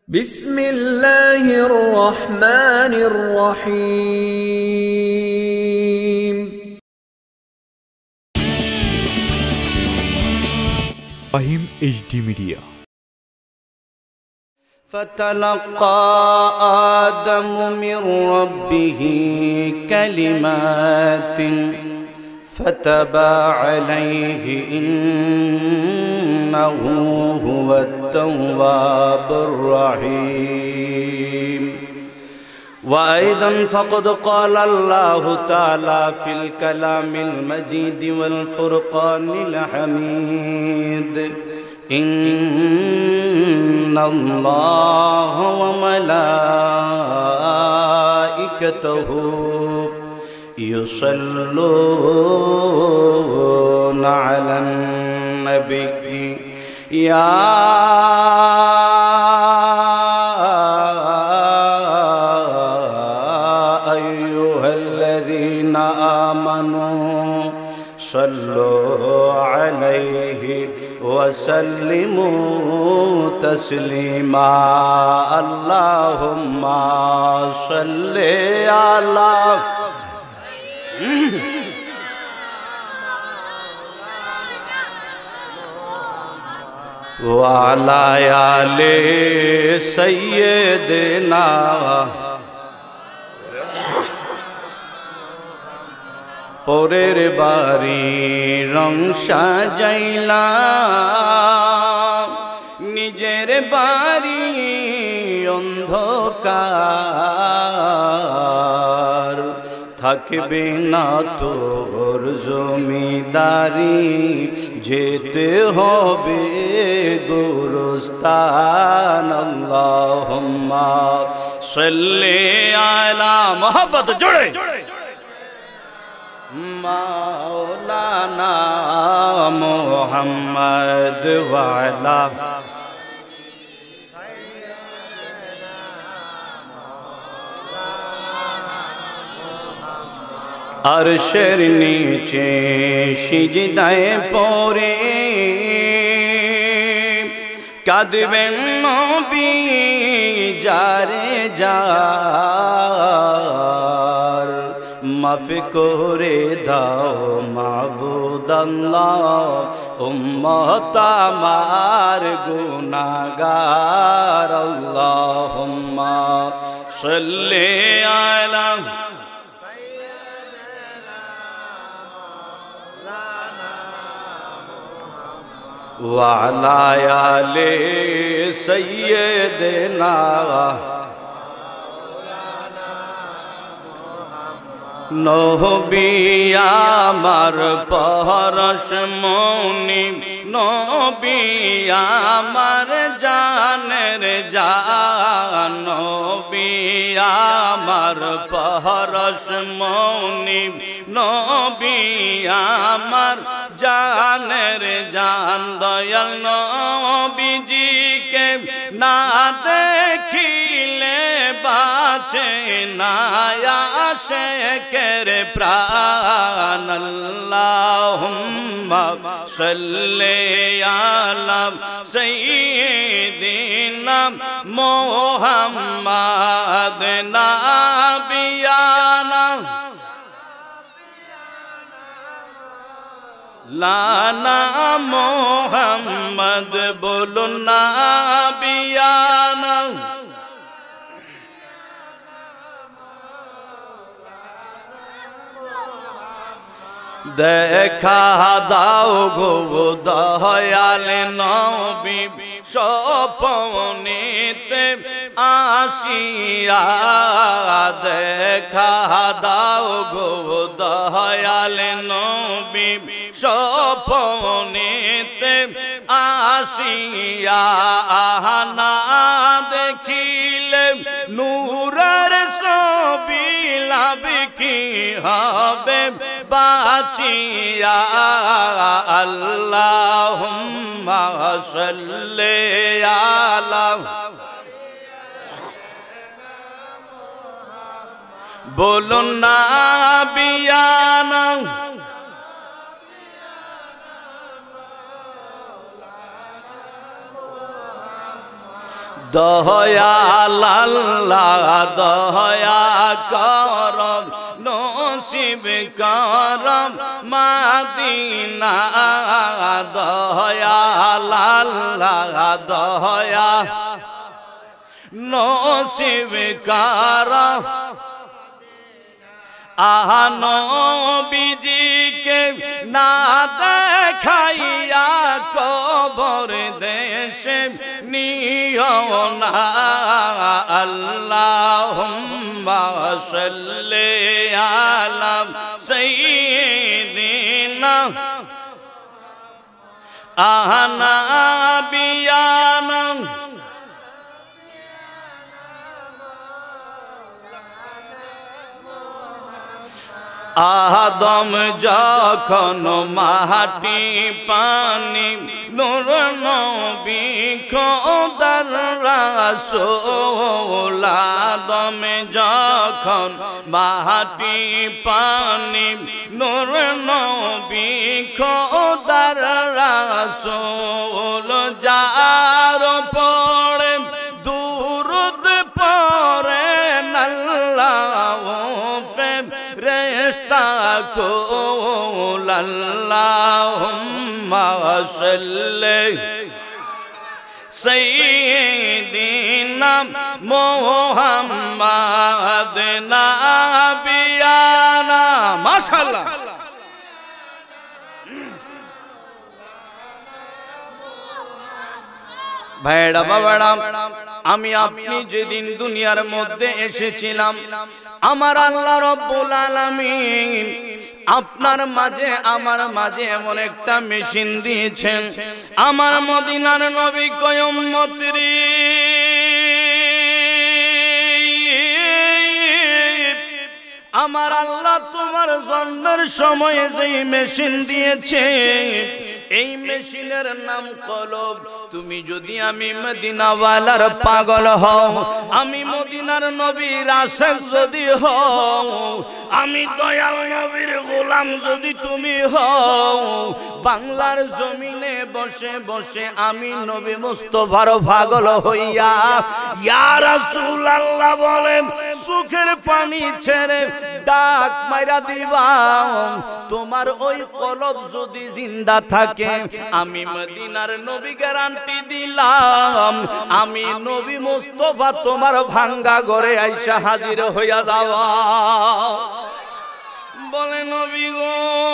बिस्मिल्लाहिर रहमानिर रहीम। Fahim HD media. फ़तलक़्क़ा आदम मिन रब्बिही कलिमातिन फ़तबा अलैहि इन्नहु हुवत-तव्वाबुर रहीम। वअयदन फ़क़द क़ाला अल्लाहु तआला फ़िल कलामिल मजीद वल फ़ुरक़ानिल हमीद इन्नल्लाह व मलाइकतहु युसल्लूना अलन नबी या अय्युहल्लज़ीना आमनू सल्लु अलैहि वसल्लिमू तस्लीमा। अल्लाहुम्मा सल्लि अला व अला आले सय्यिदना পরের বাড়ি রং সাজাইলাম, নিজের বাড়ি অন্ধকার, থাকবে না তোর জমিদারি, যেতে হবে গোরস্তান। আল্লাহুম্মা সাল্লি আলা মোহাম্মদ জোড়ে মাওলানা মুহাম্মদ ওয়ালা আরশের নিচে সিজদায় পড়ে কাঁদবেন নবী যারে যার, মাফ করে দাও মাবুদ আল্লাহ উম্মত আমার গুনাহগার। আল্লাহুম্মা সাল্লি আলা ওয়া আলা আলি সাইয়্যিদিনা নবী আমার পরশমণি, নবী আমার জানের জান, নবী আমার পরশমণি, নবী আমার জানের জান। দয়াল নবীজিকে না দেখিলে বাঁচে না আশিকের প্রাণ। আল্লাহুম্মা সাল্লি আলা সাইয়্যিদিনা মুহাম্মাদ নাবিয়ানা লানা মুহাম্মদ বলুন নাবিয়ানা। দেখা দাও গো দয়াল নবী স্বপ্নেতে আসিয়া, দেখা দাও গো দয়াল নবী স্বপ্নেতে আসিয়া, না দেখিলে নূরের ছবি লাভ কি হবে বাঁচিয়া। আল্লাহুম্মা সাল্লি আলা বলুন নাবিয়ানা দয়াল আল্লাহ দয়া করম নসিব করম মদিনা দয়াল আল্লাহ দয়া নসিব করম নবীজিকে না দেখাইয়া কবর দেশে নিও না আল্লাহুম্মা সাল্লি আলা সাইয়্যিদিনা নাবিয়ানা আদম যখন মাটি পানি নূর নবী খোদার রাসূল আদম যখন মাটি পানি নূর নবী খোদার রাসূল যার পড়ে দুরূদ পড়ে আল্লাহ রেস্তা কুল আল্লাহুম্মা সাল্লি সাইয়্যিদিনা মুহাম্মাদ নাবিয়ানা মাশাআল্লাহ। ভাইরা বাবারা, আমি আপনি যেদিন দুনিয়ার মধ্যে এসেছিলাম আমার আল্লাহ রাব্বুল আলামিন আপনার মাঝে আমার মাঝে এমন একটা মেশিন দিয়েছেন। আমার মদিনার নবী কয় উম্মতরে আমার আল্লাহ তোমার জন্মের সময়ে যেই মেশিন দিয়েছে এই মেশিনের নাম কলব। তুমি যদি আমি মদিনাওয়ালার পাগল হও, আমি মদিনার নবীর আশিক যদি হও, আমি দয়াল নবীর গোলাম যদি তুমি হও, বাংলার জমিনে বসে বসে আমি নবী মুস্তাফার পাগল হইয়া ইয়া রাসূলুল্লাহ বলেন চোখের পানি ছেড়ে ডাক মাইরা দিবা। তোমার ওই কলব যদি জিন্দা থাকে আমি মদিনার নবী গ্যারান্টি দিলাম আমি নবী মুস্তাফা তোমার ভাঙ্গা ঘরে আইসা হাজির হইয়া যাওয়া। বলে নবী গো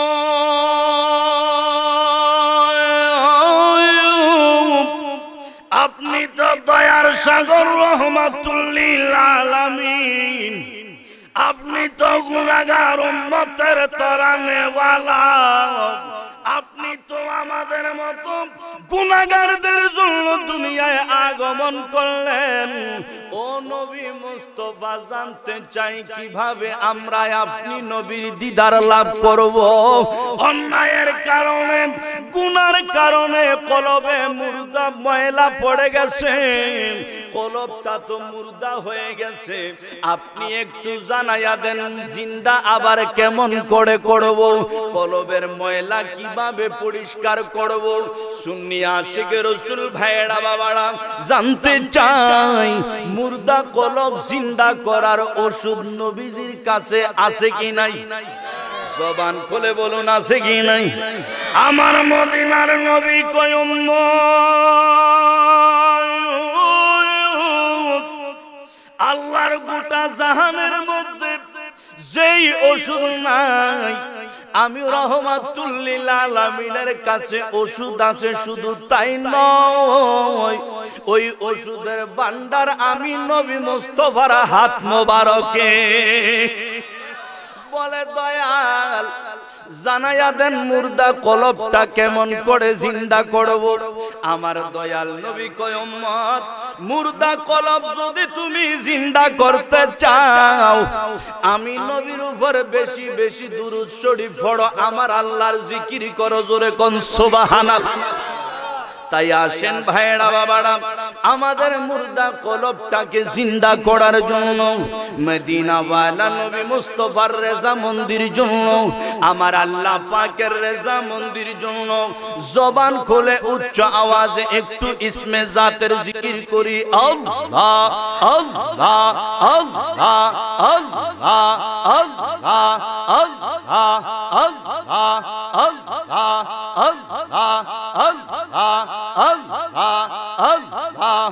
আপনি তো দয়ার সাগর রহমাতুল লিল আলামিন, আপনি তো গুনাহগার উম্মতের তারানেওয়ালা, আপনি তো আমাদের মতো গুনাহগারদের জন্য দুনিয়ায় আগমন করলেন। ও নবী মুস্তাফা জানতে চাই কিভাবে আমরা আপনি নবীর দিদার লাভ করব। অন্যায়ের কারণে গুনার কারণে কলবে মুর্দা ময়লা পড়ে গেছে, কলবটা তো মুর্দা হয়ে গেছে, আপনি একটু জানাইয়া দেন জিন্দা আবার কেমন করে করব, কলবের ময়লা কিভাবে পরিষ্কার করব। সুন্নি আশিক রাসূল ভাইরা বাবারা জানতে চাই মুর্দা কলব জিন্দা করার ওষুধ নবীজির কাছে আছে কি নাই? জবান খুলে বলুন আছে কি নাই? আমার মদিনার নবী কয় উম্মত আল্লাহর গোটা জাহানের মধ্যে যেই ওষুধ নাই আমি রহমাতুল লিল আলামিনের কাছে ওষুধ আছে। শুধু তাই নয়, ওই ওষুধের ভান্ডার আমি নবী মুস্তাফার হাত মোবারকে। বলে দয়াল জানাইয়া দেন মুর্দা কলবটা কেমন করে জিন্দা করব। আমার দয়াল নবী কয় উম্মত মুর্দা কলব যদি তুমি জিন্দা করতে চাও আমি নবীর উপর বেশি বেশি দুরূদ শরীফ পড়ো, আমার আল্লাহর জিকির করো, জোরে কোন সুবহানাল্লাহ। তাই আসেন ভাইরা বাবারা, আমাদের মুর্দা কলবটাকে জিন্দা করার জন্য, মদিনাওয়ালা নবী মুস্তাফার রেজা মন্দির জন্য, আমার আল্লাহ পাকের রেজা মন্দির জন্য জবান খুলে উচ্চ আওয়াজে একটু ইসমে জাতের জিকির করি। আল্লাহ আল্লাহ আল্লাহ আল্লাহ আল্লাহ আল্লাহ আল্লাহ আল্লাহ আল্লাহ আল্লাহ আল্লাহ আল্লাহ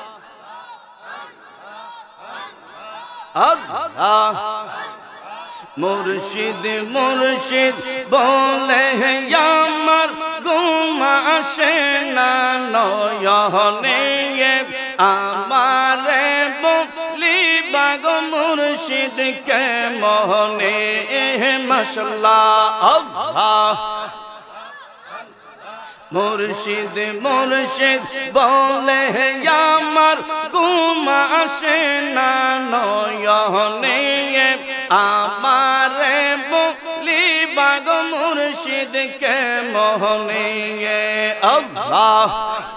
আল্লাহ। মুর্শিদ মুর্শিদ বলে আমার ঘুম আসে না নয়নে, আমারে বলি বাগ মুর্শিদ কে মোহনে। মাশাআল্লাহ আল্লাহ। মুর্শিদ মুর্শিদ বলে আমার ঘুম আসে না নয়নে, আমারে বলি বাগ মুর্শিদ কে মোহনে। আল্লাহ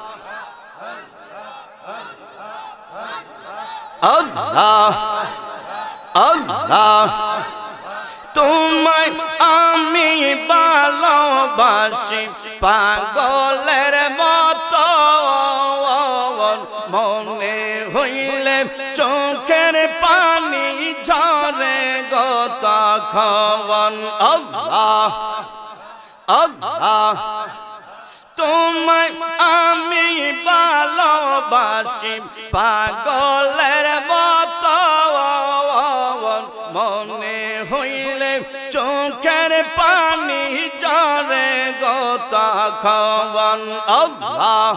আল্লাহ আল্লাহ। তোমায় আমি ভালোবাসি পাগলের মতো, মনে হইলে চোখের পানি ঝরে গো তখন। আল্লাহ আল্লাহ। তোমায় আমি ভালোবাসি পাগলের মতো, মনে হইলে চোখের পানি ঝরে গো তখন। আল্লাহ।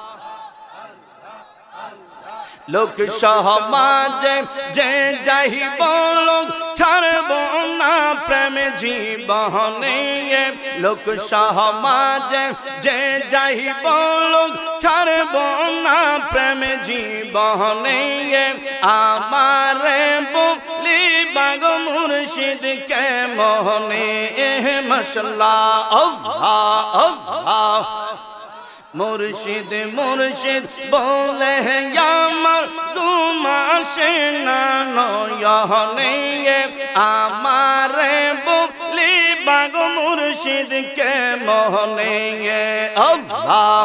লোক সমাজে যে যাই বলো ছাড়ব না প্রেম জীবনে, লোক সমাজে যে যাই বলো ছাড়ব না প্রেম জীবনে, আমারে বলি বাগ মুর্শিদ কে মোহনে। মাশাআল্লাহ আল্লাহ আল্লাহ। মুর্শিদ মুর্শিদ বলে আমার ঘুম আসে না নয়নে, আমারে বলি বাগ মুর্শিদ কে মোহনে। আল্লাহ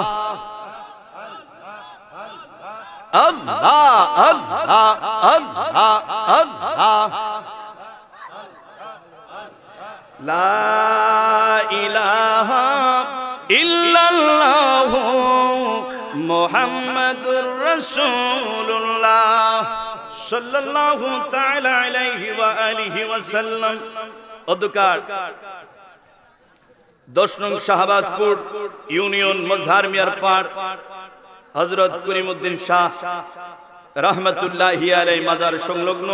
আল্লাহ আল্লাহ আল্লাহ আল্লাহ। লা ইলাহা ইল্লাল্লাহু মুহাম্মাদুর রাসূলুল্লাহ সাল্লাল্লাহু তাআলা আলাইহি ওয়া আলিহি ওয়াসাল্লাম। অধ্যকার 10 নং শাহবাজপুর ইউনিয়ন মজহার মিয়ারপাড় হযরত করিমউদ্দিন শাহ রাহমাতুল্লাহি আলাইহি মাজার সংলগ্ন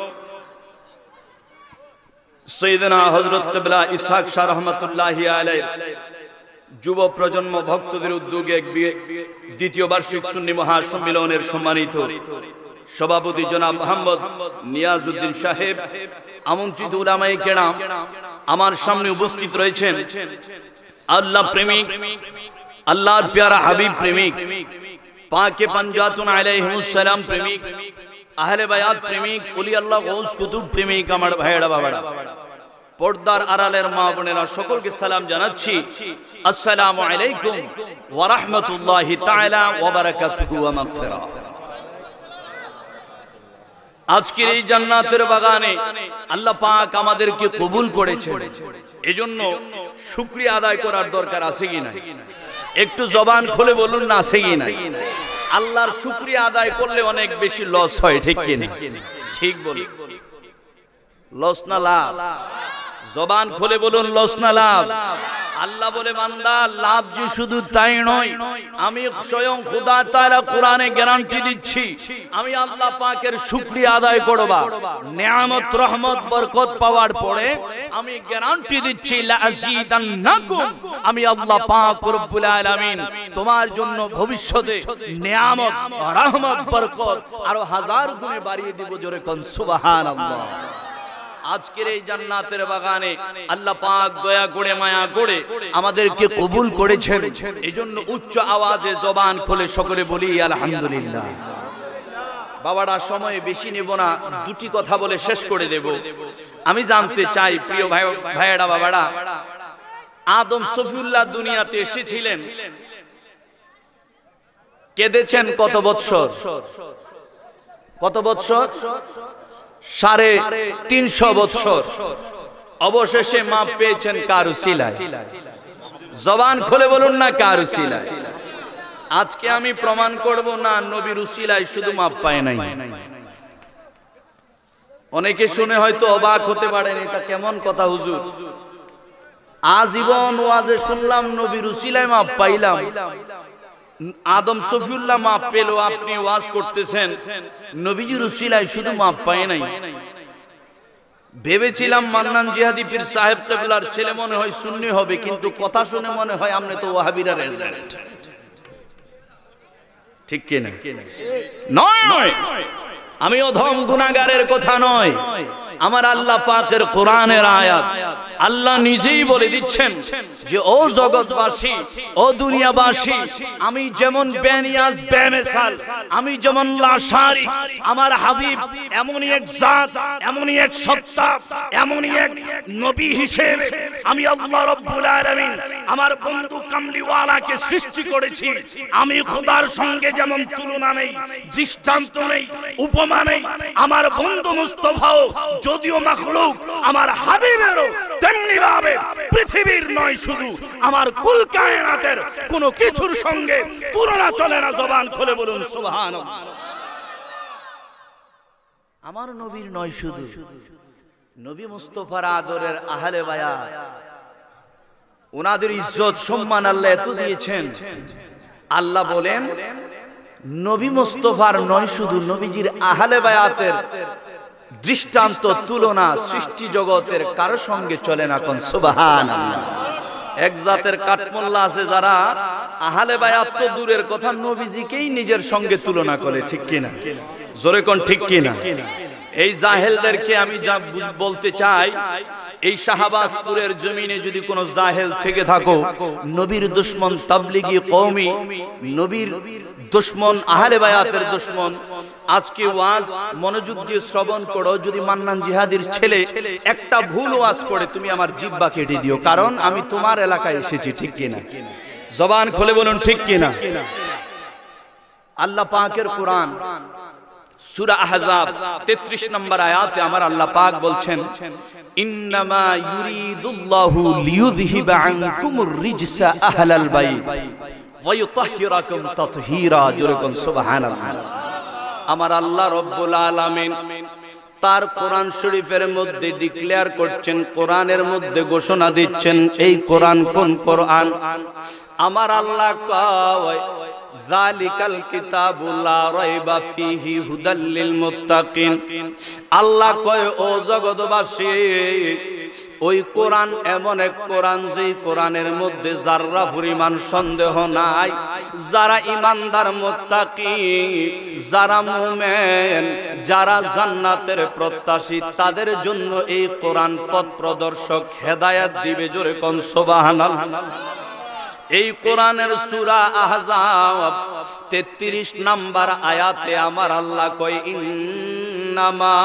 সৈয়দনা হযরত কিবলা ইসহাক শাহ রাহমাতুল্লাহি আলাইহি যুব প্রজন্ম ভক্তদের উদ্যোগে দ্বিতীয় বার্ষিক সুন্নি মহাসম্মেলনের সম্মানিত সভাপতি জনাব মোহাম্মদ নিয়াজউদ্দিন সাহেব, আমন্ত্রিত উলামায়ে কেরাম, আমার সামনে উপস্থিত রয়েছেন আল্লাহ প্রেমিক, আল্লাহর প্যারা হাবিব প্রেমিক, পাকে পাঞ্জাতুন আলাইহিমুস সালাম প্রেমিক, আহলে বায়াত প্রেমিক, ওলি আল্লাহ গৌস কুতুব প্রেমিক, আমার ভাইরা বাবারা, পর্দার আড়ালের মা বোনেরা, সকলকে সালাম জানাচ্ছি। আসসালামু আলাইকুম ওয়া রাহমাতুল্লাহি তাআলা ওয়া বারাকাতুহু ওয়া মাগফিরাহ। আজকের এই জান্নাতের বাগানে আল্লাহ পাক আমাদেরকে কবুল করেছেন, এজন্য শুকরিয়া আদায় করার দরকার আছে কি না? একটু জবান খুলে বলুন না, আছে কি না? আল্লাহর শুকরিয়া আদায় করলে অনেক বেশি লস হয়, ঠিক কি না? ঠিক বলুন, লস না লাভ? জবান খুলে বলুন, লস না লাভ? আল্লাহ বলে, বান্দা লাভ যে শুধু তাই নয়, আমি স্বয়ং খোদা তাআলা কোরআনে গ্যারান্টি দিচ্ছি, আমি আল্লাহ পাকের শুকরিয়া আদায় করবা, নিয়ামত রহমত বরকত পাওয়ার পরে আমি গ্যারান্টি দিচ্ছি লা আযীদান্নাকুম, আমি আল্লাহ পাক রব্বুল আলামিন তোমার জন্য ভবিষ্যতে নিয়ামত রহমত বরকত আরো 1000 গুণে বাড়িয়ে দিব। জোরে কোন সুবহানাল্লাহ। আজকের এই জান্নাতের বাগানে আল্লাহ পাক দয়া করে মায়া করে আমাদেরকে কবুল করেছেন। এজন্য উচ্চ আওয়াজে জবান খুলে সকলে বলি আলহামদুলিল্লাহ। বাবারা সময় বেশি নেব না, দুটি কথা বলে শেষ করে দেব। আমি জানতে চাই প্রিয় ভাইয়েরা বাবারা, আদম সফিউল্লাহ দুনিয়াতে এসেছিলেন, কেঁদেছেন কত বৎসর? কত বৎসর? 350 বৎসর। অবশেষে মাপ পেয়েছেন কার উসিলায়? জবান খুলে বলুন না কার উসিলায়? আজকে আমি প্রমাণ করব না নবীর উসিলায় শুধু মাপ পায় নাই। অনেকে শুনে হয়তো অবাক হতে পারেন, এটা কেমন কথা হুজুর? আজীবন ওয়াজে শুনলাম নবীর উসিলায় মাপ পাইলাম, আদম সফিউল্লাহ মাপ পেল, আপনি ওয়াজ করতেছেন নবীজির উসিলায় শুধু মাপ পায় নাই। ভেবেছিলাম মান্নান জিহাদি পীর সাহেব কেবলার ছেলে মনে হয় সুন্নি হবে, কিন্তু কথা শুনে মনে হয় আপনি তো ওয়াহাবিরা রেজাল্ট। ঠিক কি না? নয়, আমি অধম গুনাহগারের কথা নয়, আমার আল্লাহ পাকের কোরআনের আয়াত। আল্লাহ নিজেই বলে দিচ্ছেন যে ও জগৎবাসী, ও দুনিয়াবাসী, আমি যেমন বেনিয়াজ বেমিসাল, আমি যেমন লাশারি, আমার হাবিব এমনই এক জাত, এমনই এক সত্তা, এমনই এক নবী হিসেবে আমি আল্লাহ রাব্বুল আলামিন আমার বন্ধু কামলিওয়ালাকে সৃষ্টি করেছি। আমি খোদার সঙ্গে যেমন তুলনা নেই, দৃষ্টান্ত নেই, উপমা নেই, আমার বন্ধু মুস্তাফাও যদিও মাখলুক, আমার হাবিবেরও তেমনি ভাবে পৃথিবীর নয় শুধু আমার কুল কায়নাতের কোনো কিছুর সঙ্গে তুলনা চলে না। জবান খুলে বলুন সুবহানাল্লাহ। আমার নবীর নয় শুধু, নবী মুস্তাফার আদরের আহলে বায়াত, ওনাদের ইজ্জত সম্মান আল্লাহ এত দিয়েছেন। আল্লাহ বলেন নবী মুস্তাফার নয় শুধু, নবীজির আহলে বায়াতের দৃষ্টান্ত তুলনা সৃষ্টি জগতের কারো সঙ্গে চলে না। কোন সুবহানাল্লাহ। এক জাতের কাঠমোল্লা আছে যারা আহলে বায়াত তো দূরের কথা, নবীজিকেই নিজের সঙ্গে তুলনা করে। ঠিক কিনা? জোরে কোন ঠিক কিনা? এই জাহেলদেরকে আমি যা বলতে চাই, এই শাহবাজপুরের জমিনে যদি কোনো জাহেল থেকে থাকো, নবীর দুশমন, তাবলিগি কওমি, নবীর দুশমন, আহলে বায়াতের দুশমন, আজকে ওয়াজ মনোযোগ দিয়ে শ্রবণ করো। যদি মান্নান জিহাদির ছেলে একটা ভুল ওয়াজ করে, তুমি আমার জিহ্বা কেটে দিও, কারণ আমি তোমার এলাকায় এসেছি। ঠিক কিনা? জবান খুলে বলুন ঠিক কিনা? আল্লাহ পাকের কোরআন সূরা আহজাব 33 নম্বর আয়াতে আমার আল্লাহ পাক বলছেন, ইন্নামা ইউরিদুল্লাহু লিইউযহিবা আনকুমুর রিজসা আহলাল বাইত ওয়া ইউতাহহিরাকুম তাতহীরা। জোরে কোন সুবহানাল্লাহ। আমার আল্লাহ রব্বুল আলামিন তার কোরআন শরীফের মধ্যে ডিক্লেয়ার করছেন, কোরআনের মধ্যে ঘোষণা দিচ্ছেন, এই কোরআন কোন কোরআন? আমার আল্লাহ কয় যালিকাল কিতাবু লা রাইবা ফীহি হুদাল লিল মুত্তাকিন। আল্লাহ কয় ও জগৎবাসী, ওই কোরআন এমন এক কোরআন, যেই কোরআনের মধ্যে যারা পরিমাণ সন্দেহ নাই। যারা ঈমানদার, মুত্তাকি, যারা মুমিন, যারা জান্নাতের প্রত্যাশী, তাদের জন্য এই কোরআন পথ প্রদর্শক, হেদায়েত দিবে। জোরে কোন সুবহানাল্লাহ। এই কোরআনের সূরা আহজাব 33 নম্বর আয়াতে আমার আল্লাহ কয়, ইন্নামা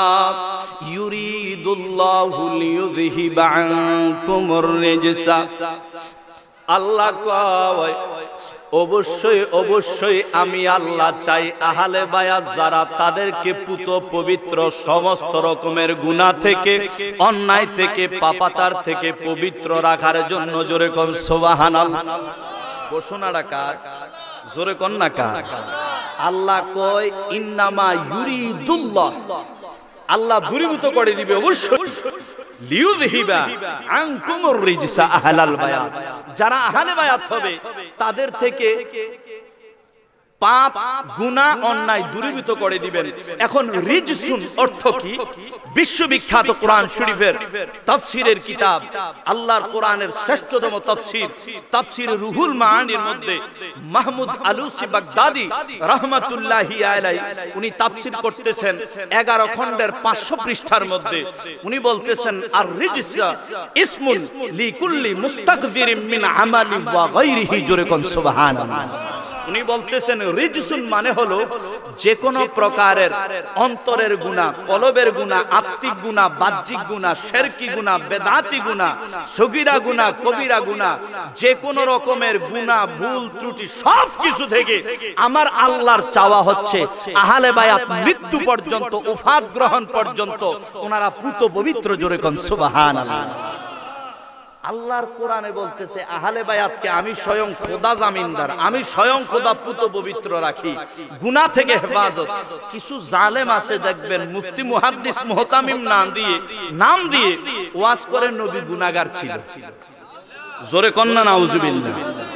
ইউরিদুল্লাহু লিইউযহিবা আনকুমুর রিজসা। আল্লাহ কয় অবশ্যই অবশ্যই আমি আল্লাহ চাই আহলে বায়াত যারা, তাদেরকে পুত পবিত্র, সমস্ত রকমের গুনাহ থেকে, অন্যায় থেকে, পাপাচার থেকে পবিত্র রাখার জন্য। জোরে কোন সুবহানাল্লাহ। ঘোষণাটা কার? জোরে কোন না কার? আল্লাহ কয় ইন্নামা ইউরিদুল্লাহ, আল্লাহ দূরীভূত করে দিবে অবশ্যই, লিইউযহিবা আনকুমুর রিজসা আহলাল বায়াত, যারা আহলে বায়াত হবে তাদের থেকে পাপ গুনাহ অন্যায় দূরীভূত করে দিবেন। এখন রিজসুন অর্থ কি? বিশ্ববিখ্যাত কোরআন শরীফের তাফসীরের কিতাব, আল্লাহর কোরআনের শ্রেষ্ঠতম তাফসীর, তাফসীর রুহুল মাআনির মধ্যে মাহমুদ আলুসি বাগদাদি রাহমাতুল্লাহি আলাইহি উনি তাফসীর করতেছেন 11 খণ্ডের 500 পৃষ্ঠার মধ্যে। উনি বলতেছেন আর রিজস ইসমুন লিকুল্লি মুস্তাকবিরিন মিন আমালি ওয়া গায়রিহি, জোরে কোন সুবহানাল্লাহ। উনি বলতেছেন রিজসুন মানে হলো যে কোনো প্রকারের অন্তরের গুনাহ, কলবের গুনাহ, আত্মিক গুনাহ, বাহ্যিক গুনাহ, শিরকি গুনাহ, বেদাতি গুনাহ, সগীরা গুনাহ, কবিরা গুনাহ, যে কোনো রকমের গুনাহ, ভুল ত্রুটি সব কিছু থেকে আমার আল্লাহর চাওয়া হচ্ছে আহলে বায়াত মৃত্যু পর্যন্ত, উফাত গ্রহণ পর্যন্ত ওনারা পুত পবিত্র, জোরে কোন সুবহানাল্লাহ। আল্লাহর কোরআনে বলতেছে আহলে বায়াতকে আমি স্বয়ং খোদা জামিনদার, আমি স্বয়ং খোদা পুত পবিত্র রাখি, গুনাহ থেকে হেফাজত। কিছু জালেম আছে দেখবেন মুফতি মুহাদ্দিস মুহতামিম নাম দিয়ে ওয়াজ করে নবী গুনাহগার ছিল, জোরে কন্না নাউজুবিল্লাহ।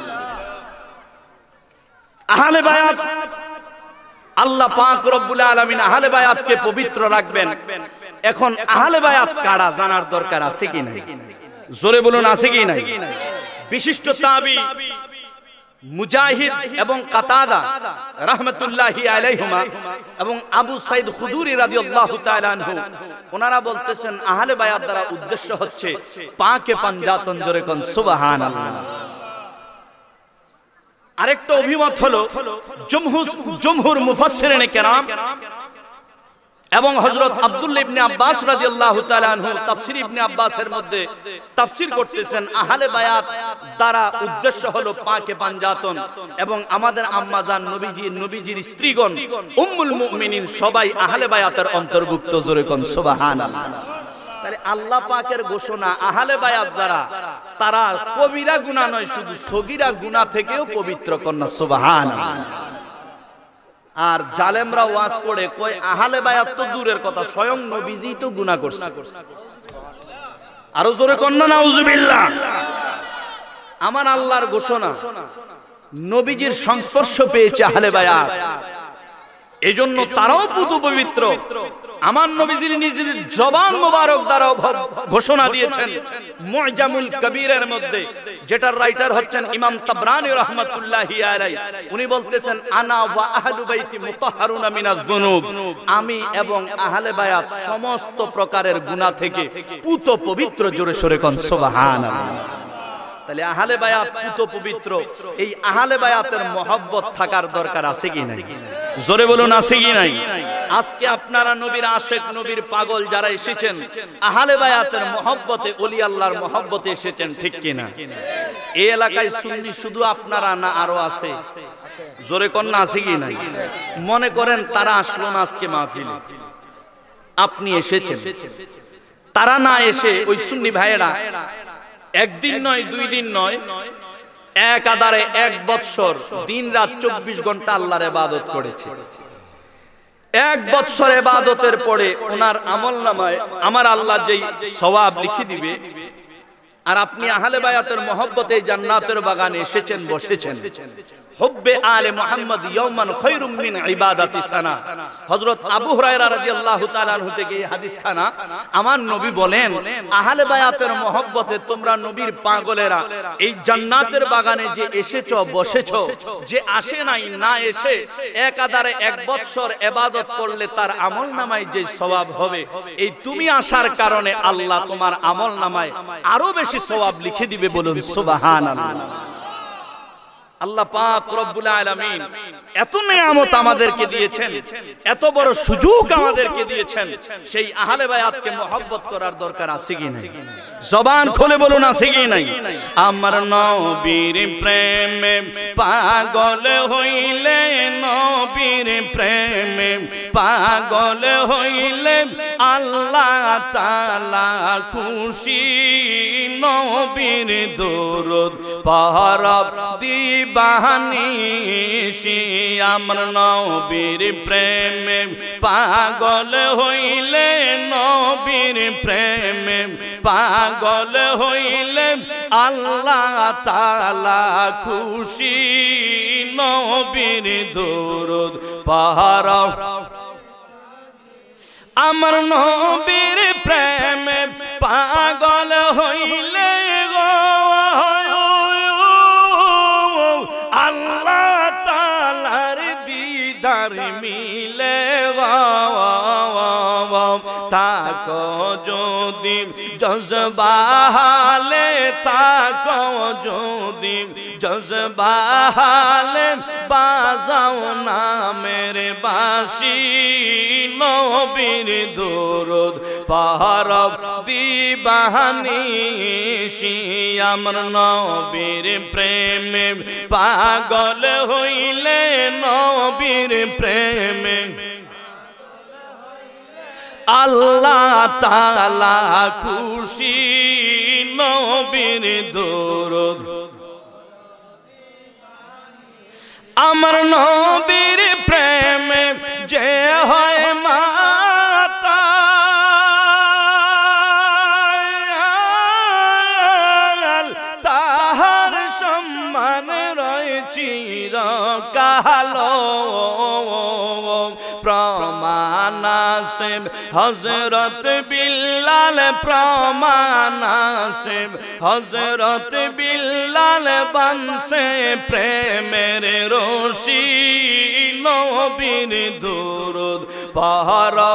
আহলে বায়াত আল্লাহ পাক রব্বুল আলামিন আহলে বায়াতকে পবিত্র রাখবেন। এখন আহলে বায়াত কারা জানার দরকার আছে কি না? জোরে বলুন আছে কি নাই? বিশিষ্ট তাবী মুজাহিদ এবং কাতাদা রাহমাতুল্লাহি আলাইহিমা এবং আবু সাইদ খুদুরি রাদিয়াল্লাহু তাআলা আনহু ওনারা বলতেছেন আহলে বায়াত দ্বারা উদ্দেশ্য হচ্ছে পাকে পাঞ্জাতন, জোরে কোন সুবহানাল্লাহ। আরেকটা অভিমত হলো জমহুর মুফাসসিরিনে কেরাম এবং হযরত আব্দুল্লাহ ইবনে আব্বাস রাদিয়াল্লাহু তাআলা আনহু তাফসীর ইবনে আব্বাসের মধ্যে তাফসীর করতেছেন আহলে বায়াত দ্বারা উদ্দেশ্য হলো পাকে পাঞ্জাতন এবং আমাদের আম্মা জান নবীজির স্ত্রীগণ উম্মুল মুমিনিন সবাই আহলে বায়াতের অন্তর্ভুক্ত, জোরে কোন সুবহানাল্লাহ। তাহলে আল্লাহ পাকের ঘোষণা আহলে বায়াত যারা তারা কবিরা গুনাহ নয়, শুধু সগীরা গুনাহ থেকেও পবিত্র, কন্যা সুবহানাল্লাহ। আর জালেমরা ওয়াজ করে কই আহলে বায়াত তো দূরের কথা, স্বয়ং নবীজি তো গুনাহ করছে, আরো জোরে কন্না নাউজুবিল্লাহ। আমার আল্লাহর ঘোষণা নবীজির সংস্পর্শ পেয়েছে আহলে বায়াত, এজন্য তারাও পুত পবিত্র। আমার নবীজির নিজের জবান মোবারক দ্বারা ঘোষণা দিয়েছেন মুআজামুল কবীরের মধ্যে, যেটার রাইটার হচ্ছেন ইমাম তাবরানী রাহমাতুল্লাহি আলাইহি। উনি বলতেছেন আনা ওয়া আহলু বাইতি মুতাহহারুনা মিনাজ যুনুব, আমি এবং আহলে বায়াত সমস্ত প্রকারের গুনাহ থেকে পুত পবিত্র, জোরে সোরে কোন সুবহানাল্লাহ। তাহলে আহলে বায়াত পুত পবিত্র, এই আহলে বায়াতের মহব্বত থাকার দরকার আছে কি নাই? জোরে বলুন আছে কি নাই? আজকে আপনারা নবীর আশিক, নবীর পাগল যারা এসেছেন আহলে বায়াতের মহব্বতে, ওলি আল্লাহর মহব্বতে এসেছেন, ঠিক কি না? এই এলাকায় সুন্নি শুধু আপনারা না আরো আছে, জোরে কন্যা আছে কি নাই? মনে করেন তারা আসলো না আজকে মাহফিলে, আপনি এসেছেন, তারা না এসে ওই সুন্নি ভাইয়েরা একদিন নয়, 2 দিন নয়, একাধারে 1 বৎসর দিন রাত 24 ঘন্টা আল্লাহর ইবাদত করেছে। 1 বৎসর ইবাদতের পরে ওনার আমলনামায় আমার আল্লাহ যেই সওয়াব লিখে দিবে, আর আপনি আহলে বায়াতের মহব্বতে জান্নাতের বাগানে এসেছেন, বসেছেন। হুব্বে আলে মুহাম্মদ ইয়াওমান খায়রুম মিন ইবাদাতি সানা। হযরত আবু হুরায়রা রাদিয়াল্লাহু তাআলা আনহু থেকে এই হাদিস খানা, আমার নবী বলেন আহলে বায়াতের মহব্বতে তোমরা নবীর পাগলেরা এই জান্নাতের বাগানে যে এসেছো, বসেছো, যে আসে নাই, না এসে একাধারে 1 বৎসর ইবাদত করলে তার আমলনামায় যে সওয়াব হবে, এই তুমি আসার কারণে আল্লাহ তোমার আমলনামায় আরো বেশি সওয়াব লিখে দিবে, বলুন সুবহানাল্লাহ। আল্লাহ পাক রব্বুল আলামিন এত নিয়ামত আমাদেরকে দিয়েছেন, এত বড় সুযোগ আমাদেরকে দিয়েছেন, সেই আহলে বায়াতকে মহব্বত করার দরকার আছে কি নাই? জবান খুলে বলুন আছে কি নাই? আমার নবীর প্রেমে পাগল হইলে, নবীর প্রেমে পাগল হইলে আল্লাহ তাআলা খুশি, নবীর দরুদ পড়ব দিবানিশি। আমার নবীর প্রেমে পাগল হইলে, নবীর প্রেমে পাগল হইলে আল্লাহ তাআলা খুশি নবীর দরুদ পড়ো আমার নবীর প্রেমে পাগল হইলে গো আল্লাহ তাআলার দিদার মিলে তাকো যদি জজবাহালে তাকো যদি জজবাহালে বাজাও না মেরে বাঁশি নবীর দরুদ পড়ো দিবানিশি আমার নবীর প্রেমে পাগল হইলে নবীর প্রেমে আল্লাহ তাআলা খুশি নবীর দরুদ আমার নবীর প্রেমে যে হয় মাতা তাহার সম্মান রয় চিরকাল প্রমাণ আছে হযরত বিল্লাল প্রমাণ আছে হযরত বিল্লাল বংশে প্রেমের রশি নবীর দরুদ পড়ো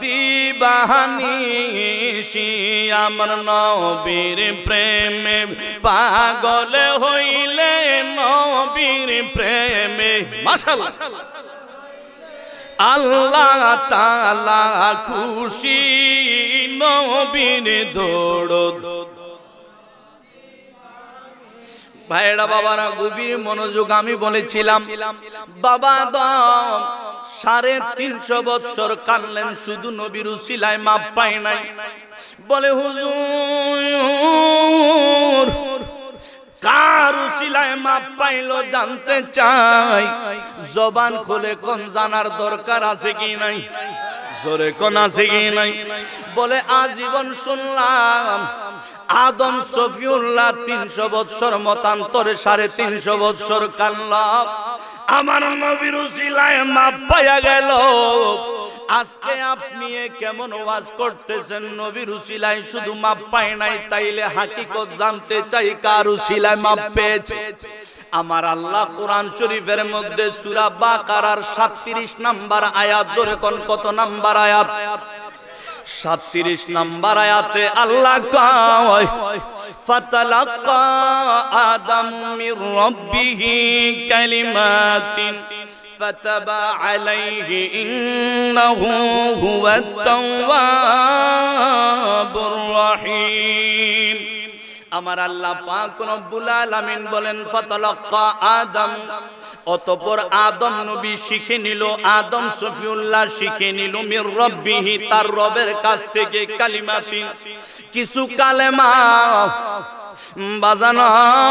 দিবানিশি আমার নবীর প্রেমে পাগল হইলে নবীর প্রেমে মাশাআল্লাহ আল্লাহ তাআলা খুশি নবীর দরুদ ভাইরা বাবারা গভীর মনোযোগ আমি বলেছিলাম বাবা আদম 350 বছর কাঁদলেন শুধু নবীর উসিলায় মাপ পায় নাই বলে হুজুর কার উসিলায় মাপ পাইলো জানতে চাই জবান খুলে কোন জানার দরকার আছে কি নাই জোরে কোন আছে কি নাই বলে আজীবন শুনলাম আদম সফিউল্লাহ 300 বছর মতান্তরে 350 বছর কাঁদলাম আমার নবীর উসিলায় মাপ পাইয়া গেল আজকে আপনি কেমন ওয়াজ করতেছেন নবীর উসিলায় শুধু মাপ পায় নাই তাইলে হাকিকত জানতে চাই কার উসিলায় মাপ পেয়েছে আমার আল্লাহ কোরআন শরীফের মধ্যে সূরা বাকারার 37 নম্বর আয়াত ধরে কোন কত নম্বর আয়াত 37 নম্বর আয়াতে আল্লাহ কয় ফাতালাক্কা আদম মির রাব্বিহি কালিমাতিন ফাতাবা আলাইহি ইন্নাহু হুয়াত তাওয়াবুর রহিম আমার আল্লাহ পাক রব্বুল আলামিন বলেন ফাতালাক্কা আদম অতঃপর আদম নবী শিখে নিল আদম সফিউল্লাহ শিখে নিল মির রাব্বিহি তার রবের কাছ থেকে কালিমাতিন কিছু কালেমা বাজানো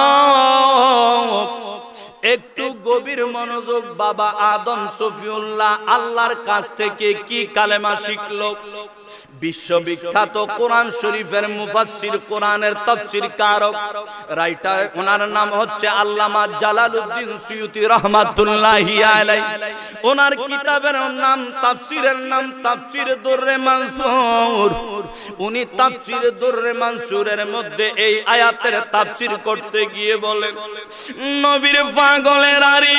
একটু গভীর মনোযোগ বাবা আদম সফিউল্লাহ আল্লাহর কাছ থেকে কি কালেমা শিখলো বিশ্ববিখ্যাত কোরআন শরীফের মুফাসসির কোরআনের তাফসীর কারক রাইটার ওনার নাম হচ্ছে আল্লামা জালালউদ্দিন সুয়ুতী রাহমাতুল্লাহি আলাইহি ওনার কিতাবের নাম তাফসীরের নাম তাফসীর দুররে মানসুর উনি তাফসীর দুররে মানসুরের মধ্যে এই আয়াতের তাফসীর করতে গিয়ে বলেন নবীর পাগলের আরি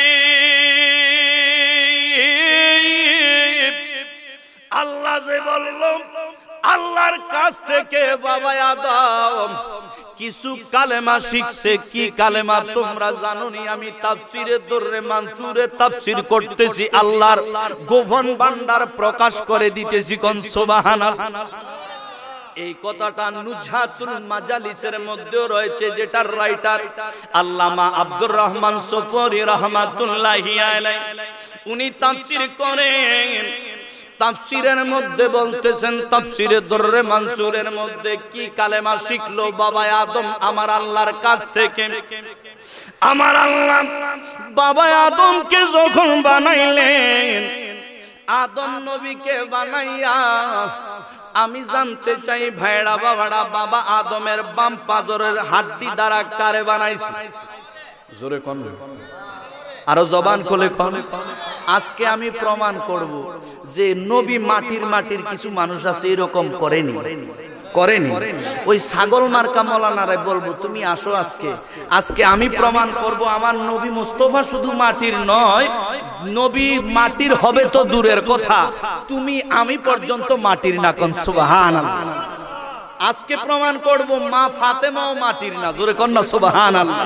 আল্লাহ যে বলল আল্লাহর কাছ থেকে বাবা আদম কিছু কালেমা শিখছে কি কালেমা তোমরা জানোনি আমি তাফসীরে দুররে মানসুরে তাফসীর করতেছি আল্লাহর গোপন ভান্ডার প্রকাশ করে দিতেছি কোন সুবহানাল্লাহ এই কথাটা নুজহাতুল মাজালিসের মধ্যেও রয়েছে যেটার রাইটার আল্লামা আব্দুর রহমান সফরি রাহমাতুল্লাহি আলাইহি উনি তাফসীর করেন তাফসীরের মধ্যে বলতেছেন তাফসীরে দুররে মানসুরের মধ্যে কি কালেমা শিখলো বাবা আদম আমার আল্লাহর কাছ থেকে আমার আল্লাহ বাবা আদমকে যখন বানাইলেন আদম নবীকে বানাইয়া আমি জানতে চাই ভাইরা বাবারা, বাবা আদমের বাম পাজরের হাড্ডি দ্বারা কারে বানাইছে? জোরে কোন, আরো জবান খুলে কোন। আজকে আমি প্রমাণ করব যে নবী মাটির কিছু মানুষ আছে এরকম করেনি। ওই ছাগল মার্কা মৌলানারে বলবো তুমি আসো আজকে আমি প্রমাণ করব আমার নবী মুস্তাফা শুধু মাটির নয়, নবী মাটির হবে তো দূরের কথা, তুমি আমি পর্যন্ত মাটির না। কোন সুবহানাল্লাহ। আজকে প্রমাণ করব মা ফাতেমাও মাটির না। জোরে কোন না সুবহানাল্লাহ।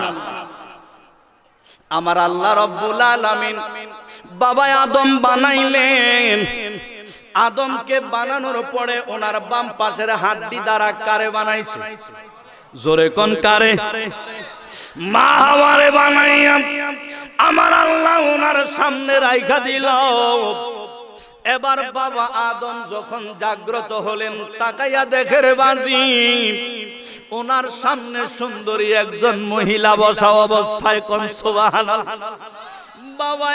আমার আল্লাহ রব্বুল আলামিন বাবা আদম বানাইলেন। আদমকে বানানোর পরে ওনার বাম পাশের হাড্ডি দ্বারা কারে বানাইছে? জোরে কোন কারে? মা হাওয়ারে বানাইয়া আমার আল্লাহ ওনার সামনে রাইখা দিল। এবার বাবা আদম যখন জাগ্রত হলেন, তাকাইয়া দেখে রে বাজি, ওনার সামনে সুন্দরী একজন মহিলা বসা অবস্থায়। কোন সুবহানাল্লাহ। বাবা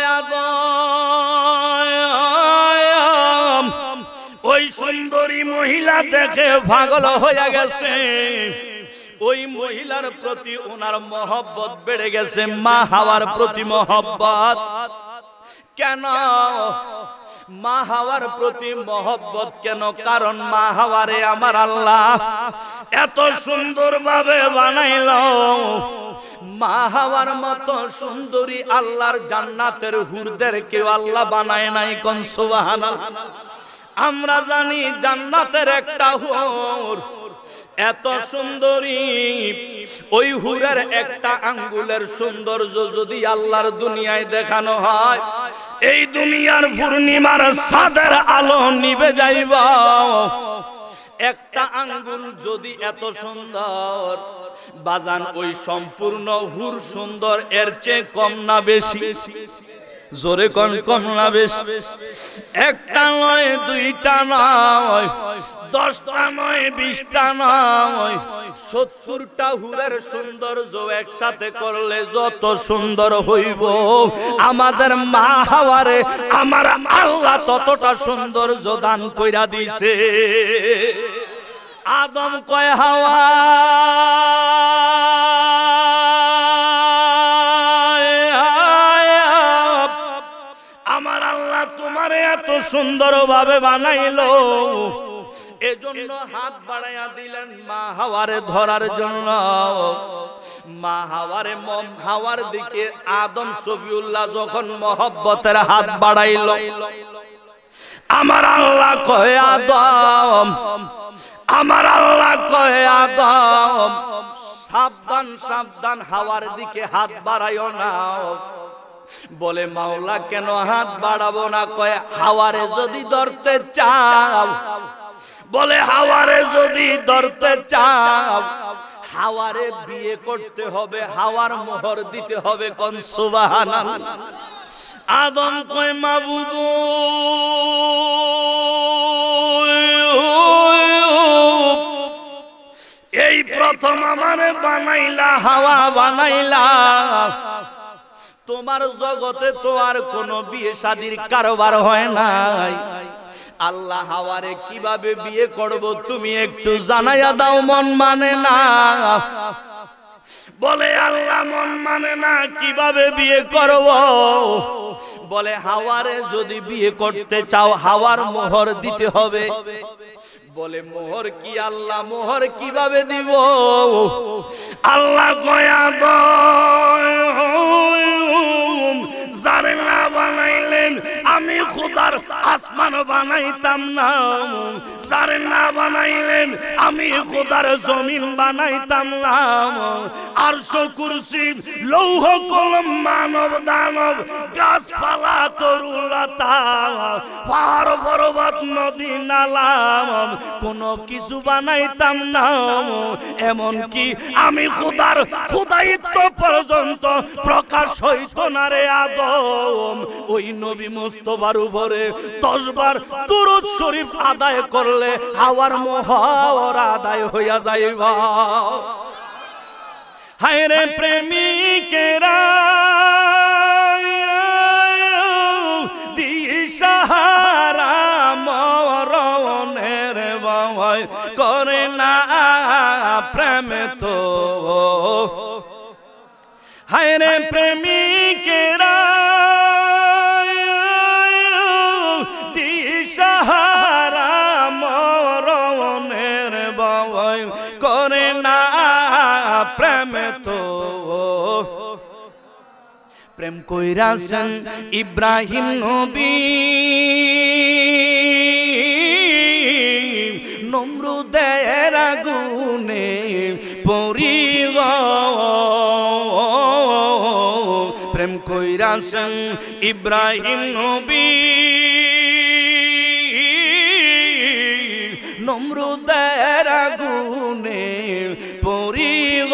আদম ওই সুন্দরী মহিলা দেখে পাগল হয়ে গেছে। ওই মহিলার প্রতি ওনার মহব্বত বেড়ে গেছে, মা হাওয়ার প্রতি মহব্বত। কেন মা হাওয়ার প্রতি মহব্বত কেন? কারণ মা হাওয়ারে আমার আল্লাহ এত সুন্দর ভাবে বানাইল। মা হাওয়ার মতো সুন্দরী আল্লাহর জান্নাতের হুরদের কেউ আল্লাহ বানায় নাই। কোন সুবহানাল্লাহ। আমরা জানি জান্নাতের একটা হুর এত সুন্দরী, ওই হুরের একটা আঙ্গুলের সৌন্দর্য যদি আল্লাহর দুনিয়ায় দেখানো হয়, এই দুনিয়ার পূর্ণিমার চাঁদের আলো নিভে যাইব। একটা আঙ্গুল যদি এত সুন্দর বাজান, ওই সম্পূর্ণ হুর সুন্দর, এর চেয়ে কম না বেশি? জোরে কোন, কম না বেশি? একটা নয়, দুইটা নয়, 10টা নয়, 20টা নয়, 70টা হুরের সৌন্দর্য একসাথে করলে যত সুন্দর হইব, আমাদের মা হাওয়ারে আমার আল্লাহ ততটা সৌন্দর্য দান কইরা দিছে। আদম কয় হাওয়া আমার আল্লাহ তোমারে এত সুন্দর ভাবে বানাইলো, এজন্য হাত বাড়াইয়া দিলেন মা হাওয়ারে ধরার জন্য। মা হাওয়ারে হাওয়ার দিকে আদম সফিউল্লাহ যখন মহব্বতের হাত বাড়াইল, আমার আল্লাহ কয় আদম, আমার আল্লাহ কয় আদম সাবধান সাবধান, হাওয়ার দিকে হাত বাড়াইও না। বলে মাওলা কেন হাত বাড়াবো না? কয় হাওয়ারে যদি ধরতে চাও, বলে হাওয়ারে যদি ধরতে চাও, হাওয়ারে বিয়ে করতে হবে, হাওয়ার মোহর দিতে হবে। কোন সুবহানাল্লাহ। আদম কয় মাবুদ, এই প্রথম আমারে বানাইলা, হাওয়া বানাইলা, তোমার জগতে তো আর কোনো বিয়ে শাদীর কারবার হয় নাই। আল্লাহ হাওয়ারে কিভাবে বিয়ে করব তুমি একটু জানাইয়া দাও। মন মানে না। বলে আল্লাহ মন মানে না, কিভাবে বিয়ে করব? বলে হাওয়ারে যদি বিয়ে করতে চাও হাওয়ার মোহর দিতে হবে। বলে মোহর কি? আল্লাহ মোহর কিভাবে দিব? আল্লাহ কয়া যারে না বানাইলেন আমি খোদার আসমান বানাইতাম না, যারে না বানাইলেন আমি খোদার জমিন বানাইতাম না। আরশ কুরসি লৌহ কলম মানব দানব গাছপালা তরুলতা পাহাড় পর্বত নদী নালা কোনো কিছু বানাইতাম না। এমনকি আমি খোদার খোদায়িত্ব পর্যন্ত প্রকাশ হইত না রে আদম। ওই নবী মুস্তাফার উপরে 10 বার দুরূদ শরীফ আদায় করলে হাওয়ার মোহর আদায় হইয়া যাইবা। হায় রে প্রেমিকেরা দিশাহারা মরণের করে না প্রেম তো হায় রে প্রেমিকেরা দিশাহারা মরণের ভয় করে না প্রেম তো প্রেম কইরাছেন ইব্রাহিম নবী নমরুদের আগুনে পড়িব প্রেম কইরাছেন ইব্রাহিম নবী নমরুদের আগুনে পড়িব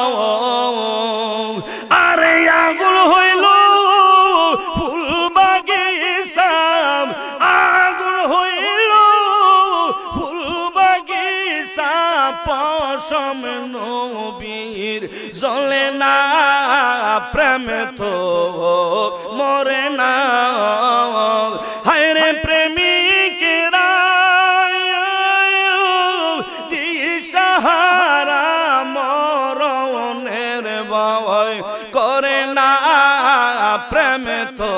আরে আগুন হইল ফুল বাগিচা আগুন হইল ফুল বাগিচা পশম নবীর জ্বলে না প্রেম তো মরে না হায় রে প্রেমিকেরা দিশাহারা মরণের ভয় করে না প্রেম তো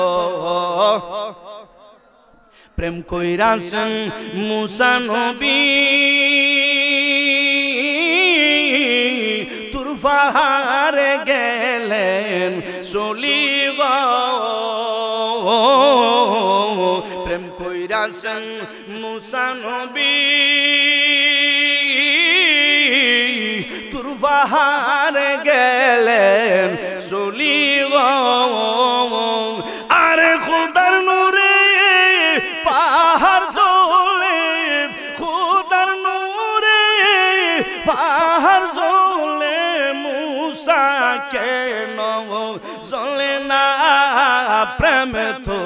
প্রেম কইরাছেন মুসা নবী তুর পাহাড়ে গেলেন চলিব প্রেম কইরাছেন মুসা নবী তুর পাহাড়ে গেলেন চলিব আরে খোদার নূরে পাহাড় জ্বলে খোদার নূরে পাহাড় জ্বলে মুসা কেন জ্বলে না প্রেম তো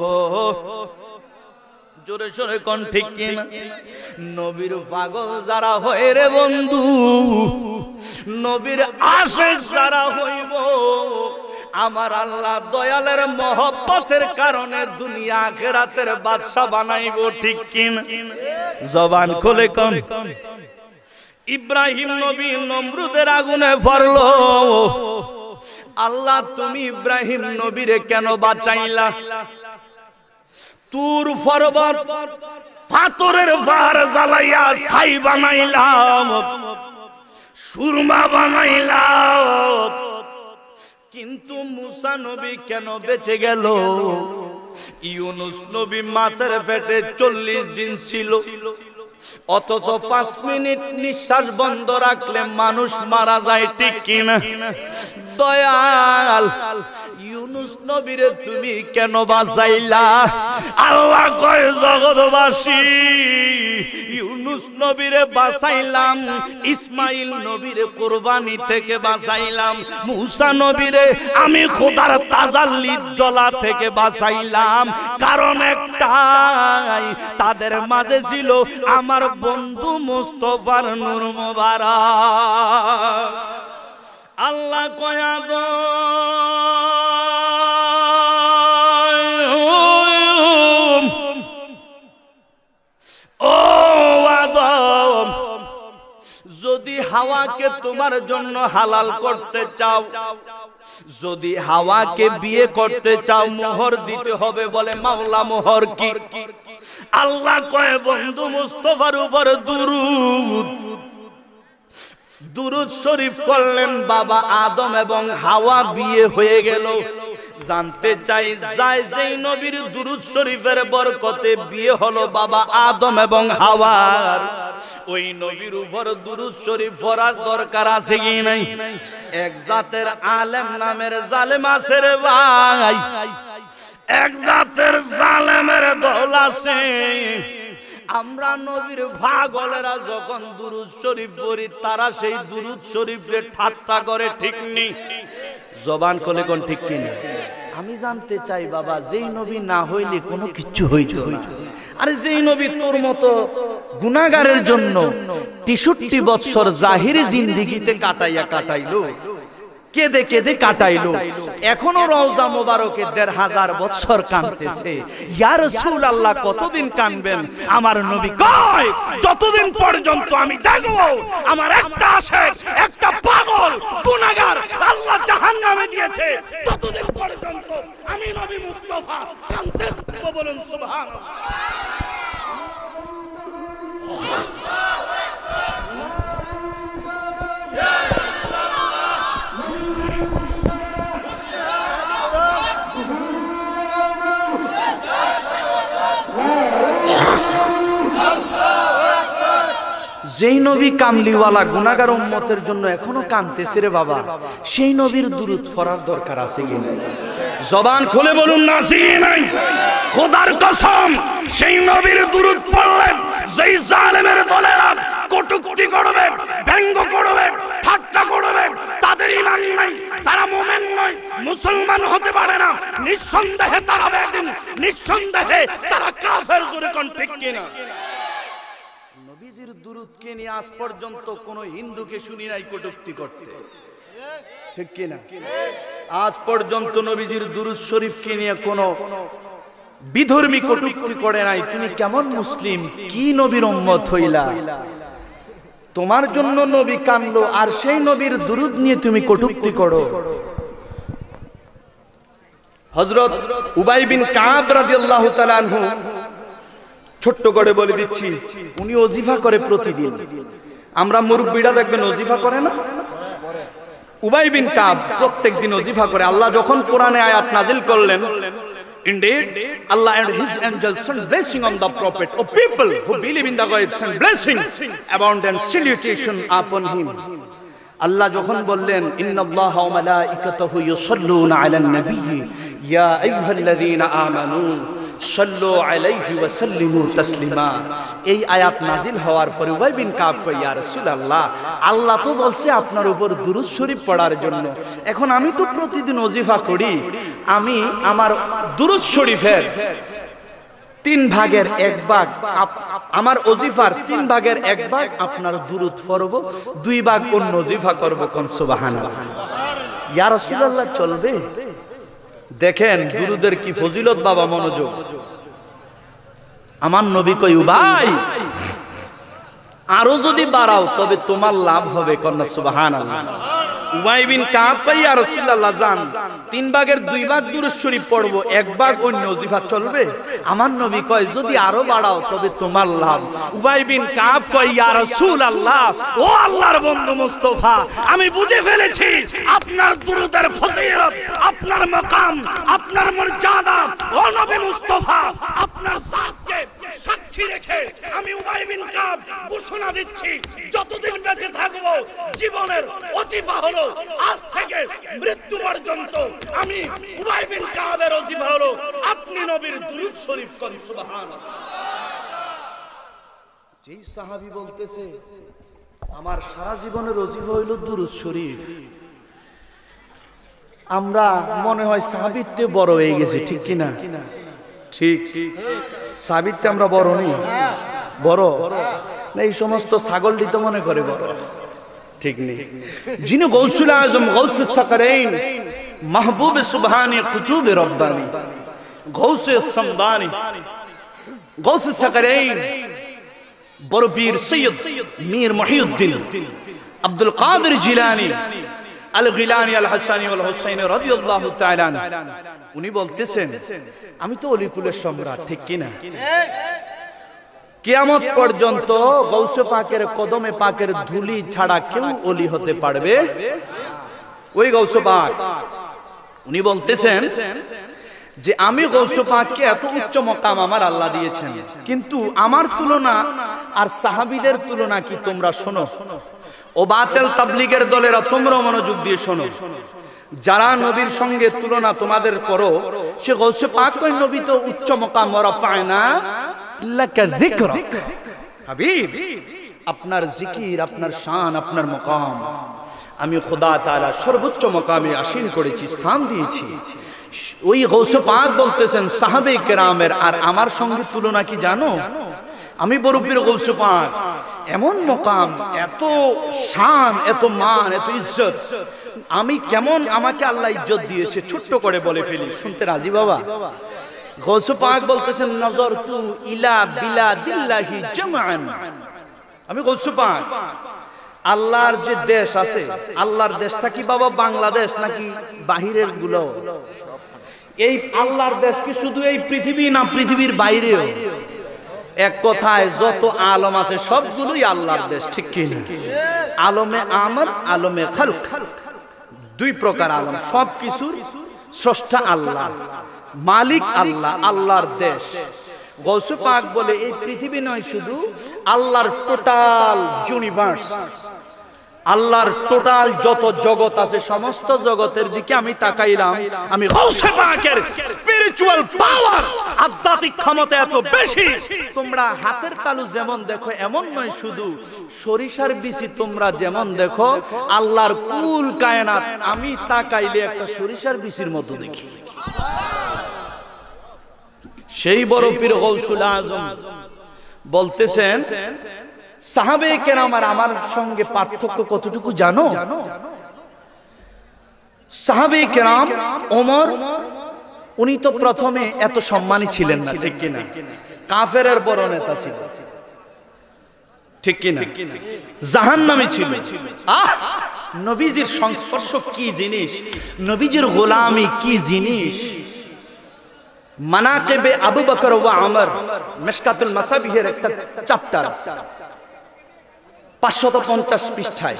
জোরে জোরে কোন ঠিক কিনা নবীর পাগল যারা হয় রে বন্ধু নবীর আশিক যারা হইব আমার আল্লাহ দয়ালের মহব্বতের কারণে দুনিয়া আখিরাতের বাদশা বানাইব ঠিক কিনা জবান খুলে কোন ইব্রাহিম নবী নমরুদের আগুনে পড়লো আল্লাহ তুমি ইব্রাহিম নবীরে কেন বাঁচাইলা তুর পর্বত পাথরের বার জ্বালাইয়া ছাই বানাইলাম সুরমা বানাইলাম কিন্তু মুসা নবী কেন বেঁচে গেল ইউনুস নবী মাছের পেটে 40 দিন ছিল অথচ 5 মিনিট নিঃশ্বাস বন্ধ রাখলে মানুষ মারা যায় ঠিক কিনা দয়াল ইউনুস নবীরে তুমি কেন বাঁচাইলা আল্লাহ কয় জগৎবাসী ইউনুস নবীরে বাঁচাইলাম ইসমাইল নবীরে কুরবানি থেকে বাঁচাইলাম মুসা নবীরে আমি খোদার তাজাল্লির জ্বালা থেকে বাঁচাইলাম কারণ একটাই তাদের মাঝে ছিল আমার বন্ধু মুস্তাফার নূর মোবারক আল্লাহ কয় ও আদম যদি হাওয়াকে তোমার জন্য হালাল করতে চাও যদি হাওয়াকে বিয়ে করতে চাও মোহর দিতে হবে বলে মাওলা মোহর কি আল্লাহ কয় বন্ধু মুস্তাফার উপর দুরূদ শরীফ করলেন বাবা আদম এবং হাওয়া বিয়ে হয়ে গেল জানতে চাই যায় যেই নবীর দুরূদ শরীফের বরকতে বিয়ে হলো বাবা আদম এবং হাওয়ার ওই নবীর উপর দুরূদ শরীফ পড়ার দরকার আছে কি নাই এক জাতের আলেম নামের জালেম আছে রে ভাই এক জাতের জালেমের দল আছে আমরা নবীর পাগলেরা যখন দুরূদ শরীফ পড়ি তারা সেই দুরূদ শরীফে ঠাট্টা করে ঠিক নেই জবান খুলে কোন ঠিক কিনা আমি জানতে চাই বাবা যেই নবী না হইলে কোনো কিছু হইতো না আরে যেই নবী তোর মতো গুনাহগারের জন্য 63 বছর জাহিরি জিন্দেগিতে কাটাইলো কেঁদে কেঁদে কাটাইলো, এখনো রওজা মোবারকে ১৫০০ বছর কাঁদতেছে। ইয়া রাসূলুল্লাহ কতদিন কাঁদবেন? আমার নবী কয় যতদিন পর্যন্ত আমি দেখবো আমার একটা আশেক, একটা পাগল গুনাহগার আল্লাহ জাহান্নামে দিয়েছে, ততদিন পর্যন্ত আমি নবী মুস্তাফা কাঁদতে থাকবো। বলুন সুবহানাল্লাহ। যেই নবী কামলিওয়ালা গুনাহগার উম্মতের জন্য এখনো কাঁদতেছে রে বাবা, সেই নবীর দুরূদ পড়ার দরকার আছে কিনা? জবান খুলে বলুন না আছে নাই? খোদার কসম, সেই নবীর দুরূদ পড়লেন যেই জালেমের দলেরা কটূক্তি করবে, ব্যঙ্গ করবে, ঠাট্টা করবে, তাদের ঈমান নাই, তারা মুমিন নয়, মুসলমান হতে পারে না, নিঃসন্দেহে তারা বেঈমান, নিঃসন্দেহে তারা কাফের। জোরে কোন ঠিক কিনা? নবীজির দুরূদকে নিয়ে আজ পর্যন্ত কোন হিন্দুকে শুনি নাই কটূক্তি করতে, ঠিক কিনা? আজ পর্যন্ত নবীজির দুরূদ শরীফকে নিয়ে কোন বিধর্মী কটূক্তি করে নাই। তুমি কেমন মুসলিম, কি নবীর উম্মত হইলা? তোমার জন্য নবী কাঁদলো আর সেই নবীর দুরূদ নিয়ে তুমি কটূক্তি করো। হযরত উবাই বিন কাব রাদিয়াল্লাহু তাআলা আনহু, ছোট্ট করে বলে দিচ্ছি, উনি ওজিফা করে প্রতিদিন। আমরা মুরব্বিরা দেখবেন ওজিফা করে না? উবাই বিন কাব প্রত্যেকদিন ওজিফা করে। আল্লাহ যখন কোরআনে আয়াত নাজিল করলেন, indeed Allah and his angels send blessing on the prophet, O people who believe in the God, send blessing, abundant salutation upon him. আল্লাহ যখন বললেন ইন্নাল্লাহা ওয়া মালাইকাতাহু ইউসাল্লুনা আলান নাবিয়্যি ইয়া আইয়ুহাল্লাযীনা আমানু সাল্লু আলাইহি ওয়া সাল্লিমু তাসলিমা, এই আয়াত নাজিল হওয়ার পরে উবাই বিন কাব কয়, ইয়া রাসূলুল্লাহ, আল্লাহ তো বলছে আপনার উপর দুরূদ শরীফ পড়ার জন্য, এখন আমি তো প্রতিদিন ওজিফা করি, আমি আমার দুরূদ শরীফের 3 ভাগের 1 ভাগ, আমার ওজিফার 3 ভাগের 1 ভাগ আপনার দুরূদ পড়ব, 2 ভাগ অন্য ওজিফা করব। কোন সুবহানাল্লাহ। ইয়া রাসূলুল্লাহ চলবে? দেখেন দুরূদের কি ফজিলত বাবা, মনোযোগ। আমার নবী কই, ভাই আরো যদি বাড়াও তবে তোমার লাভ হবে। কন্যা সুবহানাল্লাহ। উবাই বিন কাব কই, ইয়া রাসূলুল্লাহ জান 3 ভাগের 2 ভাগ দুরূদ শরীফ পড়ব, 1 ভাগ অন্য ওজিফা চলবে? আমার নবী কয়, যদি আরো বাড়াও তবে তোমার লাভ। উবাই বিন কাব কই, ইয়া রাসূলুল্লাহ, ও আল্লাহর বন্ধু মুস্তাফা, আমি বুঝে ফেলেছি আপনার দুরূদের ফজিলত, আপনার মাকাম, আপনার মর্যাদা। ও নবী মুস্তাফা, আপনার জাতকে সাক্ষী রেখে আমি উবাই বিন কাব ঘোষণা দিচ্ছি, যতদিন বেঁচে থাকব জীবনের ওজিফা হলো আজ থেকে মৃত্যু পর্যন্ত আমি উবাই বিন কাবের ওজিফা হলো আপনি নবীর দুরূদ শরীফ। কোন সুবহানাল্লাহ। যেই সাহাবী বলতেছে আমার সারা জীবনের ওজিফা হইল দুরূদ শরীফ, আমরা মনে হয় সাহাবীতে বড় হয়ে গেছে, ঠিক কি না? ঠিক, সাহাবীতে আমরা বড় নেই, বড় না এই সমস্ত ছাগল দিতে মনে করে বড়, ঠিক নেই। যিনি গৌসুল আজম, গৌসুল সাকরাইন, মাহবুব সুবহানি, কুতুব রব্বানি, গৌসে সমদানি, গৌসুল সাকরাইন, বড় পীর সৈয়দ মীর মহিউদ্দিন আব্দুল কাদের জিলানী আল গিলানী আল হাসানী ওয়াল হুসাইনী রাদিয়াল্লাহু তাআলা, উনি বলতেছেন আমি তো অলিকুলের সম্রাট, ঠিক কি না? কিয়ামত পর্যন্ত গৌসে পাকের কদমে পাকের ধুলি ছাড়া কেউ ওলি হতে পারবে? ওই গৌসে পাক উনি বলতেছেন যে আমি গৌসে পাককে এত উচ্চ মাকাম আমার আল্লাহ দিয়েছেন, কিন্তু আমার তুলনা আর সাহাবীদের তুলনা কি তোমরা শোনো? ও বাতিল তাবলীগের দলেরা তোমরা মনোযোগ দিয়ে শোনো, যারা নবীর সঙ্গে তুলনা তোমাদের করো, সে গৌসে পাক কই নবী তো উচ্চ মাকাম, ওয়ারাফায়না লাকা যিকরাক, হাবিব আপনার জিকির, আপনার শান, আপনার মাকাম আমি খোদা তাআলা সর্বোচ্চ মাকামে আসীন করেছি, স্থান দিয়েছি। ওই গৌসে পাক বলতেছেন সাহাবে কেরামের আর আমার সঙ্গে তুলনা কি জানো? আমি বড় পীর গৌসে পাক, এমন মকাম, এত শান, এত মান, এত ইজ্জত, আমি কেমন, আমাকে আল্লাহ ইজ্জত দিয়েছে ছোট্ট করে বলে ফেলি, শুনতে রাজি বাবা? গৌসে পাক বলতেছেন নজরতু ইলা বিলাদিল্লাহি জামআন, আমি গৌসে পাক আল্লাহর যে দেশ আছে, আল্লাহর দেশটা কি বাবা বাংলাদেশ নাকি বাহিরের গুলো? এই আল্লাহর দেশ কি শুধু এই পৃথিবী না পৃথিবীর বাইরেও? এক কথায় যত আলম আছে সবগুলোই আল্লাহর দেশ, ঠিক কি না? আলমে আমর, আলমে খালক, দুই প্রকার আলম। সবকিছুর স্রষ্টা আল্লাহ, মালিক আল্লাহ, আল্লাহর দেশ। গৌসে পাক বলে এই পৃথিবী নয়, শুধু আল্লাহর টোটাল ইউনিভার্স, আল্লাহর টোটাল যত জগৎ আছে সমস্ত জগতের দিকে আমি তাকাইলাম, আমি গৌসে পাকের স্পিরিচুয়াল পাওয়ার, আধ্যাত্মিক ক্ষমতা এত বেশি, তোমরা হাতের তালু যেমন দেখো এমন নয়, শুধু সরিষার বিচি তোমরা যেমন দেখো, আল্লাহর কুল কায়নাত আমি তাকাইলে একটা সরিষার বিচির মতো দেখি। সেই বড় পীর গৌসুল আজম বলতেছেন, সাহাবে কেরাম আর আমার সঙ্গে পার্থক্য কতটুকু জানো? সাহাবে কেরাম ওমর, উনি তো প্রথমে এত সম্মানী ছিলেন না, ঠিক কিনা? কাফেরের বড় নেতা ছিল, ঠিক কিনা? জাহান্নামী ছিল। নবীজির সংস্পর্শ কি জিনিস, নবীজির গোলামি কি জিনিস। মানাকিবে আবু বকর ওয়া ওমর, মিশকাতুল মাসাবিহের একটা চ্যাপ্টার, 550 পৃষ্ঠায়,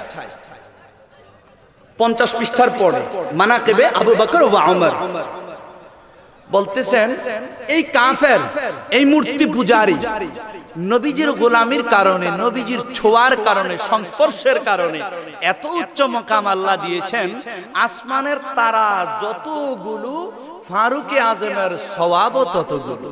50 পৃষ্ঠার পরে মানাকিবে আবু বকর ওয়া ওমর বলতেছেন, এই কাফের, এই মূর্তি পূজারী নবীজির গোলামির কারণে, নবীজির ছোঁয়ার কারণে, সংস্পর্শের কারণে এত উচ্চ মকাম আল্লাহ দিয়েছেন, আসমানের তারা যতগুলো, ফারুকে আজমের সওয়াবও ততগুলো।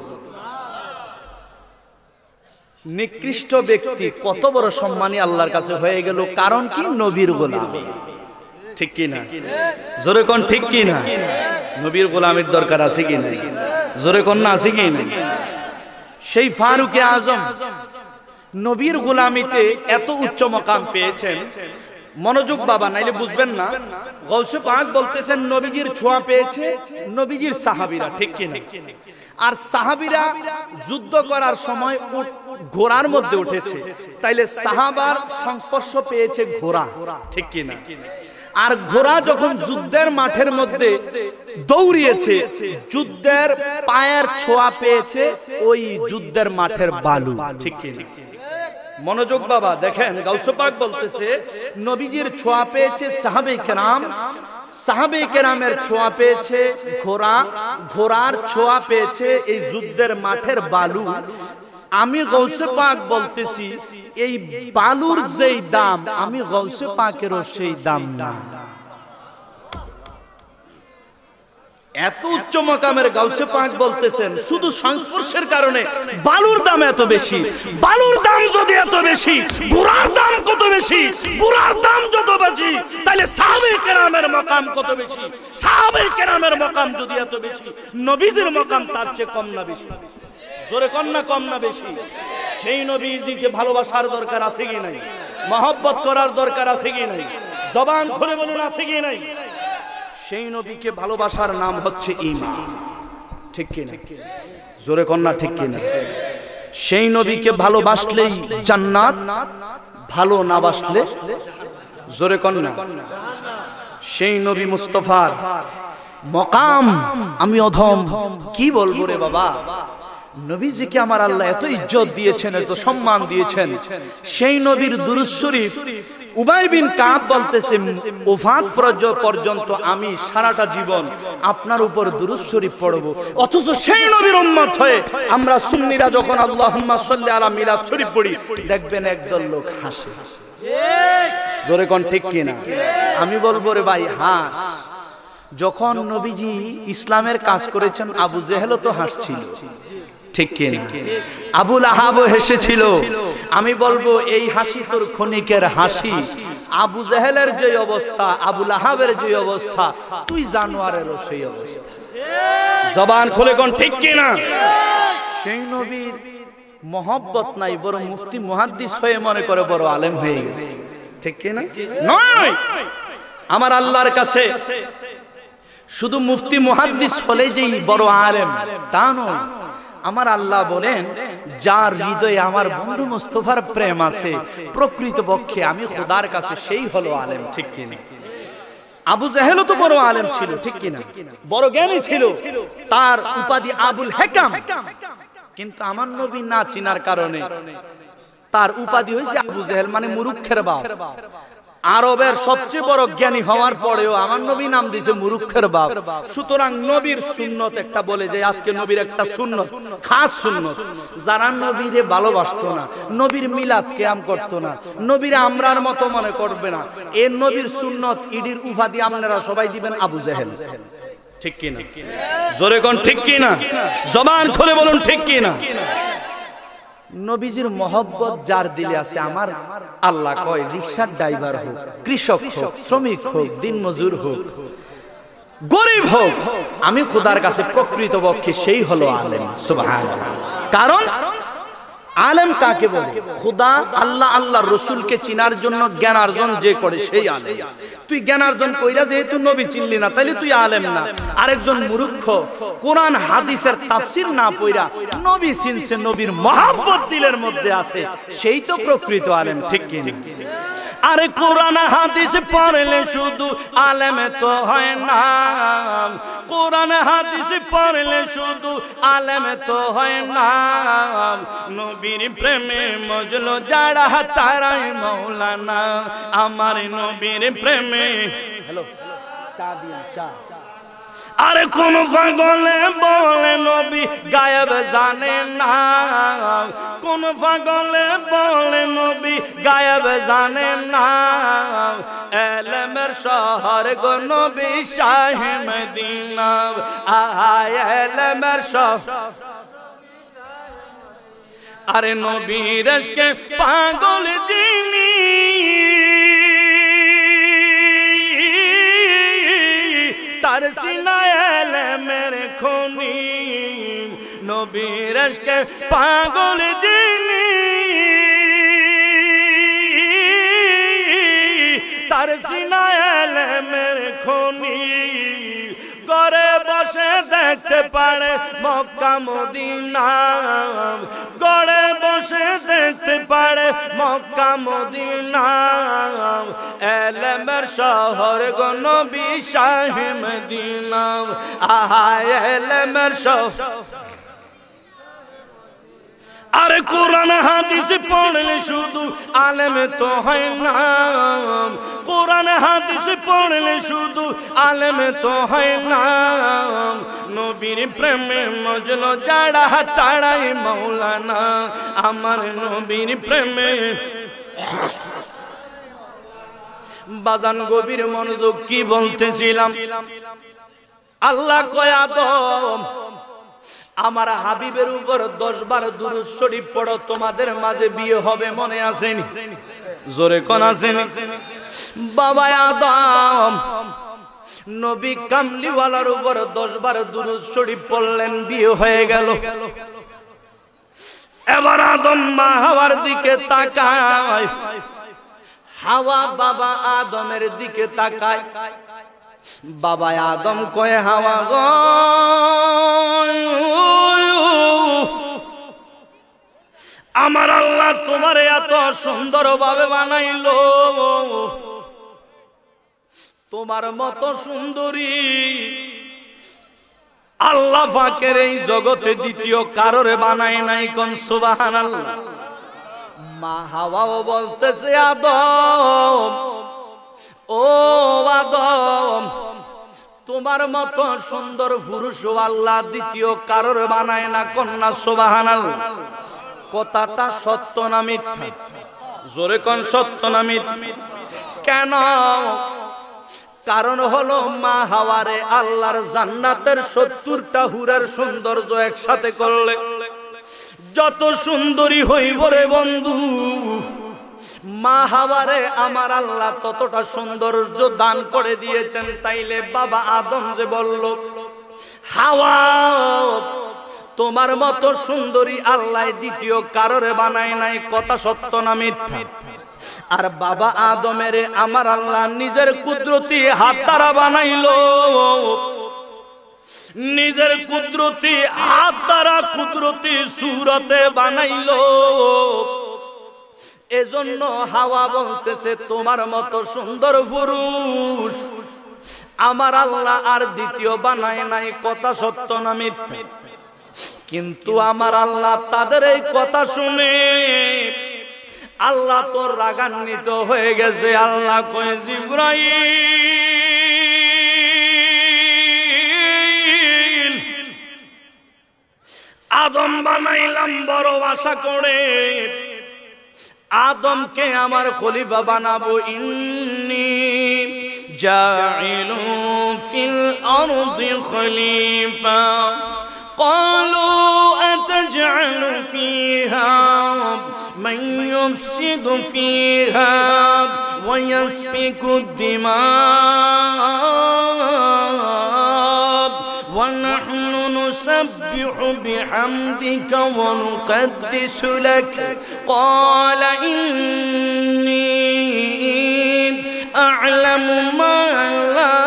নিকৃষ্ট ব্যক্তি কত বড় সম্মানী আল্লাহর কাছে হয়ে গেল, কারণ কি? নবীর গোলামি, ঠিক কি না? জোরে কোন ঠিক কি না? নবীর গোলামির দরকার আছে কি না? জোরে কোন না, আছে কি না? সেই ফারুকে আজম নবীর গোলামিতে এত উচ্চ মকাম পেয়েছেন। মনোযোগ বাবা, নাইলে বুঝবেন না। গৌসে পাক বলতেছেন নবীজির ছোঁয়া পেয়েছে নবীজির সাহাবীরা, ঠিক কি না? আর সাহাবীরা যুদ্ধ করার সময় ঘোড়ার মধ্যে উঠেছে, তাইলে সাহাবার সংস্পর্শ পেয়েছে ঘোড়া, ঠিক কি না? আর ঘোড়া যখন যুদ্ধের মাঠের মধ্যে দৌড়িয়েছে, যুদ্ধের পায়ের ছোঁয়া পেয়েছে ওই যুদ্ধের মাঠের বালু, ঠিক কি না? মনোযোগ বাবা, দেখেন গাউসে পাক বলতেছে নবীজির ছোঁয়া পেয়েছে সাহাবে কেরাম, সাহাবে কেরামের ছোঁয়া পেয়েছে ঘোড়া, ঘোড়ার ছোঁয়া পেয়েছে এই যুদ্ধের মাঠের বালু। আমি গাউসে পাক বলতেছি এই বালুর যেই দাম, আমি গাউসে পাকেরও সেই দাম না। এত উচ্চ মাকামের গাউসে পাক বলতেছেন শুধু সংস্পর্শের কারণে বালুর দাম এত বেশি। বালুর দাম যদি এত বেশি, ঘোড়ার দাম কত বেশি? ঘোড়ার দাম যত বেশি, তাহলে সাহাবে কেরামের মাকাম কত বেশি? সাহাবে কেরামের মাকাম যদি এত বেশি, নবীজির মাকাম তার চেয়ে কম না বেশি? জোরে কম না, কম না বেশি? সেই নবীজিকে ভালোবাসার দরকার আছে কি নাই? মহব্বত করার দরকার আছে কি নাই? জবান খুলে বলুন, আছে কি নাই? সেই নবীকে ভালোবাসার নাম হচ্ছে ঈমান, ঠিক কি না? জোরে কন্যা, ঠিক কি না? সেই নবীকে ভালোবাসলেই জান্নাত, ভালো না বাসলে, জোরে কন্যা, সেই নবী মুস্তাফার মকাম আমি অধম কি বলবো রে বাবা। নবীজিকে আমার আল্লাহ এত ইজ্জত দিয়েছেন, এত সম্মান দিয়েছেন। সেই নবীর দুরূদ শরীফ উবাই বিন কাব বলতেছে, ওফাত পর্যন্ত আমি সারাটা জীবন আপনার উপর দুরূদ শরীফ পড়ব। অথচ সেই নবীর উম্মত হয়ে আমরা সুন্নিরা যখন আল্লাহুম্মা সাল্লি আলা মিলাদ শরীফ পড়ি, দেখবেন একদল লোক হাসে। জোরে কোন ঠিক কি না? আমি বলবো রে ভাই, হাস। যখন নবীজি ইসলামের কাজ করেছেন, আবু জেহেলও তো হাসছিল, ঠিক কি না? আবু লাহাবও হেসেছিল। আমি বলবো এই হাসি তোর ক্ষণিকের হাসি। আবু জেহেলের যে অবস্থা, আবু লাহাবের যে অবস্থা, তুই জানোয়ারেরও সেই অবস্থা। জবান খুলে কোন ঠিক কি না? সেই নবীর মহব্বত নাই, বড় মুফতি মুহাদ্দিস হয়ে মনে করে বড় আলেম হয়ে গেছে। ঠিক কি না? নয়, আমার আল্লাহর কাছে শুধু মুফতি মুহাদ্দিস হলে যে বড় আলেম তা নয়। আমার আল্লাহ বলেন, যার হৃদয়ে আমার বন্ধু মুস্তাফার প্রেম আছে, প্রকৃতপক্ষে আমি খোদার কাছে সেই হলো আলেম। ঠিক কি না? আবু জাহেলও তো বড় আলেম ছিল, ঠিক কি না? বড় জ্ঞানী ছিল, তার উপাধি আবুল হেকাম, কিন্তু আমার নবী না চিনার কারণে তার উপাধি হয়েছে আবু জাহেল, মানে মুরুক্ষের বাপ। আরবের সবচেয়ে বড় জ্ঞানী হওয়ার পরেও আমার নবী নাম দিয়েছে মুরুক্ষের বাপ। সুতরাং নবীর সুন্নত একটা বলে যে আজকে নবীর একটা সুন্নত, খাস সুন্নত, যারা নবীরে ভালোবাসতো না, নবীর মিলাদ কিয়াম করতো না, নবীরে আমরার মতো মনে করবে না, এর নবীর সুন্নত ইডির উপাধি আপনারা সবাই দিবেন আবু জাহেল। ঠিক কি না? জোরে কোন ঠিক কি না? জবান খুলে বলুন ঠিক কি না? নবীজির মহব্বত যার দিলে আছে, আমার আল্লাহ কয় রিকশার ড্রাইভার হোক, কৃষক হোক, শ্রমিক হোক, দিনমজুর হোক, গরিব হোক, আমি খোদার কাছে প্রকৃতপক্ষে সেই হলো আলেম। সুবহানাল্লাহ। কারণ আলেম কাকে বলে? খোদা আল্লাহ আল্লাহর রাসূলকে চিনার জন্য জ্ঞানার্জন যে করে সেই আলেম। তুই জ্ঞানার্জন কইরা যেহেতু নবী চিনলি না, তাইলে তুই আলেম না। আরেকজন মূর্খ কোরআন হাদিসের তাফসীর না পড়া নবী চিনছে, নবীর মহব্বত দিলের মধ্যে আছে, সেই তো প্রকৃত আলেম। ঠিক কি না? আরে কোরআন হাদিস পড়লে শুধু আলেম তো হয় না, কোরআন হাদিস পড়লে শুধু আলেম তো হয় না, নবীর প্রেমে মজলো যারা তারাই মাওলানা, আমার নবীর প্রেমে। হ্যালো, চা দিন, চা। আরে কোন পাগলে বলে নবী গায়েব জানে না, কোন পাগলে বলে নবী গায়েব জানে না, এলেমের শহর গো নবী শাহে মদিনা, আয় এলেমের শহর। আরে নবীর ইশকে পাগল যিনি, তার সিনায় এলেমের খনি, নবীর ইশকে পাগল যিনি, তার সিনায় এলেমের খনি, ঘরে বসে দেখতে পারে মক্কা মদিনা, ঘরে বসে দেখতে পারে মক্কা মদিনা, এলেমের শহর গো নবী শাহে মদিনা, আহা এলেমের শহর। আরে কোরআন হাদিস পড়লে শুধু আলেম তো হয় না, কোরআন হাদিস পড়লে শুধু আলেম তো হয় না, নবীর প্রেমে মজলো যারা তারাই মাওলানা, আমার নবীর প্রেমে। বাজান গভীর মনোযোগ, কি বলতেছিলাম? আল্লাহ কয় আদম আমার হাবিবের উপর 10 বার দুরূদ শরীফ পড়ো, তোমাদের মাঝে বিয়ে হবে, মনে আসেনি? জোরে কোন আসেনি? বাবা আদম নবী কামলিওয়ালার উপর 10 বার দুরূদ শরীফ পড়লেন, বিয়ে হয়ে গেল। এবার আদম মা হাওয়ার দিকে তাকায়, হাওয়া বাবা আদমের দিকে তাকায়। বাবা আদম কয়ে হাওয়া গো, আমার আল্লাহ তোমার এত সুন্দর ভাবে বানাইলো, তোমার মতো সুন্দরী আল্লাহ পাকের এই জগতে দ্বিতীয় কারোরে বানায় নাই। কোন সুবহানাল্লাহ। মা হাওয়াও বলতেছে আদম, ও আদম তোমার মতো সুন্দর পুরুষ আল্লাহ দ্বিতীয় কারোর বানায় না। কন্যা সুবহানাল্লাহ। কথাটা সত্য না মিথ্যা? জোরে কোন সত্য না মিথ্যা? কেন? কারণ হলো মা হাওয়ারে আল্লাহর জান্নাতের 70টা হুরের সৌন্দর্য একসাথে করলে যত সুন্দরী হইব রে বন্ধু, মা হাওয়ারে আমার আল্লাহ ততটা সৌন্দর্য দান করে দিয়েছেন। তাইলে বাবা আদম যে বলল হাওয়া তোমার মতো সুন্দরী আল্লাহ দ্বিতীয় কারোরে বানায় নাই, কথা সত্য না মিথ্যা? আর বাবা আদমের আমার আল্লাহ নিজের কুদরতি হাত দ্বারা বানাইলো, নিজের কুদরতি হাত দ্বারা কুদরতি সুরতে বানাইলো। এজন্য হাওয়া বলতেছে তোমার মতো সুন্দর পুরুষ আমার আল্লাহ আর দ্বিতীয় বানায় নাই, কথা সত্য না মিথ্যা? কিন্তু আমার আল্লাহ তাদের এই কথা শুনে আল্লাহ তো রাগান্বিত হয়ে গেছে। আল্লাহ কয় জিবরাইল, আদম বানাইলাম বড় আশা করে, আদমকে আমার খলিফা বানাবো। ইন্নী জাইলুন ফিল আরদি খলিফা قالوا أتجعل فيها من يفسد فيها ويسفك الدماء ونحن نسبح بحمدك ونقدس لك قال إني أعلم ما لا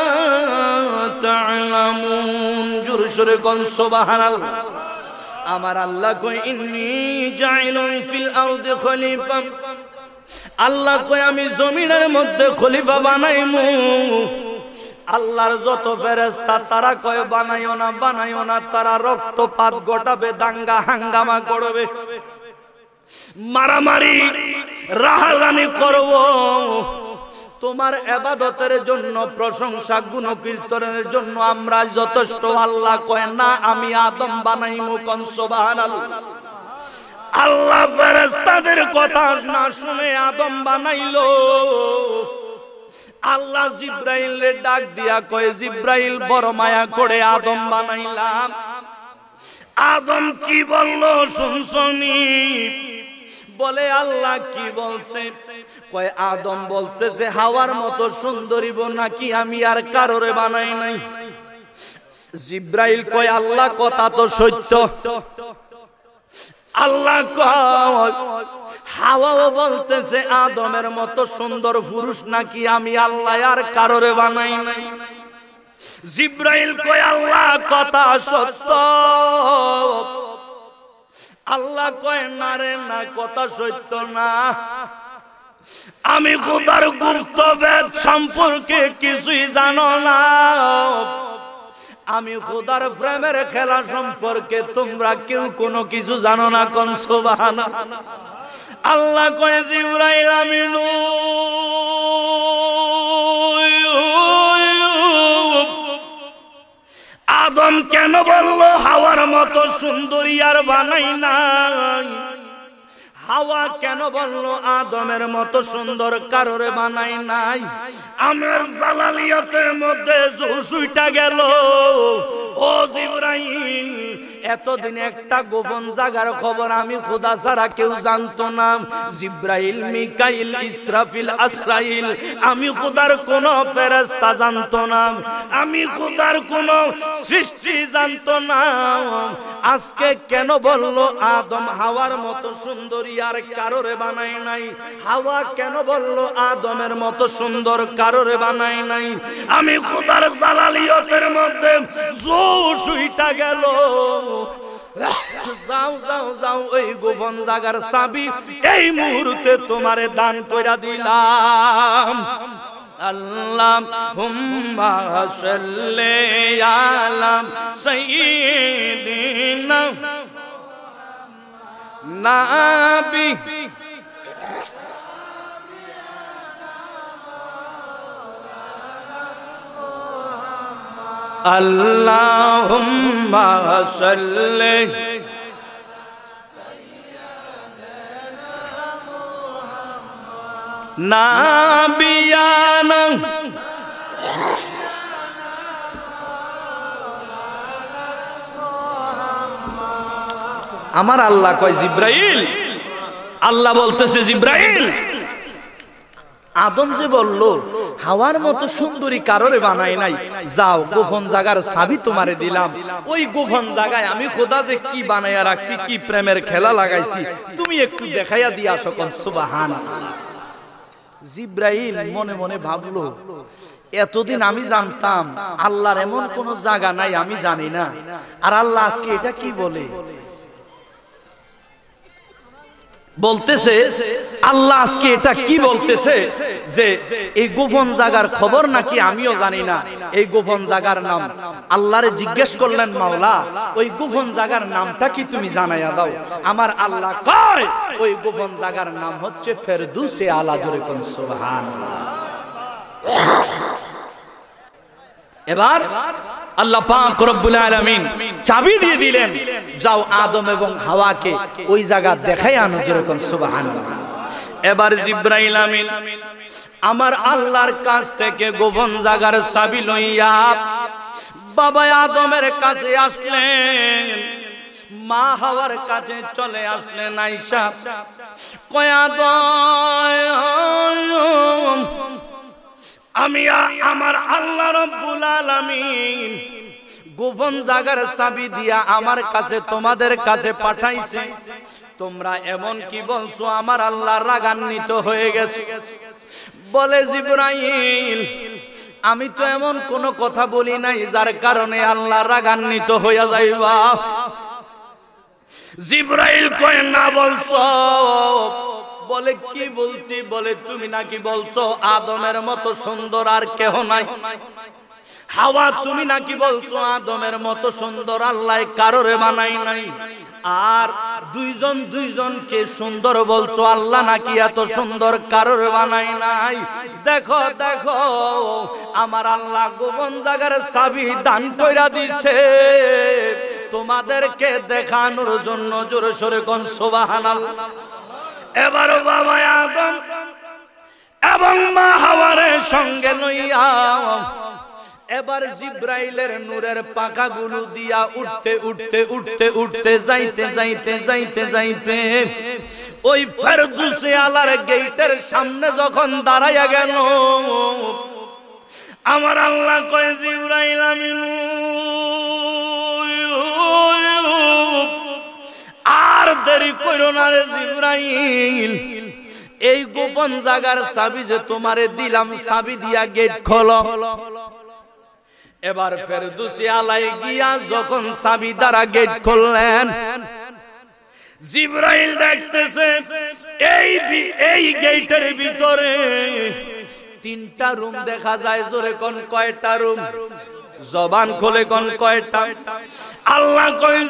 تعلمون। জোরে সরে কোন সুবহানাল্লাহ। আমার আল্লাহ কই ইন্নী জাইলুন ফিল আরদি খলিফা, আল্লাহ কই আমি জমিনের মধ্যে খলিফা বানাইমু। আল্লাহর যত ফেরেশতা তারা কয় বানাইও না বানাইও না, তারা রক্তপাত ঘটাবে, দাঙ্গা হাঙ্গামা করবে, মারামারি রাহাজানি করব। তোমার ইবাদতের জন্য, প্রশংসা গুণকীর্তনের জন্য আমরা যথেষ্ট। আল্লাহ কয় না, আমি আদম বানাইমু। কোন সুবহানাল্লাহ। আল্লাহ ফেরেশতাদের কথা না শুনে আদম বানাইলো। আল্লাহ জিব্রাইলের ডাক দিয়া কয় জিব্রাইল বড় মায়া করে আদম বানাইলাম। আদম কি বললো শুনছনি? বলে আল্লাহ কি বলছে? কয় আদম বলতেছে হাওয়ার মতো সুন্দরী নাকি আমি আর কারোরে বানাই নাই। জিব্রাইল কয় আল্লাহ কথা তো সত্য। আল্লাহ কয় হাওয়াও বলতেছে আদমের মতো সুন্দর পুরুষ নাকি আমি আল্লাহ আর কারোরে বানাই নাই। জিব্রাইল কয় আল্লাহ কথা সত্য। আল্লাহ কয় না রে না, কথা সত্য না। আমি খোদার গুপ্ত বেদ সম্পর্কে কিছুই জানো না। আমি খোদার প্রেমের খেলা সম্পর্কে তোমরা কেউ কোনো কিছু জানো না। কোন সুবহানাল্লাহ। আল্লাহ কয় জিবরাইল আমি আদম কেন বললো হাওয়ার মতো সুন্দরী আর বানাই নাই? হাওয়া কেন বললো আদমের মতো সুন্দর কারোরে বানাই নাই? আমার জালালিয়াতের মধ্যে জুসুইটা গেল। ও জিবরাইল, এতদিন একটা গোপন জায়গার খবর আমি খোদা ছাড়া কেউ জানতো না। জিব্রাইল, মিকাইল, ইসরাফিল, আসরাইল, আমি খোদার কোন ফেরেশতা জানতো না। আমি খোদার কোন সৃষ্টি জানতো না। আজকে কেন বললো আদম হাওয়ার মতো সুন্দরী আর কারোরে বানাই নাই? হাওয়া কেন বললো আদমের মতো সুন্দর কারোরে বানাই নাই? আমি খোদার জালালিয়তের মধ্যে জুসুইটা গেল। যাও যাও যাও, ওই গোপন জায়গার চাবি এই মুহূর্তে তোমারে দান কইরা দিলাম। আল্লাহুম্মা সাল্লি আলা সাইয়্যিদিনা নাবি আল্লাহুম্মা সাল্লি নাবিয়ানা আমার আল্লাহ কয় জিব্রাইল, আল্লাহ বলতেছে জিব্রাইল, আদম যে বলল হাওয়ার মতো সুন্দরী কারোরে বানাই নাই। যাও গোপন জায়গার চাবি তোমারে দিলাম, ওই গোপন জায়গায় আমি খোদা যে কি বানাইয়া রাখছি, কি প্রেমের খেলা লাগাইছি, তুমি একটু দেখাইয়া দিয়ে আসো। কোন সুবহানাল্লাহ। জিব্রাইল মনে মনে ভাবলো, এতদিন আমি জানতাম আল্লাহর এমন কোন জায়গা নাই আমি জানি না, আর আল্লাহ আজকে এটা কি বলে বলতেছে, আল্লাহ আজকে এটা কি বলতেছে যে এই গোপন জায়গার খবর নাকি আমিও জানি না। এই গোপন জায়গার নাম আল্লাহরে জিজ্ঞেস করলেন, মাওলা ওই গোপন জায়গার নামটা কি তুমি জানাইয়া দাও। আমার আল্লাহ কয় ওই গোপন জায়গার নাম হচ্ছে ফেরদৌসে আলা। জোরে কোন সুবহানাল্লাহ। এবার আল্লাহ পাক রব্বুল আলামিন চাবি দিয়ে দিলেন, যাও আদম এবং হাওয়াকে ওই জায়গা দেখাই আনো। যেরকম সুবহানাল্লাহ। এবার জিব্রাইল আমিন আমার আল্লাহর কাছ থেকে গোপন জায়গার চাবি লইয়া বাবা আদমের কাছে আসলেন, মা হাওয়ার কাছে চলে আসলেন। আয়েশা কয়, আদম আমি আমার আল্লাহ রাব্বুল আলামিন গোপন জায়গার চাবি দিয়া আমার কাছে তোমাদের কাছে পাঠাইছে, তোমরা এমন কি বলছো আমার আল্লাহ রাগান্বিত হয়ে গেছে। বলে জিবরাইল আমি তো এমন কোন কথা বলি নাই যার কারণে আল্লাহ রাগান্বিত হইয়া যাইবা। জিবরাইল কয়, না বলছো। বলে কি বলছি? বলে তুমি নাকি বলছো আদমের মতো সুন্দর আর কেহ নাই। হাওয়া তুমি নাকি বলছো আদমের মতো সুন্দর আল্লাহ কারোরে বানাই নাই। আর দুইজন দুইজনকে সুন্দর বলছো, আল্লাহ নাকি এত সুন্দর কারোরে বানাই নাই। দেখো দেখো আমার আল্লাহ গোপন জায়গার চাবি দান কইরা দিছে তোমাদেরকে দেখানোর জন্য। জোরে সোরে কোন সুবহানাল্লাহ। এবার বাবা আদম এবং মা হাওয়ারে সঙ্গে লইয়া এবার জিব্রাইলের নূরের পাখাগুলো দিয়া উঠতে উঠতে উঠতে উঠতে যাইতে যাইতে যাইতে যাইতে ওই ফেরদৌসে আলার গেটের সামনে যখন দাঁড়াইয়া গেল, আমার আল্লাহ কয়, জিব্রাইল আমিন আর দেরি কইরো না রে জিব্রাইল, এই গোপন জায়গার চাবি যে তোমারে দিলাম, চাবি দিয়া গেট খোলো। এবার ফেরদৌসে আলাই গিয়া যখন চাবি দ্বারা গেট খুললেন, জিব্রাইল দেখতেছে এই গেটের ভিতরে তিনটা রুম দেখা যায়। জোরে কোন কয়টা রুম? জবান খোলে কোন কয়টা? আল্লাহ কয়,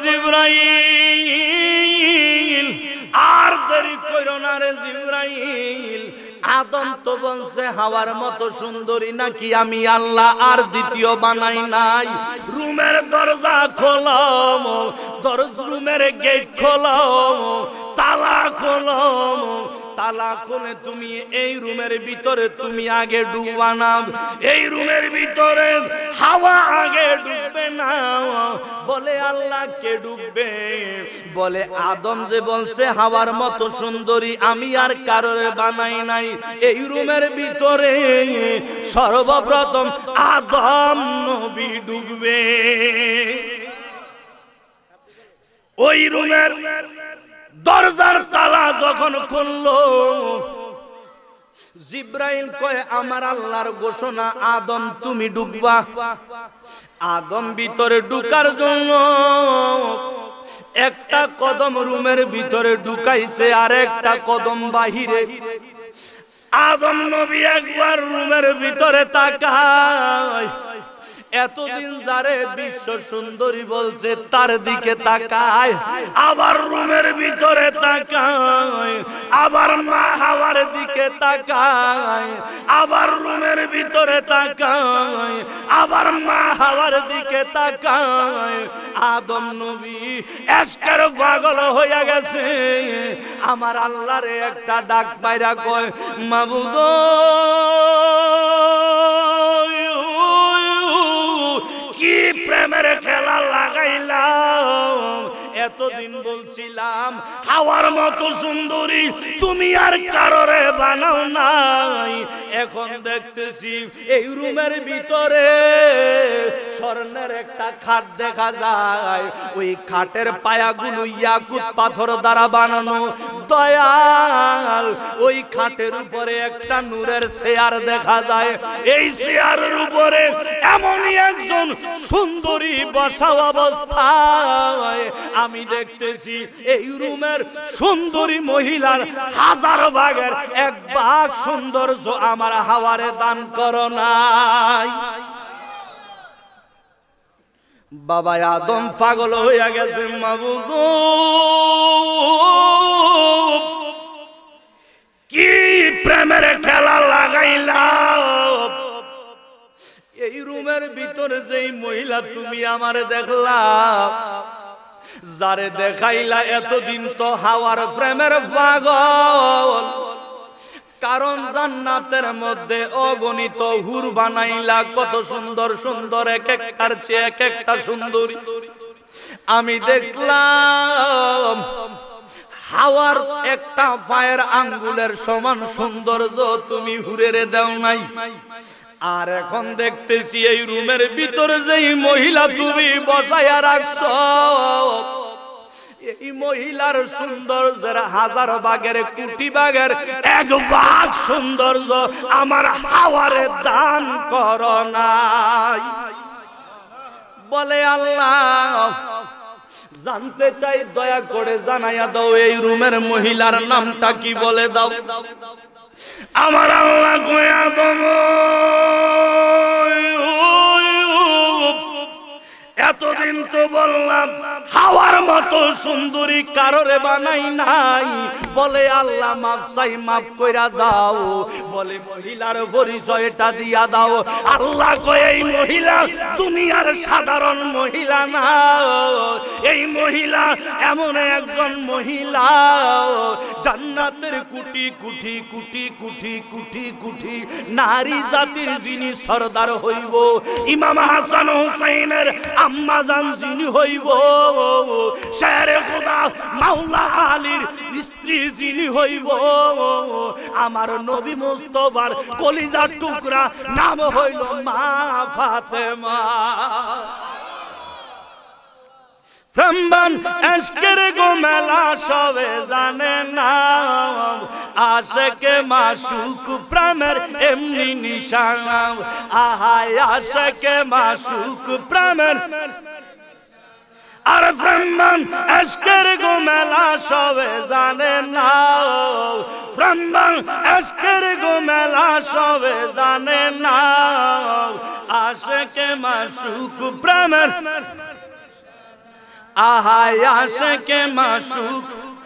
জিব্রাইল আর দেরি কইরো না রে জিব্রাইল, আদম তো বলছে হাওয়ার মতো সুন্দরী নাকি আমি আল্লাহ আর দ্বিতীয় বানাই নাই। রুমের দরজা খোলো, রুমের গেট খোলো, তালা খোলো, তালা খুলে তুমি এই রুমের ভিতরে তুমি আগে ডুববা না। এই রুমের ভিতরে হাওয়া আগে ডুববে না। বলে আল্লাহ কে ডুববে? বলে আদম যে বলছে হাওয়ার মতো সুন্দরী আমি আর কারোরে বানাই নাই। এই রুমের ভিতরে সর্বপ্রথম আদম নবী ডুববে। ওই রুমের দরজার তালা যখন খুললো, জিব্রাইল কয়, আমার আল্লাহর ঘোষণা আদম তুমি ডুববা। আদম ভিতরে ঢুকার জন্য একটা কদম রুমের ভিতরে ঢুকাইছে আর একটা কদম বাহিরে। আদম নবী একবার রুমের ভিতরে তাকায়, এতদিন যারে বিশ্ব সুন্দরী বলছে তার দিকে তাকায়, আবার রুমের ভিতরে তাকায়, আবার মা হাওয়ার দিকে তাকায়, আবার রুমের ভিতরে তাকায়, আবার মা হাওয়ার দিকে তাকায়। আদম নবী এশকের পাগল হইয়া গেছে। আমার আল্লাহরে একটা ডাক বাইরা কয়, মাবুদ কি প্রেমের খেলা লাগাইলাম, এতদিন বলছিলাম হাওয়ার মতো সুন্দরী তুমি আর কারোরে বানাও নাই, এখন দেখতেছি এই রুমের ভিতরে স্বর্ণের একটা খাট দেখা যায়, ওই খাটের পায়াগুলো ইয়াকুত পাথর দ্বারা বানানো। দয়াল, ওই খাটের উপরে একটা নূরের চেয়ার দেখা যায়, এই চেয়ারের উপরে এমনই একজন সুন্দরী বসা অবস্থায় আমি দেখতেছি এই রুমের সুন্দরী মহিলার 1000 ভাগের 1 ভাগ সৌন্দর্য আমার হাওয়ারে দান করো নাই। বাবা আদম পাগল হইয়া গেছে, মাবুদ কি প্রেমের খেলা লাগাইলা, এই রুমের ভিতরে যেই মহিলা তুমি আমারে দেখলা, যারে দেখাইলা এতদিন তো হাওয়ার প্রেমের পাগল, কারণ জান্নাতের মধ্যে অগণিত হুর বানাইলা, কত সুন্দর সুন্দর এক একটার চেয়ে এক একটা সুন্দরী। আমি দেখলাম হাওয়ার একটা পায়ের আঙ্গুলের সমান সৌন্দর্য তুমি হুরেরে দাও নাই। আর এখন দেখতেছি এই রুমের ভিতরে যেই মহিলা তুমি বসাইয়া রাখছো, এই মহিলার সৌন্দর্যের 1000 ভাগের কোটি ভাগের 1 ভাগ সৌন্দর্য আমার হাওয়ারে দান করো নাই। বলে আল্লাহ, জানতে চাই দয়া করে জানাইয়া দাও এই রুমের মহিলার নামটা কি, বলে দাও। আমার আল্লাহ কয়া দম, এতদিন তো বললাম হাওয়ার মতো সুন্দরী কারোরে বানাই নাই, বলে আল্লাহ মাফ চাই, মাফ কইরা দাও। বলে মহিলার পরিচয়টা দিয়া দাও। আল্লাহ কয় এই মহিলা দুনিয়ার সাধারণ মহিলা না, এই মহিলা এমন একজন মহিলা জান্নাতের কোটি কোটি কোটি কোটি কোটি কোটি নারী জাতির যিনি সরদার হইব, ইমাম হাসান হুসাইনের আম্মা জান যিনি হইব, শেরে খোদা মাওলা আলীর স্ত্রী যিনি হইব, আমার নবী মুস্তাফার কলিজার টুকরা নাম হইল মা ফাতেমা। ব্রাহ্মণ এশকের গোমেলা সবে জানে না, আশেকে মাশুক প্রেমের এমনি নিশানা, আহায় আশেকে মাশুক প্রেমের। আর ব্রাহ্মণ এশকের গোমেলা সবে জানে না, ব্রাহ্মণ এশকের গোমেলা সবে জানে না, আশেকে মাশুক প্রেমের, আহায় আশেকে মাশুক।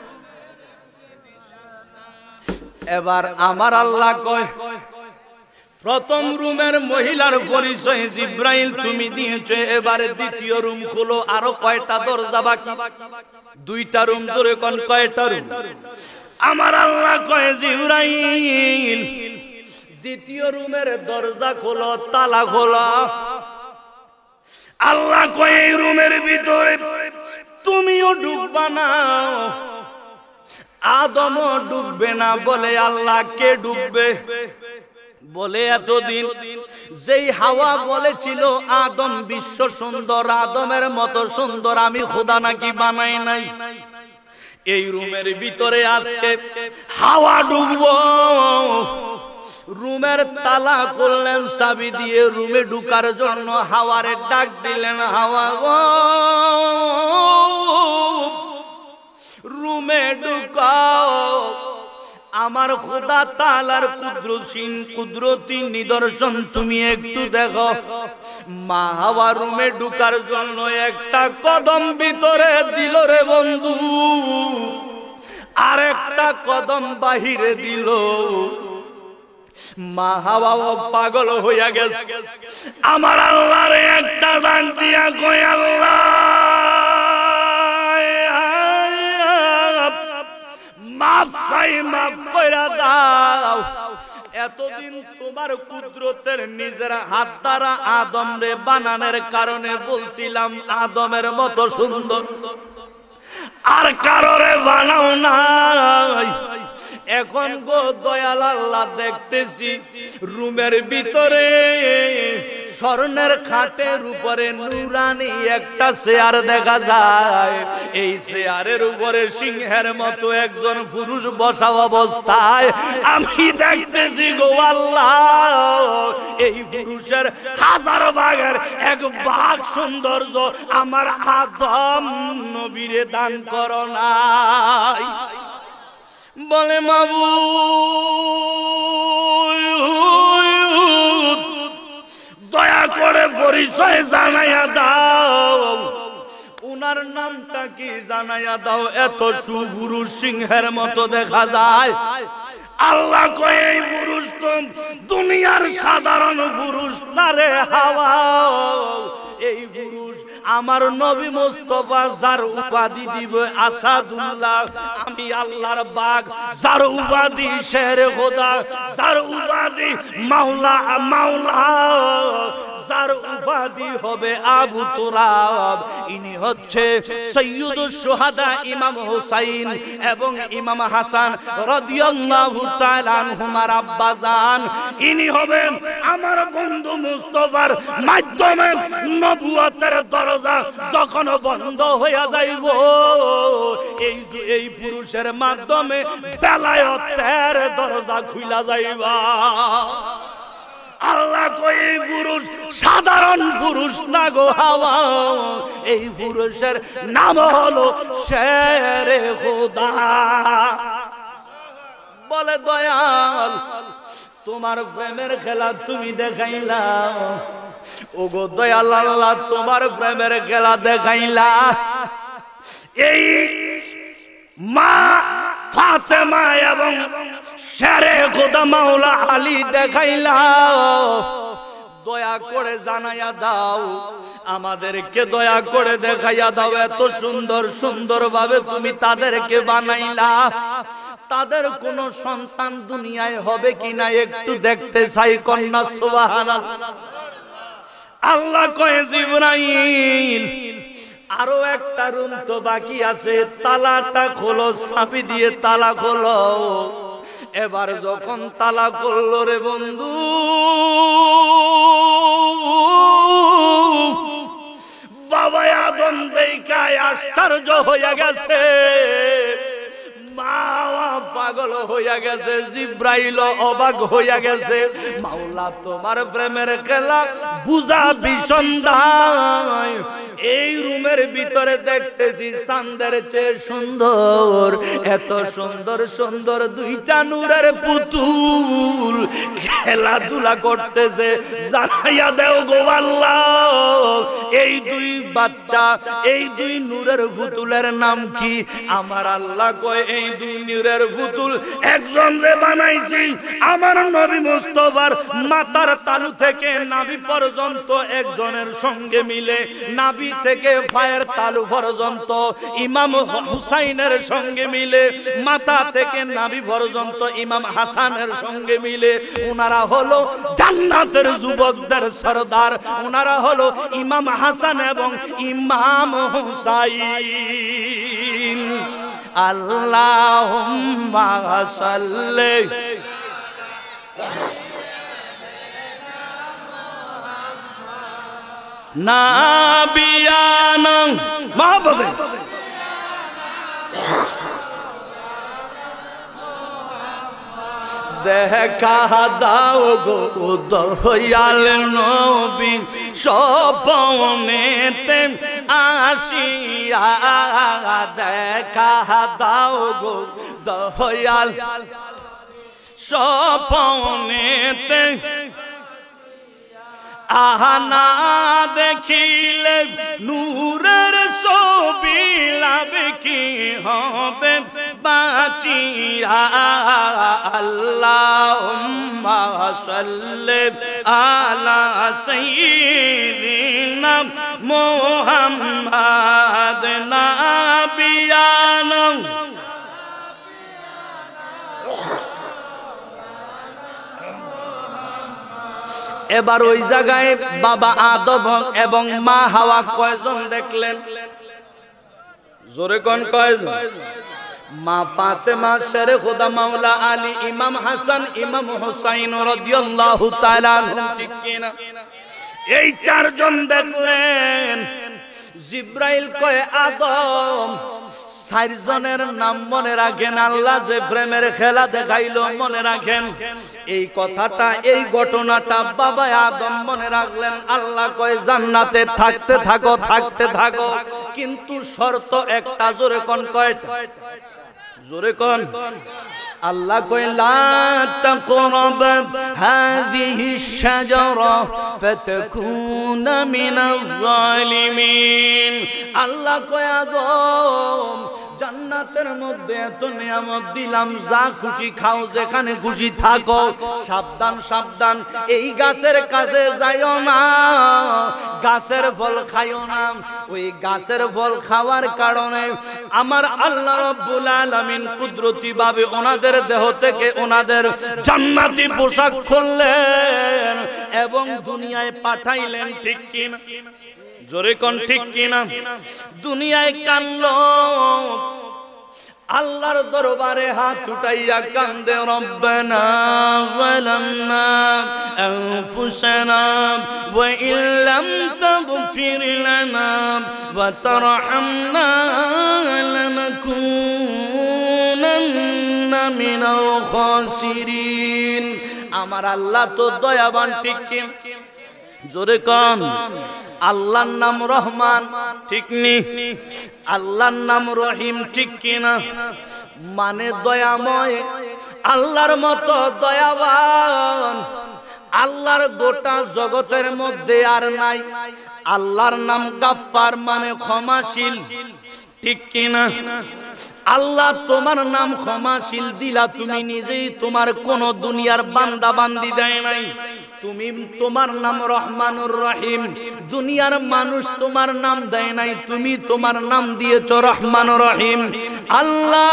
এবার আমার আল্লাহ কয়, প্রথম রুমের মহিলার পরিচয় জিব্রাইল তুমি দিয়েছো, এবারে দ্বিতীয় রুম খুলো। আরো কয়টা দরজা বাকি? 2টা রুম। জোরে কোন কয়টা রুম? আমার আল্লাহ কয় জিব্রাইল দ্বিতীয় রুমের দরজা খোলো, তালা খোলো। আল্লাহ কয় এই রুমের ভিতরে তুমিও ডুববা না, আদমও ডুববে না। বলে আল্লাহ কে ডুববে? বলে এতদিন যেই হাওয়া বলেছিল আদম বিশ্ব সুন্দর, আদমের মতো সুন্দর আমি খোদা নাকি বানাই নাই, এই রুমের ভিতরে আজকে হাওয়া ডুববো। রুমের তালা করলেন চাবি দিয়ে, রুমে ঢুকার জন্য হাওয়ারে ডাক দিলেন, হাওয়া রুমে ঢুকাও। আমার খোদা তাআলার কুদরতি নিদর্শন তুমি একটু দেখো। মা হাওয়া রুমে ঢুকার জন্য একটা কদম ভিতরে দিল রে বন্ধু, আর একটা কদম বাহিরে দিল। মা হাওয়া পাগল হইয়া গেছে। আমার আল্লাহর একটা ডাক দিয়া কই, আল্লাহ মাফ চাই, মাফ কইরা দাও। এতদিন তোমার কুদরতের নিজের হাত দ্বারা আদম রে বানানোর কারণে বলছিলাম আদমের মতো সুন্দর, আর কারোরে বানাও নাই। এখন গো দয়াল আল্লাহ দেখতেছি রুমের ভিতরে স্বর্ণের খাটের উপরে নুরানি একটা চেয়ার দেখা যায়। এই চেয়ারের উপরে সিংহের মতো একজন পুরুষ বসা অবস্থায় আমি দেখতেছি গো আল্লাহ, এই পুরুষের হাজার ভাগের এক ভাগ সৌন্দর্য আমার আদম নবীরে দান করো নাই। বলে মাবুদ দয়া করে পরিচয় জানাইয়া দাও, উনার নামটা কি জানাইয়া দাও, এত সুপুরুষ সিংহের মতো দেখা যায়। আল্লাহ কয় এই পুরুষ তো দুনিয়ার সাধারণ পুরুষ না রে হাওয়া, এই পুরুষ আমার নবী মুস্তাফা যার উপাধি দিব আসাদুল্লাহ, আমি আল্লাহর বাগ, যার উপাধি শেরে খোদা, যার উপাধি মাওলা মাওলা, যার উপাধি হবে আবু তুরাব, ইনি হচ্ছে সৈয়দুশ শুহাদা ইমাম হুসাইন এবং ইমাম হাসান রাদিয়াল্লাহু তাআলা আনহুমার আব্বাজান। ইনি হবেন আমার বন্ধু মুস্তাফার মাধ্যমে নবুয়তের দরজা যখন বন্ধ হয়ে যাইব, এই পুরুষের মাধ্যমে বেলায়েতের দরজা খুইলা যাইবা। আল্লাহ কই এই পুরুষ সাধারণ পুরুষ না গো হাওয়া, এই পুরুষের নাম হলো শেরে খোদা। বলে দয়াল তোমার প্রেমের খেলা তুমি দেখাইলা, ওগো দয়াল আল্লাহ তোমার প্রেমের খেলা দেখাইলা। এই মা ফাতেমা এবং শেরে খোদা মাওলা আলী দেখাইলা, দয়া করে জানাইয়া দাও, আমাদেরকে দয়া করে দেখাইয়া দাও, এত সুন্দর সুন্দর ভাবে তুমি তাদেরকে বানাইলা, তাদের কোন সন্তান দুনিয়ায় হবে কিনা একটু দেখতে চাই। কন্যা সুবহানাল্লাহ। আল্লাহ কয় জিবরাইল আরো একটা রুম তো বাকি আছে, তালাটা খোলো, চাবি দিয়ে তালা খোলো। এবার যখন তালা করলো রে বন্ধু, বাবা আদম দেখায় আশ্চর্য হইয়া গেছে, মা পাগল হইয়া গেছে, জিব্রাইল অবাক হইয়া গেছে। মাওলা তোমার প্রেমের খেলা বুঝা ভীষণ দায়। এই রুমের ভিতরে দেখতেছি চাঁদের চেয়ে সুন্দর, এত সুন্দর সুন্দর দুইটা নূরের পুতুল খেলাধুলা করতেছে। জানাইয়া দেও গো আল্লাহ, এই দুই বাচ্চা, এই দুই নূরের পুতুলের নাম কি? আমার আল্লাহ কয় এই দুই নূরের পুতুল একজন রে বানাইছি আমার নবী মুস্তাফার মাথার তালু থেকে নাভি পর্যন্ত একজনের সঙ্গে মিলে, নাভি থেকে পায়ের তালু পর্যন্ত ইমাম হুসাইনের সঙ্গে মিলে, মাথা থেকে নাভি পর্যন্ত ইমাম হাসানের সঙ্গে মিলে। ওনারা হলো জান্নাতের যুবকদের সরদার, ওনারা হলো ইমাম হাসান এবং ইমাম হুসাইন। আল্লাহুম্মা সাল্লি নাবিয়ানা মাহবুব দেখা দাও গো দয়াল নবী, স্বপ্নেতে আসিয়া দেখা দাও গো দয়াল, স্বপ্নেতে আহানা দেখিলে নূরের ছবি লাভে কি হবে বাঁচিয়া। আল্লাহুম্মা সাল্লি আলা সাইয়্যিদিনা মুহাম্মাদ নাবিয়ানা। এবার ওই জায়গায় বাবা আদম এবং মা হাওয়া কয়জন দেখলেন? জোরে কোন কয়জন? মা ফাতেমা, শেরে খোদা মাওলা আলী, ইমাম হাসান, ইমাম হুসাইন রাদিয়াল্লাহু তাআলা আনহুম, ঠিক কিনা? এই চারজন দেখলেন। জিব্রাইল কয় আদম, চারজনের নাম মনে রাখেন। আল্লাহ যে প্রেমের খেলা দেখাইলো মনে রাখেন। এই কথাটা, এই ঘটনাটা বাবা আদম মনে রাখলেন। আল্লাহ কয় জান্নাতে থাকতে থাকো, থাকতে থাকো, কিন্তু শর্ত একটা। জোরে কোন কয়টা? জোরে কোন? আল্লাহ কয় লা তাকরাব হাযিহি শাজারা ফাতাকুনা মিনাল যালিমিন। আল্লাহ কয় আদম, জান্নাতের মধ্যে এত নিয়ামত দিলাম, যা খুশি খাও, যেখানে খুশি থাকো, সাবধান সাবধান, এই গাছের কাছে যাইও না, গাছের ফল খাইও না। ওই গাছের ফল খাওয়ার কারণে আমার আল্লাহ রাব্বুল আলামিন কুদরতি ভাবে ওনাদের দেহ থেকে ওনাদের জান্নাতি পোশাক খুললেন এবং দুনিয়ায় পাঠাইলেন, ঠিক কিনা? জোরে কোন ঠিক কিনা? দুনিয়ায় কানলো, আল্লাহর দরবারে হাত উঠাইয়া কান্দে, রব্বানা যালামনা আনফুসানা ওয়া ইল্লাম তাগফির লানা ওয়া তারহামনা লানাকুনান্না মিনাল খাসিরিন। আমার আল্লাহ তো দয়াবান, ঠিক কি? জোরে কোন? আল্লাহর নাম রহমান, ঠিক নি? আল্লাহর নাম রহিম, ঠিক কিনা? মানে দয়াময়। আল্লাহর মতো দয়াবান আল্লাহর গোটা জগতের মধ্যে আর নাই। আল্লাহর নাম গাফফার, মানে ক্ষমাশীল, ঠিক কিনা? আল্লাহ তোমার নাম ক্ষমাশীল দিলা তুমি নিজেই, তোমার কোন দুনিয়ার বান্দা বান্দি দেয় নাই। তুমি তোমার নাম রহমানুর রহিম, দুনিয়ার মানুষ তোমার নাম দেয় নাই, তুমি তোমার নাম দিয়েছ রহমানুর রহিম। আল্লাহ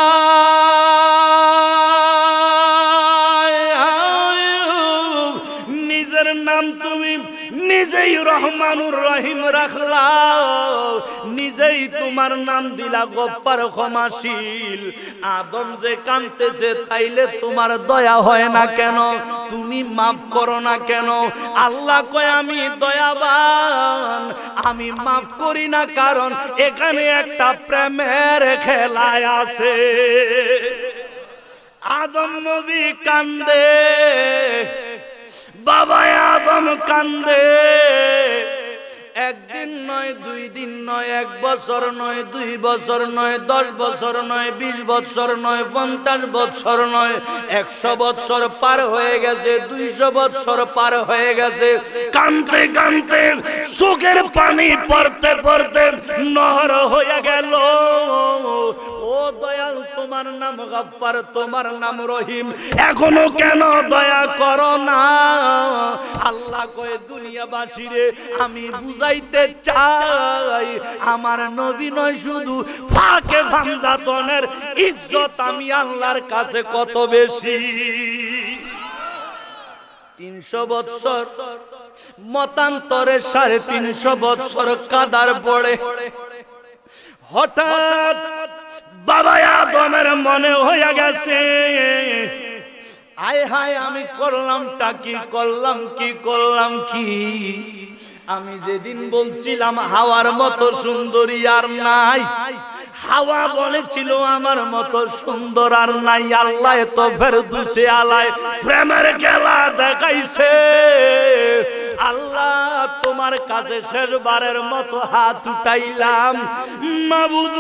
নিজের নাম তুমি নিজেই রহমানুর রহিম রাখলা, নিজেই তোমার নাম দিলা গফফার, ক্ষমাশীল। আদম যে কাঁদতেছে, তাইলে তোমার দয়া হয় না কেন? তুমি মাফ করো না কেন? আল্লাহ কয় আমি দয়াবান, আমি মাফ করি না, কারণ এখানে একটা প্রেমের খেলায় আছে। আদম নবী কান্দে, বাবা আদম কান্দে। একদিন নয়, 2 দিন নয়, 1 বছর নয়, 2 বছর নয়, 10 বছর নয়, 20 বছর নয়, 50 বছর নয়, 100 বছর পার হয়ে গেছে, 200 বছর পার হয়ে গেছে। কানতে কানতে চোখের পানি পড়তে পড়তে নহর হয়ে গেল। ও দয়াল, তোমার নাম গফফার, তোমার নাম রহিম, এখনো কেন দয়া করো না? আল্লাহ কয় দুনিয়াবাসীরে আমি বুঝাইতে চাই, আমার নবী নয় শুধু ফাঁকে ভামজাতনের ইজ্জত আমি আল্লাহর কাছে কত বেশি। 300 বছর মতান্তরে 350 বছর কাদার পড়ে হঠাৎ বাবা আদমের মনে হয়ে গেছে, আয় হায় আমি করলামটা কি, করলাম কি, করলাম কি? আমি যেদিন বলছিলাম হাওয়ার মতো সুন্দরী আর নাই, হাওয়া বলেছিল আমার মতো সুন্দর আর নাই। আল্লাহ তো ফেরদৌসে আলায় প্রেমের খেলা দেখাইছে। আল্লাহ তোমার কাছে শেষবারের মতো হাত উঠাইলাম, মাবুদ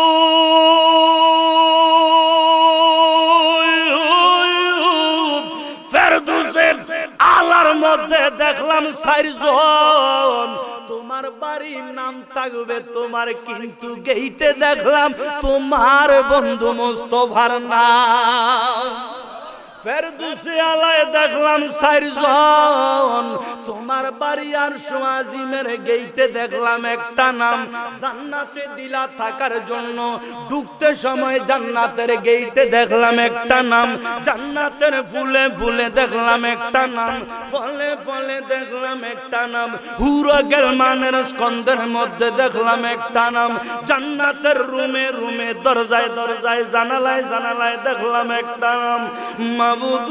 ফেরদৌসের আলার মধ্যে দেখলাম 4 জন। তোমার বাড়ির নাম থাকবে তোমার, কিন্তু গেইটে দেখলাম তোমার বন্ধু মুস্তাফার নাম। ফেরদৌসে আলায় দেখলাম 4 জন। তোমার বাড়ি আরশে আজিমের গেইটে দেখলাম একটা নাম, জান্নাতে দিলা থাকার জন্য ঢুকতে সময় জান্নাতের গেইটে দেখলাম একটা নাম, জান্নাতের ফুলে ফুলে দেখলাম একটা নাম, ফলে ফলে দেখলাম একটা নাম, হুরা গেলমানের স্কন্ধের মধ্যে দেখলাম একটা নাম, জান্নাতের রুমে রুমে দরজায় দরজায় জানালায় জানালায় দেখলাম একটা নাম। মাবুদ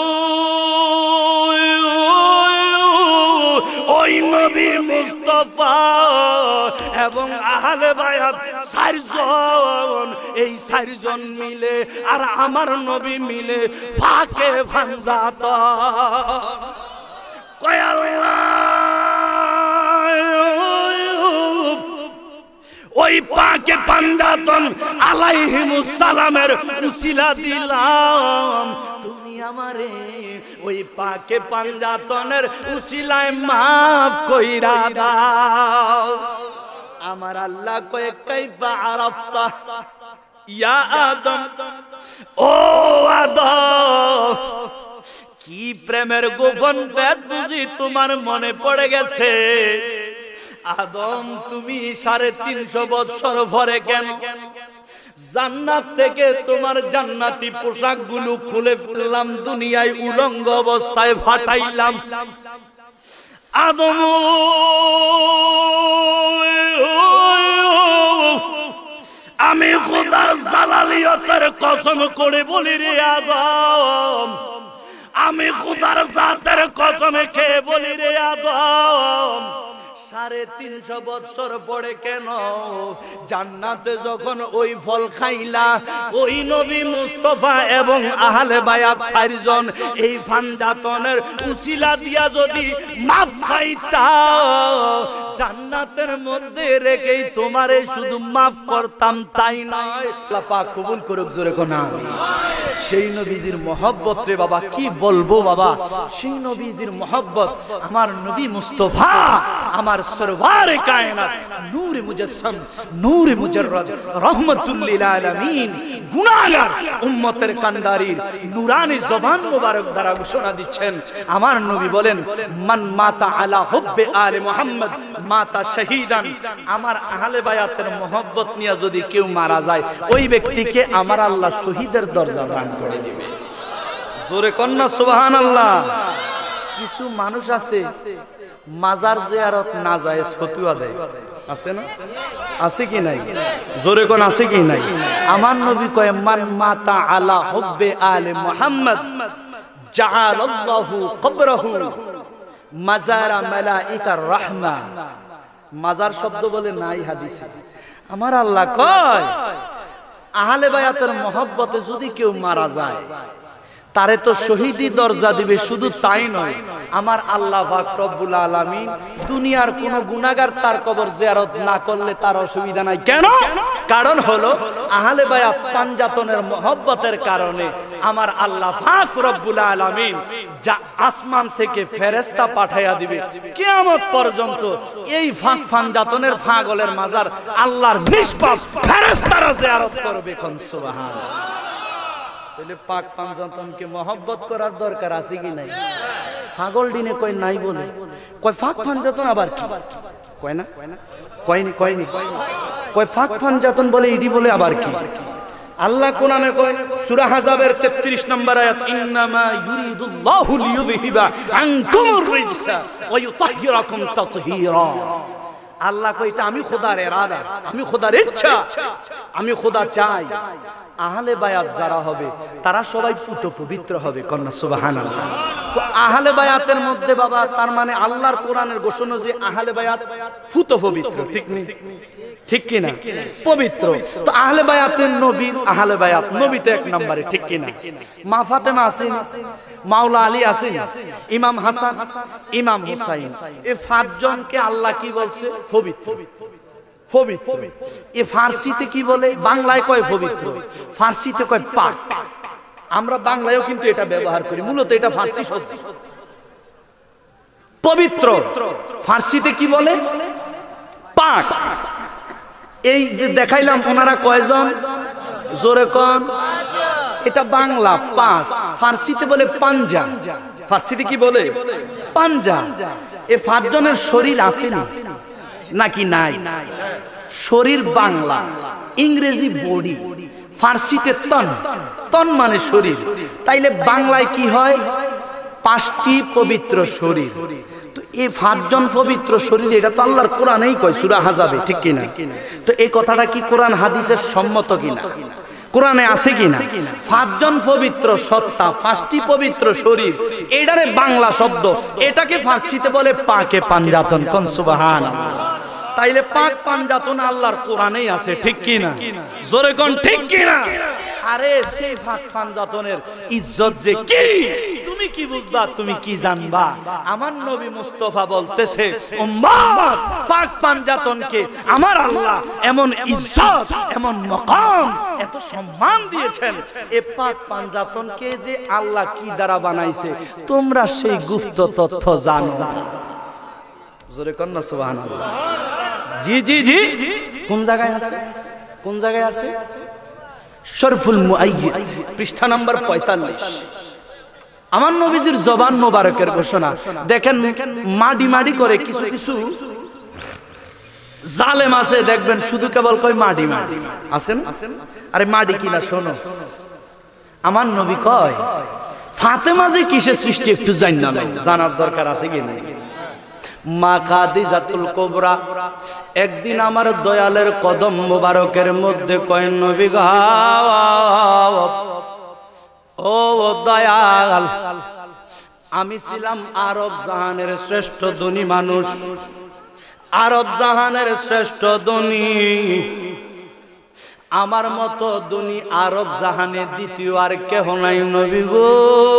ওই নবী মুস্তাফা এবং আহলে বায়াত চারজন, এই চারজন মিলে আর আমার নবী মিলে ফাঁকে ফান্দাত কয় আল্লাহ ওই পাকে পান্দাতন আলাইহিমুস সালামের উসিলা দিলাম, তুমি আমারে ওই পাকে পান্দাতনের উসিলায় মাফ কইরা দাও। আমার আল্লাহ কয় কাইফা আরাফতা ইয়া আদম, ও আদম কি প্রেমের গোপন ভেদ বুঝি তোমার মনে পড়ে গেছে। আদম তুমি 350 বছর পরে কেন জান্নাত থেকে তোমার জান্নাতি পোশাক গুলো খুলে ফেললাম, দুনিয়ায় উলঙ্গ অবস্থায় ফাটাইলাম। আদম আমি খোদার জালালিয়তের কসম করে বলি রে আদম, আমি খোদার জাতের কসম খেয়ে বলি রে আদম 350 বছর পরে কেন জান্নাতে যখন ওই ফল খাইলা, ওই নবী মুস্তাফা এবং আহলে বায়াত চারজন এই ফান্দাতনের উসিলা দিয়া যদি মাফ চাইতা, জান্নাতের মধ্যে রেখেই তোমারে শুধু মাফ করতাম তাই নয়। আল্লাহ পাক কবুল করুক, জোরে কোন আমিন। সেই নবীজির মহব্বত রে বাবা কি বলবো বাবা, সেই নবীজির মহব্বত। আমার নবী মুস্তাফা আমার সরওয়ারে কায়নাত, নূরে মুজাসসাম, নূরে মুজাররদ, রহমাতুল লিল আলামিন, গুনাহগার উম্মতের কান্ডারির নূরানি জবান মোবারক দ্বারা ঘোষণা দিচ্ছেন। আমার নবী বলেন মান মাতা আলা হুব্বে আলে মুহাম্মদ মাতা শহীদান। আমার আহলে বায়াতের মহব্বত নিয়ে যদি কেউ মারা যায়, ওই ব্যক্তিকে আমার আল্লাহ শহীদের দরজা দান করে দিবে। জোরে কন্না সুবহানাল্লাহ। কিছু মানুষ আছে মাজার জিয়ারত না জায়েজ ফতোয়া দেয়, আছে না? আছে কি নাই? জোরে কোন আছে কি নাই? আমার নবী কয় মান মাতা আলা হুব্বে আলে মুহাম্মদ জাআলাল্লাহু কবরাহু মাজারা মালাইকার রাহমা। মাজার শব্দ বলে নাই হাদিসে। আমার আল্লাহ কয় আহলে বায়াতের মহব্বতে যদি কেউ মারা যায়, তারে তো শহীদি দরজা দিবে। শুধু তাই নয়, আমার আল্লাহ পাক রব্বুল আলামিন দুনিয়ার কোন গুনাহগার তার কবর জিয়ারত না করলে তার অসুবিধা নাই। কেন? কারণ হলো আহলে বায়াত পাঞ্জাতনের মহব্বতের কারণে আমার আল্লাহ পাক রব্বুল আলামিন যা আসমান থেকে ফেরেশতা পাঠাইয়া দিবে, কিয়ামত পর্যন্ত এই ফাঁক পাঞ্জাতনের পাগলের মাজার আল্লাহর নিষ্পাপ ফেরেশতারা জিয়ারত করবে। কোন সুবহানাল্লাহ। তাহলে পাক পাঞ্জাতনকে মহব্বত করার দরকার আছে কি নাই? ছাগল ডিনে কয় নাই বলে কয় ফাক পাঞ্জাতন আবার কি কয় না? কয়নি কয়নি কয় ফাক পাঞ্জাতন বলে ইডি বলে আবার কি? আল্লাহ কোরআনে কয় সূরা হাজাবের 33 নম্বর আয়াত ইন্নামা ইউরিদুল্লাহু লিইউযহিবা আনকুমুর রিজসা ওয়া ইউতাহহিরাকুম তাতহীরা। আল্লাহ কয় এটা আমি খোদার ইরাদা, আমি খোদার ইচ্ছা, আমি খোদা চাই আহলে বায়াত যারা হবে তারা সবাই পুত পবিত্র হবে। কন্যা সুবহানাল্লাহ। তো আহলে বায়াতের মধ্যে বাবা তার মানে আল্লাহর কোরআনের ঘোষণা যে আহলে বায়াত পুত পবিত্র, ঠিক নেই? ঠিক কি না? পবিত্র। তো আহলে বায়াতের নবী আহলে বায়াত নবীতে এক নম্বরে, ঠিক কি না? মা ফাতেমা আছেন, মাওলা আলী আছেন, ইমাম হাসান, ইমাম হুসাইন, এই পাঁচজনকে আল্লাহ কি বলছে? পবিত্র। পবিত্র এ ফার্সিতে কি বলে? বাংলায় কয় পবিত্র, ফার্সিতে কয় পাক। আমরা বাংলায়ও কিন্তু এটা ব্যবহার করি, মূলত এটা ফার্সি শব্দ। পবিত্র ফার্সিতে কি বলে? পাক। এই যে দেখাইলাম ওনারা কয়জন? জোরে কোন? এটা বাংলা 5, ফার্সিতে বলে পাঞ্জা। ফার্সিতে কি বলে? পাঞ্জা। এই 5 জনের শরীর আছে নাকি নাই? শরীর বাংলা, ইংরেজি বডি, ফার্সিতে তন। তন মানে শরীর। তাইলে বাংলায় কি হয়? 5টি পবিত্র শরীর। তো এই 5 জন পবিত্র শরীর, এটা তো আল্লাহর কোরআনেই কয় সূরা হাজাবে, ঠিক কিনা? তো এই কথাটা কি কোরআন হাদিসের সম্মত কিনা? কোরআনে আছে কিনা? 5 জন পবিত্র সত্তা, 5টি পবিত্র শরীর, এটারে বাংলা শব্দ, এটাকে ফার্সিতে বলে পাকে পাঞ্জাতন। কোন সুবহানাল্লাহ। তাইলে পাক পাঞ্জাতন আল্লাহর কোরআনেই আছে, ঠিক কিনা? জোরে কোন ঠিক কিনা? আরে সেই পাক পাঞ্জাতনের ইজ্জত যে কি তুমি কি বুঝবা, তুমি কি জানবা? আমার নবী মুস্তাফা বলতেছে, উম্মত পাক পাঞ্জাতনকে আমার আল্লাহ এমন ইজ্জত, এমন মাকাম, এত সম্মান দিয়েছেন। এই পাক পাঞ্জাতনকে যে আল্লাহ কি দ্বারা বানাইছে, তোমরা সেই গুপ্ত তথ্য জানো। জোরে কোন না সুবহানাল্লাহ। জি জি জি। কোন জায়গায় আছে? কোন জায়গায় আছে? শরফুল মুআইয়িদ, পৃষ্ঠা নাম্বার 45। আমার নবীজির জবান মোবারকের ঘোষণা দেখেন। মাডি মাডি করে কিছু কিছু জালেম আছে, দেখবেন শুধু কেবল কই মাডি মাডি। আছেন? আরে মাডি কিনা শোনো। আমার নবী কয় ফাতেমা যে কিসে সৃষ্টি একটু জানার দরকার আছে কি না? মা খাদিজাতুল কুবরা একদিন আমার দয়ালের কদম মোবারকের মধ্যে কয়, নবী গো, ও দয়াল, আমি ছিলাম আরব জাহানের শ্রেষ্ঠ ধনী মানুষ, আরব জাহানের শ্রেষ্ঠ ধনী। আমার মতো ধনী আরব জাহানে দ্বিতীয় আর কেহ নাই নবী গো।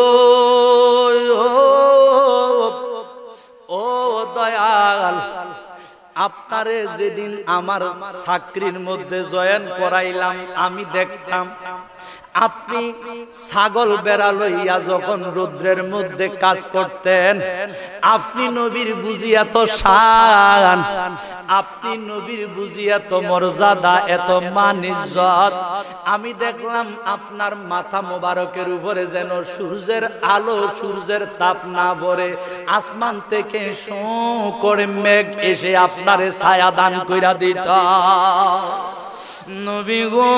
ও দয়াল, আপনারে যেদিন আমার চাকরির মধ্যে জয়েন করাইলাম, আমি দেখতাম আপনি ছাগল বেড়া লইয়া যখন রৌদ্রের মধ্যে কাজ করতেন, আপনি নবীর বুঝি এত শান, আপনি নবীর বুঝি এত মর্যাদা, এত মান ইজ্জত। আমি দেখলাম আপনার মাথা মোবারকের উপরে যেন সূর্যের আলো, সূর্যের তাপ না পড়ে, আসমান থেকে শো করে মেঘ এসে আপনারে ছায়া দান কইরা দিত। নবী গো,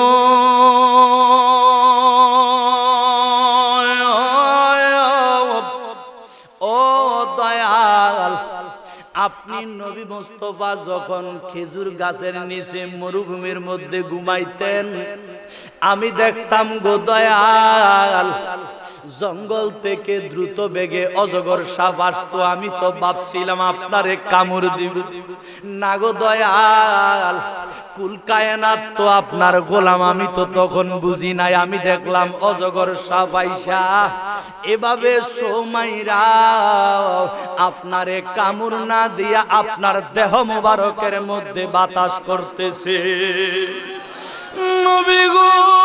আপনি নবী মুস্তাফা যখন খেজুর গাছের নিচে মরুভূমির মধ্যে ঘুমাইতেন, আমি দেখতাম গো দয়াল, জঙ্গল থেকে দ্রুত বেগে অজগর সাপ আসতো, আমি তো ভাবছিলাম আপনারে কামড় দিব। না গো দয়াল, কুল কায়নাত তো আপনার গোলাম, আমি তো তখন বুঝি নাই। আমি দেখলাম অজগর সাপ আইসা এভাবে সোমাইরা আপনারে কামড় না দিয়া আপনার দেহ মোবারকের মধ্যে বাতাস করতেছে। নবী গো,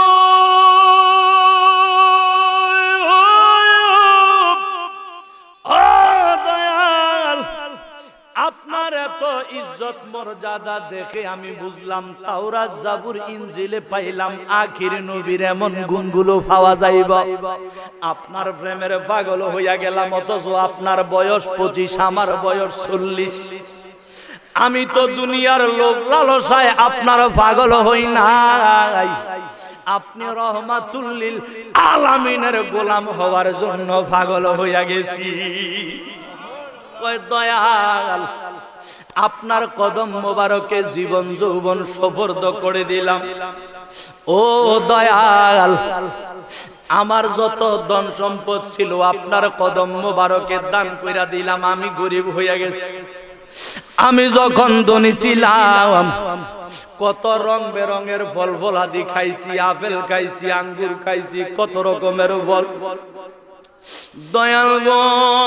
আপনার এত ইজ্জত মর্যাদা দেখে আমি বুঝলাম তাওরাত জাবুর ইনজিলে পাইলাম আখির নবীর এমন গুণগুলো পাওয়া যাইব। আপনার প্রেমের পাগল হইয়া গেলাম, অথচ আপনার বয়স 25, আমার বয়স 40। আমি তো দুনিয়ার লোভ লালসায় আপনার পাগল হই নাই, আপনি রহমাতুল লিল আলামিনের গোলাম হওয়ার জন্য পাগল হইয়া গেছি। কয় দয়াল, আপনার কদম মোবারকে জীবন যৌবন সুপর্দ করে দিলাম। ও দয়াল, আমার যত ধন সম্পদ ছিল আপনার কদম মোবারকে দান কইরা দিলাম। আমি গরিব হইয়া গেছি। আমি যখন ধনী ছিলাম কত রং বেরঙের ফল ফলাদি খাইছি, আপেল খাইছি, আঙ্গুর খাইছি, কত রকমের ফল। দয়াল গো,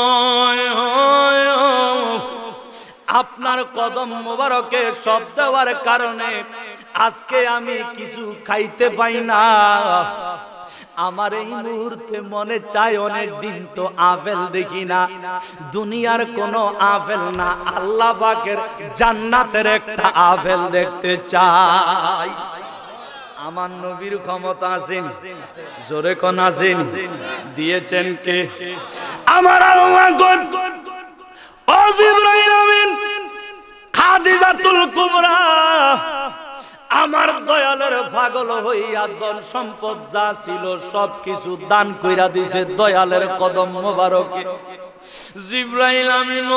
আপনার কদম মোবারকে সব দেওয়ার কারণে আজকে আমি কিছু খাইতে পাই না। আমার এই মুহূর্তে মনে চায় অনেক দিন তো আপেল দেখি না, দুনিয়ার কোন আপেল না, আল্লাহ পাকের জান্নাতের একটা আপেল দেখতে চাই। আমার নবীর ক্ষমতা আছেন, জোরে কোন আছেন, দিয়েছেন কে? আমার আল্লাহ। ও জিবরাইল আমিন, খাদিজাতুল কুবরা আমার দয়ালের পাগল হইয়া ধন সম্পদ যা ছিল সবকিছু দান কইরা দিছে দয়ালের কদম মোবারকে। জিবরাইল আমিন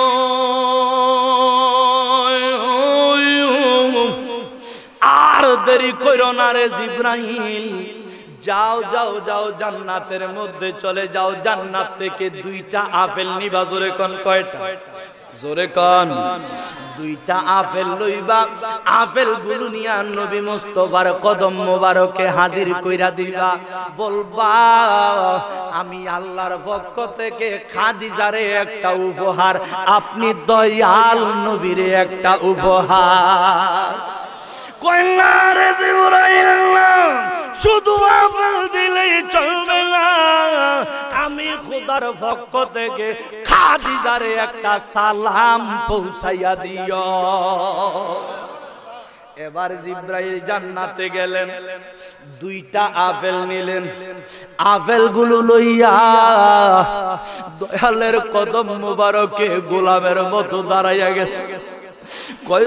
আর দেরি কইরো না রে জিবরাইল, যাও যাও যাও জান্নাতের মধ্যে চলে যাও, জান্নাত থেকে 2টা আপেল নিবা। জোরে কোন কয়টা? জোরে কোন। 2টা আপেল লইবা, আপেল গুলো নিয়া নবী মুস্তাফার কদম মোবারকে হাজির কইরা দিবা, বলবা আমি আল্লাহর পক্ষ থেকে খাদিজারে একটা উপহার, আপনি দয়াল নবীরে একটা উপহার। কইনা রে জিবরাইল, শুধু আপেল দিলেই চলবে না, আমি খোদার পক্ষ থেকে খাদিজারে একটা সালাম পৌঁছাইয়া দিও। এবার জিবরাইল জান্নাতে গেলেন, 2টা আপেল নিলেন, আপেল গুলো লইয়া দয়ালের কদম মোবারকে গোলামের মতো দাঁড়াইয়া গেছে। কই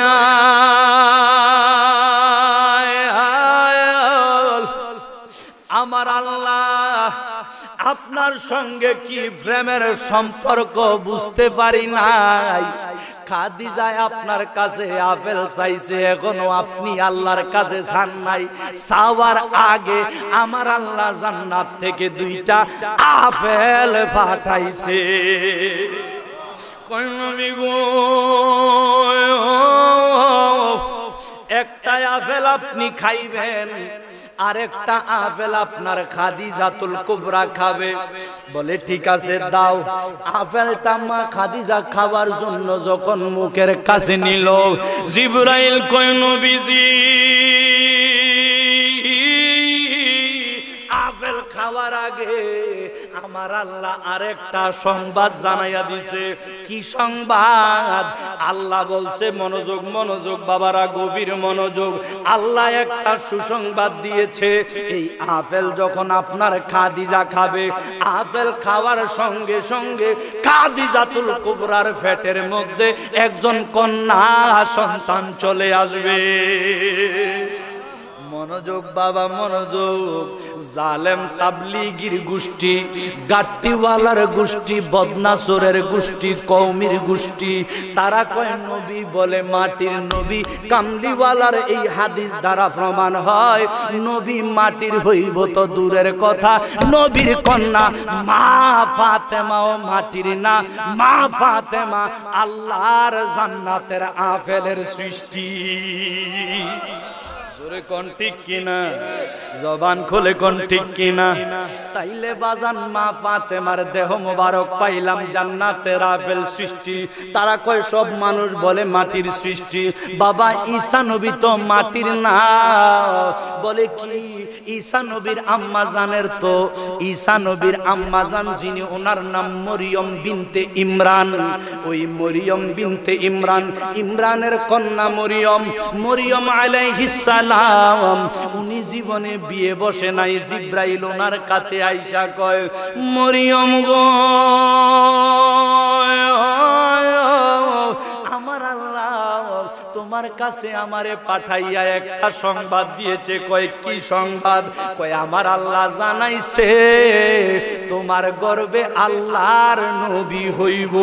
দয়াল, আমার আল্লাহ আপনার সঙ্গে কি প্রেমের সম্পর্ক বুঝতে পারি নাই। খাদিজা আপনার কাছে আপেল চাইছে, এখনো আপনি আল্লাহর কাছে চান নাই। চাওয়ার আগে আমার আল্লাহ জান্নাত থেকে 2টা আপেল পাঠাইছে। কই নবী গো, একটা আপেল আপনি খাইবেন, আরেকটা আপেল আপনার খাদিজাতুল কুবরা খাবে। বলে ঠিক আছে দাও। আপেলটা মা খাদিজা খাবার জন্য যখন মুখের কাছে নিল, জিবরাইল কই নবীজি আপেল খাওয়ার আগে আমার আল্লাহ আরেকটা সংবাদ জানাইয়া দিছে। কি সংবাদ? আল্লাহ বলছে, মনোযোগ মনোযোগ বাবারা, গভীর মনোযোগ। আল্লাহ একটা সুসংবাদ দিয়েছে, এই আপেল যখন আপনার খাদিজা খাবে, আপেল খাওয়ার সঙ্গে সঙ্গে খাদিজাতুল কুবরার পেটের মধ্যে একজন কন্যা সন্তান চলে আসবে। মনোযোগ বাবা মনোযোগ। জালেম তাবলিগির গোষ্ঠী, গাট্টিওয়ালার গোষ্ঠী, বদনাসরের গোষ্ঠী, কওমির গোষ্ঠী, তারা কয় নবী বলে মাটির নবী। কামলিওয়ালার এই হাদিস দ্বারা প্রমাণ হয় নবী মাটির হইব তো দূরের কথা, নবীর কন্যা মা ফাতেমাও মাটির না। মা ফাতেমা আল্লাহর জান্নাতের আপেলের সৃষ্টি। কোন ঠিক কিনা? জবান খুলে কোন ঠিক কিনা? তাইলে বাজান মা ফাতেমার দেহ মোবারক পাইলাম জান্নাতের আপেল সৃষ্টি। তারা কয় সব মানুষ বলে মাটির সৃষ্টি। বাবা ঈসা নবী তো মাটির না। বলে কি? ঈসা নবীর আম্মা জানের তো, ঈসা নবীর আম্মা জান যিনি, ওনার নাম মরিয়ম বিনতে ইমরান। ওই মরিয়ম বিনতে ইমরান, ইমরানের কন্যা মরিয়ম, মরিয়ম আলাইহিস সালাম, উনি জীবনে বিয়ে বসে নাই। জিবরাইল ওনার কাছে আইসা কয়, মরিয়ম গো, আমার আল্লাহ তোমার কাছে আমারে পাঠাইয়া একটা সংবাদ দিয়েছে। কয় কি সংবাদ? কয় আমার আল্লাহ জানাইছে তোমার গর্ভে আল্লাহর নবী হইব।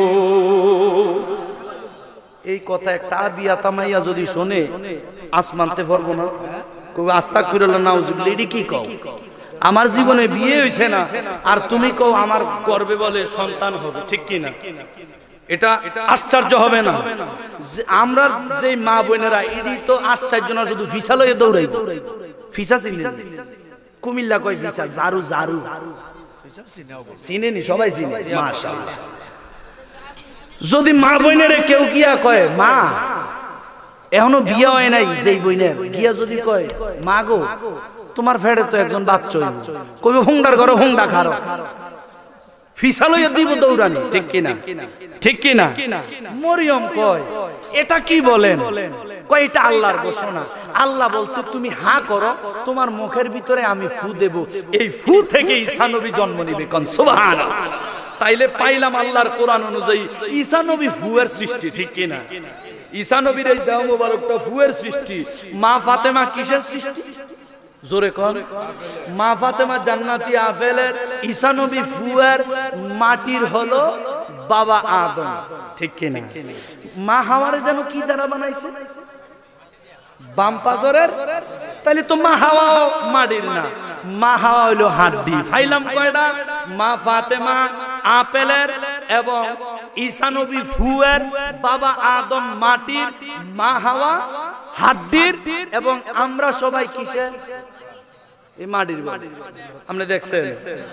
এই কথা একটা আবিয়া তামাইয়া যদি শোনে আসমানতে পারবো না। আস্তাগফিরুল্লাহ নাউজুবিল্লাহ, এডি কি কও? আমার জীবনে বিয়ে হইছে না আর তুমি কও আমার গর্ভে বলে সন্তান হবে, ঠিক কি না? এটা আশ্চর্য হবে না? আমরা যে মা বোনেরা, এডি তো আশ্চর্য না, শুধু ভিসা লয়ে দৌড়াই। ভিসা চিনি, কুমিল্লা কয় ভিসা, জারু জারু চিনেনি, সবাই চিনে মাশাআল্লাহ। যদি মা বোনেরে কেউ গিয়া কয় মা এখনো বিয়ে হয় নাই, যেই বইনের গিয়া যদি কয় মা গো তোমার ফেড়ে তো একজন বাচ্চা হইব, কইবে হুংডার ঘরে হুংডা খারো। ফিসালইয়া দিব দৌড়ানি, ঠিক কিনা? ঠিক কিনা? মরিয়ম কয় এটা কি বলেন? কয় এটা আল্লাহর ঘোষণা। আল্লাহ বলছে তুমি হা করো, তোমার মুখের ভিতরে আমি ফু দেব, এই ফু থেকে ঈসা নবী জন্ম নিবে। কোন সুবহানাল্লাহ। তাইলে পাইলাম আল্লাহর কোরআন অনুযায়ী ঈসা নবী ফুয়ের সৃষ্টি, ঠিক কিনা? ঈসা নবীর এই দেহ মোবারকটা ফুয়ের সৃষ্টি। মা ফাতেমা কিসের সৃষ্টি? জোরে কর। মা ফাতেমা জান্নাতি আপেলের, ঈসা নবী ফুয়ের মাটির হলো বাবা আদম, ঠিক কিনা? মা হাওয়ারে যেন কি দ্বারা বানাইছে? বাম পাজরের। তাহলে তো মা হাওয়া মাটির না, মা হাওয়া হইলো হাড্ডি। ফাইলাম কয়টা? মা ফাতেমা আপেলের এবং ঈসা নবী ফুয়ের, বাবা আদম মাটির, মা হাওয়া হাড্ডির, এবং আমরা সবাই কিসের? এই মাটির। আপনি দেখছেন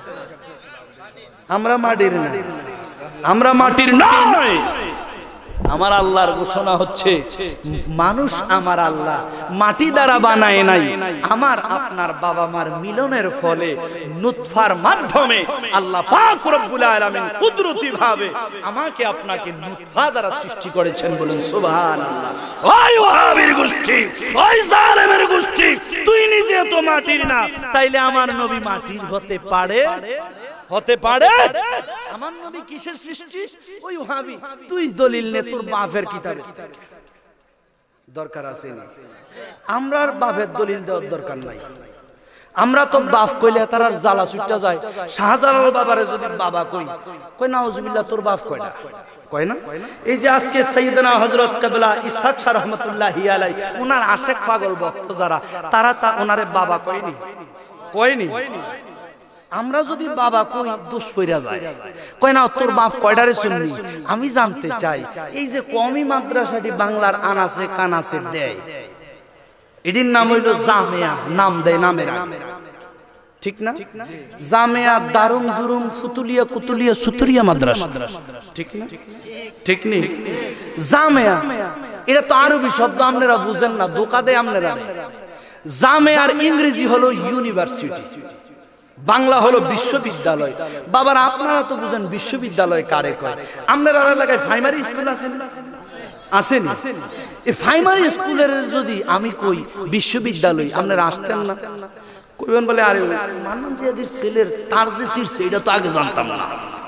আমরা মাটির না, আমরা মাটির নয়। আমার আল্লাহর ঘোষণা হচ্ছে মানুষ আমার আল্লাহ মাটি দ্বারা বানায় নাই, আমার আপনার বাবা মার মিলনের ফলে নুতফার মাধ্যমে আল্লাহ পাক রব্বুল আলামিন কুদরতি ভাবে আমাকে আপনাকে নুতফা দ্বারা সৃষ্টি করেছেন। বলেন সুবহানাল্লাহ। ওই ওয়াহাবীর গোষ্ঠী, ওই জালেমের গোষ্ঠী, তুই নিজে তো মাটির না, তাইলে আমার নবী মাটির হতে পারে? হতে পারে? আমার নবী কিসের সৃষ্টি? ওই ওয়াহাবী, তুই দলিল নে তোর বাপের কিতাবে। দরকার আছে না, আমরা বাপের দলিল দেওয়ার দরকার নাই। আমরা তো বাপ কইলে তার জ্বালা ছুটটা যায়। শাহজালাল বাবারে যদি বাবা কই, কই নাউজুবিল্লাহ তোর বাপ কয়টা? কয় না? এই যে আজকে সাইয়েদনা হযরত কিবলা ইসহাক শাহ রাহমাতুল্লাহি আলাইহি ওনার আশেক পাগল ভক্ত যারা, তারা তা ওনারে বাবা কয়নি? কয়নি? আমরা যদি বাবা কই দোষ পইরা যায়। কয় না তোর বাপ কয়টারে শুননি? আমি জানতে চাই এই যে কওমি মাদ্রাসাটি বাংলার আনাসে কানাসে দেয়, এটির নাম হইল জামিয়া, নাম দেয় নামের আগে, ঠিক না? জামিয়া দারুম দুরুম ফুতুলিয়া কুতুলিয়া সুতুরিয়া মাদ্রাসা, ঠিক না? ঠিক নেই? জামিয়া এটা তো আরবি শব্দ, আপনারা বুঝেন না, ধোঁকা দেয় আপনারা। জামিয়ার ইংরেজি হলো ইউনিভার্সিটি, বাংলা হলো বিশ্ববিদ্যালয়। বাবারা আপনারা তো বুঝেন বিশ্ববিদ্যালয় কারে কয়? আপনারা এলাকায় প্রাইমারি স্কুল আছেন? আসেনি? এই প্রাইমারি স্কুলের যদি আমি কই বিশ্ববিদ্যালয়, আপনারা আসতেন না? কইবেন বলে আরে মান্নান জিয়াদির ছেলের তার যে শীর্ষে, এটা তো আগে জানতাম না।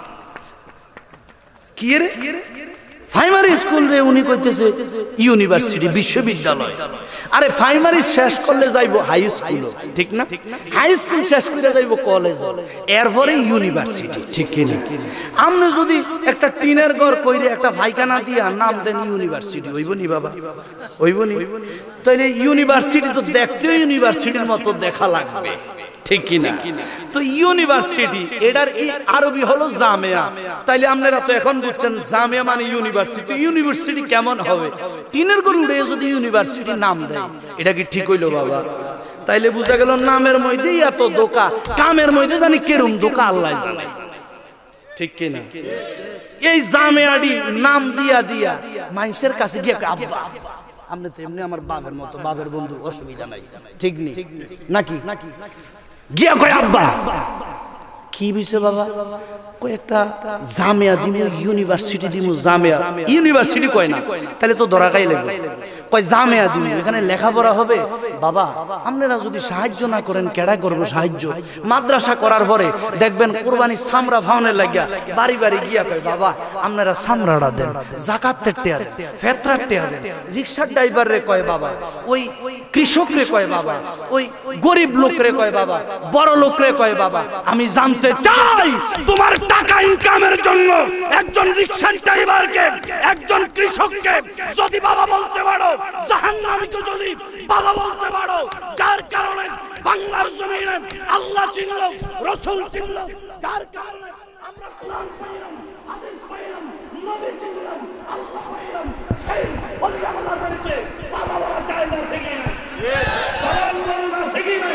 কি রে প্রাইমারি স্কুল যে উনি কইতেছে ইউনিভার্সিটি, বিশ্ববিদ্যালয়। আরে প্রাইমারি শেষ করলে যাইবো হাই স্কুল, ঠিক না? হাই স্কুল শেষ করে যাইবো কলেজ, এরপরে ইউনিভার্সিটি, ঠিক কি না? আপনি যদি একটা টিনের ঘর কইরে একটা পায়খানা দিয়া নাম দেন ইউনিভার্সিটি, হইব নি বাবা? হইব নি? তাইলে ইউনিভার্সিটি তো দেখতেও ইউনিভার্সিটির মতো দেখা লাগবে, ঠিক কি না? তো ইউনিভার্সিটি এটার আরবি হলো জামিয়া। তাইলে আপনারা তো এখন বুঝছেন জামিয়া মানে ইউনিভার্সিটি। ইউনিভার্সিটি কেমন হবে? টিনের ঘর উড়ে যদি ইউনিভার্সিটি নাম দেয়, এটা কি ঠিক হইলো বাবা? তাইলে বুঝা গেল নামের মধ্যেই এত ধোঁকা, কামের মধ্যে জানি কেরম ধোঁকা আল্লাহ জানে, ঠিক কি না? এই জামিয়াটি নাম দিয়া দিয়া মানুষের কাছে গিয়ে আব্বা, আপনি তো এমনি আমার বাপের মতো, বাপের বন্ধু, অসুবিধা নাই, ঠিক নেই নাকি? গিয়া কয় আব্বা কি বিষয় বাবা? কয় একটা জামিয়া দিমু, ইউনিভার্সিটি দিমু। জামিয়া ইউনিভার্সিটি কয় না, তাহলে তো ধরা খাই লাগবে। কয় জামিয়া দিমু, এখানে লেখাপড়া হবে। বাবা আপনারা যদি সাহায্য না করেন কেডা করবো সাহায্য? মাদ্রাসা করার পরে দেখবেন কুরবানির সামরা ভাওনের লাগিয়া বাড়ি বাড়ি গিয়া কয় বাবা আপনারা সামরাটা দেন, যাকাতের টেয়া দেন, ফেতরার টেয়া দেন। রিক্সার ড্রাইভার রে কয় বাবা, ওই কৃষক রে কয় বাবা, ওই গরিব লোক রে কয় বাবা, বড় লোক রে কয় বাবা। আমি জানতে চাই তোমার টাকা ইনকামের জন্য একজন রিক্সার ড্রাইভারকে, একজন কৃষককে যদি বাবা বলতে পারো, জাহান্নামীকে যদি বাবা বলতে পারো, যার কারণে বাংলার জমিনে আল্লাহ চিনল, রাসূল চিনল, যার কারণে আমরা কোরআন পাইলাম, হাদিস পাইলাম, নবী চিনলাম, আল্লাহ পাইলাম, সেই ওলি আল্লাহদেরকে বাবা বলা যায় না, শিখি না, সরল না, শিখি না।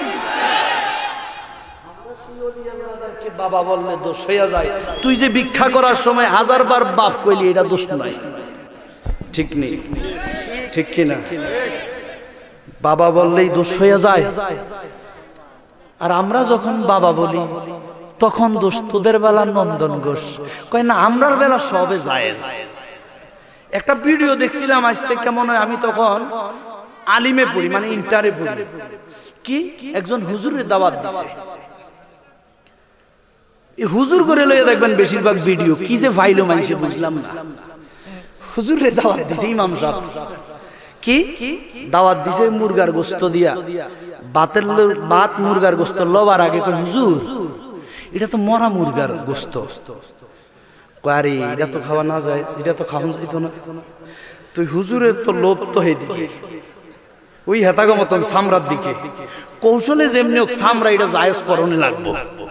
বাবা বললে দোষ হইয়া যায়। তুই যে ভিক্ষা করার সময় 1000 বার বাপ কইলি, এটা দোষ নাই, ঠিক নেই, ঠিক কিনা? বাবা বললেই দোষ হইয়া যায়। আর আমরা যখন বাবা বলি তখন দোষ তোদের বেলা নন্দন ঘোষ কয় না আমরার বেলা সবে জায়েজ। একটা ভিডিও দেখছিলাম আজ থেকে কেমন হয়, আমি তখন আলিমে পড়ি মানে ইন্টারে পড়ি, কি একজন হুজুরের দাওয়াত দিছে, এই হুজুর করে লইয়া দেখবেন বেশিরভাগ ভিডিও কি যে ফাইলো মাইছে বুঝলাম না। হুজুরের দাওয়াত দিছে ইমাম সাহেব, কি দাওয়াত দিছে মুরগার গোশত দিয়া, ভাত মুরগার গোশত লবার আগে কয় হুজুর এটা তো মরা মুরগার গোশত, আরে এটা তো খাওয়া না যায়, এটা তো খাওয়া যাইত না। তুই হুজুরের তো লোভ তো হেদিকে, ওই হেতাগো মতন সামরার দিকে কৌশলে যেমনি হোক সামরা এটা জায়েজ করণে লাগবো।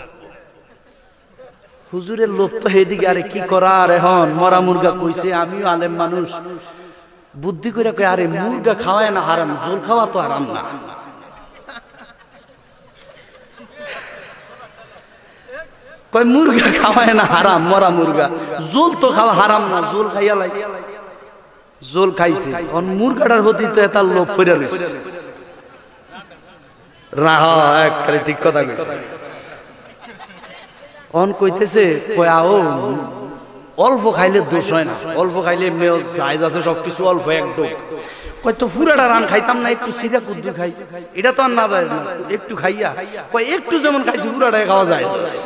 হুজুরের লোভ তো হেদিকে, আরে কি করার এখন মরা মুরগা কইছে, আমিও আলেম মানুষ বুদ্ধি করে কই আরে মুরগা খাওয়ায় না হারাম, জোল খাওয়া তো হারাম না। কয় মুরগা খাওয়ায় না হারাম, মরা মুরগা, জোল তো খাওয়া হারাম না, জোল খাইয়া লাগে, জোল খাইছে মুরগাটার প্রতি তো এত লোভ ফিরে রয়েছে। ঠিক কথা কইছে, অন কইতেছে কয় আও অল্প খাইলে দোষ হয় না, অল্প খাইলে এমনিও জায়েজ আছে সবকিছু, অল্প এক ডোক। কয় তো পুরাটা রান খাইতাম না, একটু সিরা কুদ্দু খাই, এটা তো আর না জায়েজ না, একটু খাইয়া কয় একটু যেমন খাইছি পুরাটাই খাওয়া জায়েজ আছে।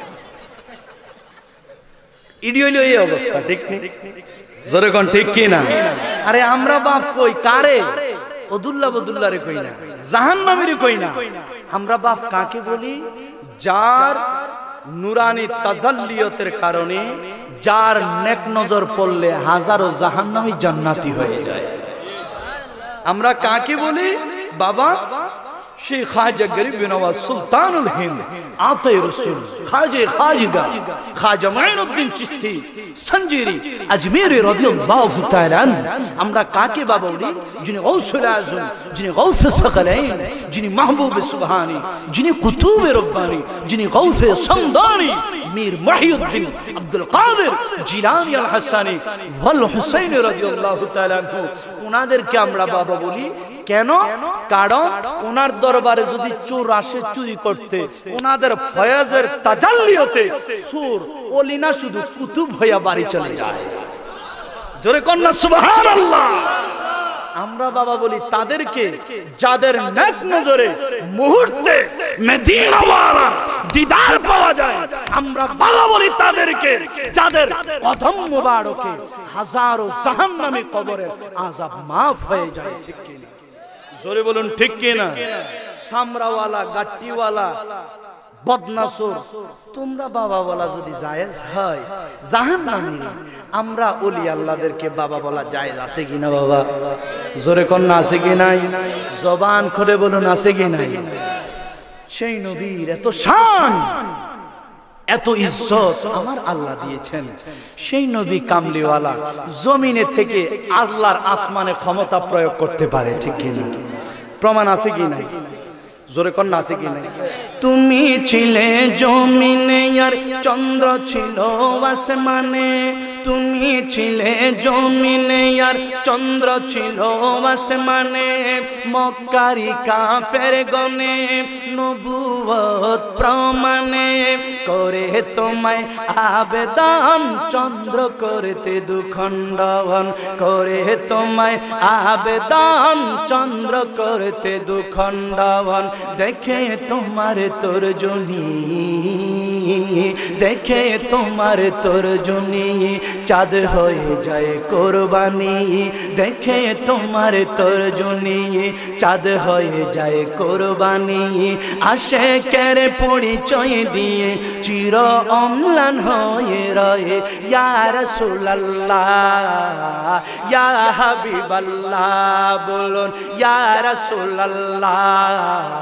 ইডি হইল এই অবস্থা, ঠিক নেই জোরে কোন ঠিক কি না? আরে আমরা বাপ কই কারে? ওদুল্লাহ বদুল্লাহ রে কই না, জাহান্নামীরে কই না। আমরা বাপ কাকে বলি? যার নুরানি তাজাল্লিয়তের কারণে যার নেক নজর পড়লে হাজারো জাহান্নামী জান্নাতি হয়ে যায়। আমরা কাকে বলি? বাবা शेख ख्वाजा गरीब नवाज सुल्तानुल हिंद आते रसूल ख्वाजा खाजिदा ख्वाजा माइनुद्दीन चिश्ती संजीरी अजमेर রাদিয়াল্লাহু তাআলা আনহু। আমরা কাকে বাবা বলি? যিনি গৌসুল আজম, যিনি গৌসুল সাকালাইন, যিনি মাহবুবে সুবহানি, যিনি কুতুবে রব্বানি, যিনি গৌসে সমদানি মীর মুহিউদ্দিন আব্দুল কাদের জিলানী আল হাসানি ওয়াল হুসাইন রাদিয়াল্লাহু তাআলা আনহু। ওনাদেরকে আমরা বাবা বলি কেন? কারণ ওনার দরবারে যদি চোর আসে চুরি করতে, ওনাদের ফয়েজের তাজাল্লিয়তে চোর ওলি না শুধু কুতুব হইয়া বাড়ি চলে যায়। জোরে কন্যা সুবহানাল্লাহ। আমরা বাবা বলি তাদেরকে যাদের নেক নজরে মুহূর্তে মদিনাওয়ালা দিদার পাওয়া যায়। আমরা বাবা বলি তাদেরকে যাদের কদম মুবারকে হাজারো জাহান্নামী কবরের আযাব মাফ হয়ে যায়। ঠিক কি না? জোরে বলুন ঠিক কি না? সামরাওয়ালা, গাট্টিওয়ালা, বদনাসুর তোমরা বাবা বলা যদি জায়েজ হয় জাহান্নামী, আমরা ওলি আল্লাহদেরকে বাবা বলা জায়েজ আছে কিনা? বাবা জোরে কন্যা আছে কি নাই? জবান খুলে বলুন আছে কি নাই? সেই নবীর এত শান, এত ইজ্জত আমার আল্লাহ দিয়েছেন। সেই নবী কামলিওয়ালা জমিনে থেকে আল্লাহর আসমানে ক্ষমতা প্রয়োগ করতে পারে। ঠিক কি না? প্রমাণ আছে কি নাই? জোরে কন্যা আছে কি নাই? তুমি ছিলে জমিনে আর চন্দ্র ছিল আসমানে, তুমি ছিলে জমিনে আর চন্দ্র ছিল আসমানে, মক্কারি কাফের গনে নবুয়ত প্রমাণে করে তোমায় আবেদন, চন্দ্র করতে দুখণ্ডন করে তোমায় আবেদন, চন্দ্র করতে দুখণ্ডন। দেখে তোমার তর্জনী, দেখে তোমার তর্জনী চাঁদ হয়ে যায় কোরবানি, দেখে তোমার তর্জনী চাঁদ হয়ে যায় কোরবানি। আশিকের পরিচয় দিয়ে চির অম্লান হয়ে রয়ে ইয়া রাসূলুল্লাহ ইয়া হাবিবাল্লাহ, বলুন ইয়া রাসূলুল্লাহ।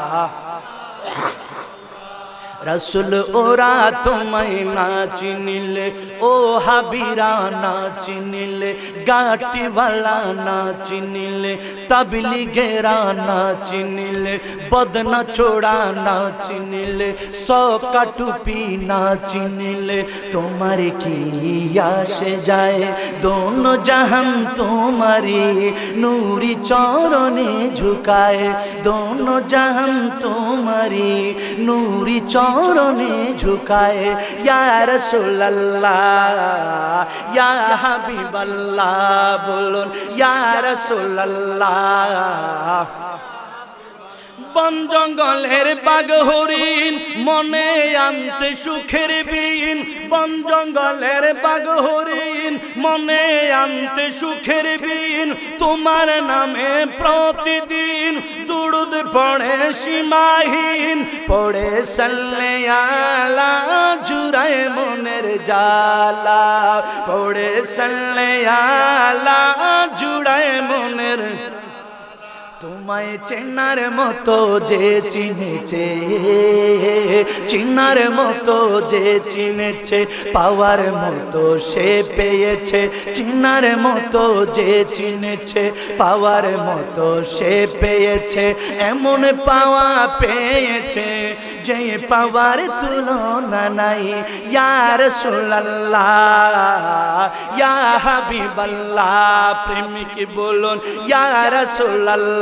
रसूल ओरा तुम्हें ना चिनिले, ओ हाबिरा ना चिनिले, गाटी वाला ना चिनिले, तबलीगेरा ना चिनिले, बदना छोड़ा ना चिनिले, सौ का टूपी ना चिनिले। तुम्हारे की आशे जाए दोनों जहां तुम्हारी नूरी चौरने झुकाए, दोनों जहां तुम्हारी नूरी चौरने চরণে ঝুকায় ইয়া রাসূলুল্লাহ ইয়া হাবিবাল্লাহ বলুন ইয়া রাসূলুল্লাহ বন জঙ্গলের বাঘ হরিণ মনে আনতে সুখের বিন বন জঙ্গলের বাঘ হরিণ মনে আনতে সুখের বিন তোমার নামে প্রতিদিন দুরুদ পড়ে সীমাহীন পড়ে সাল্লে আলা জুড়ায় মনের জালা পড়ে সাল্লে আলা জুড়ায় মনের তোমায় চেনার মতো যে চিনেছে চিনার মতো যে চিনেছে পাওয়ার মতো সে পেয়েছে চিনার মতো যে চিনেছে পাওয়ার মতো সে পেয়েছে এমন পাওয়া পেয়েছে যে পাওয়ার তুলনা নাই ইয়া রাসূলুল্লাহ ইয়া হাবিবাল্লাহ প্রেমিক বলুন ইয়া রাসূলুল্লাহ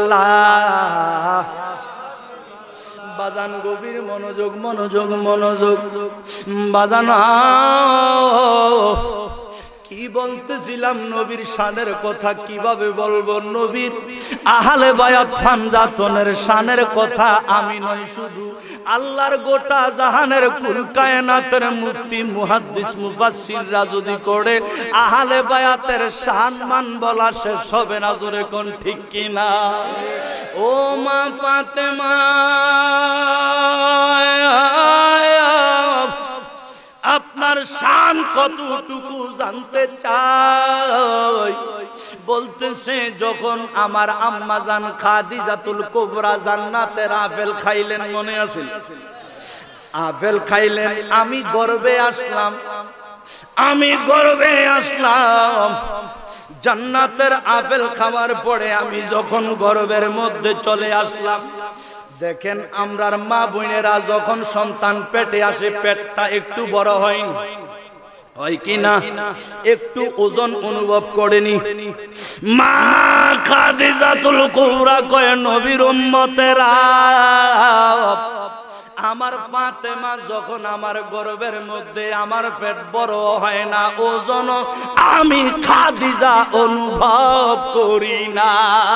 বাজান গভীর মনোযোগ মনোযোগ মনোযোগ বাজান কি বলতেছিলাম নবীর শানের কথা কিভাবে বলবো নবীর আহলে বায়াত ফানজাতনের শানের কথা আমি নয় শুধু আল্লাহর গোটা জাহানের কুল কায়নাতের মুফতি মুহাদ্দিস মুফাসসিররা যদি করে আহলে বায়াতের শান মান বলা শেষ হবে না জোরে কোন ঠিক কি না ও মা ফাতেমা আপনার শান কতটুকু জানতে চাই বলতেছে যখন আমার আম্মা জান খাদিজাতুল কুবরা জান্নাতের আপেল খাইলেন মনে আছে আপেল খাইলেন আমি গর্বে আসলাম জান্নাতের আপেল খাওয়ার পরে আমি যখন গর্বের মধ্যে চলে আসলাম দেখেন আমরার মা বোনেরা যখন সন্তান পেটে আসে পেটটা একটু বড় হয় কি না একটু ওজন অনুভব করেনি মা খাদিজাতুল কুবরা কয় নবীর উম্মতেরা আমার ফাতেমা যখন আমার গর্ভের মধ্যে আমার পেট বড় হয় না ওজন আমি খাদিজা অনুভব করি না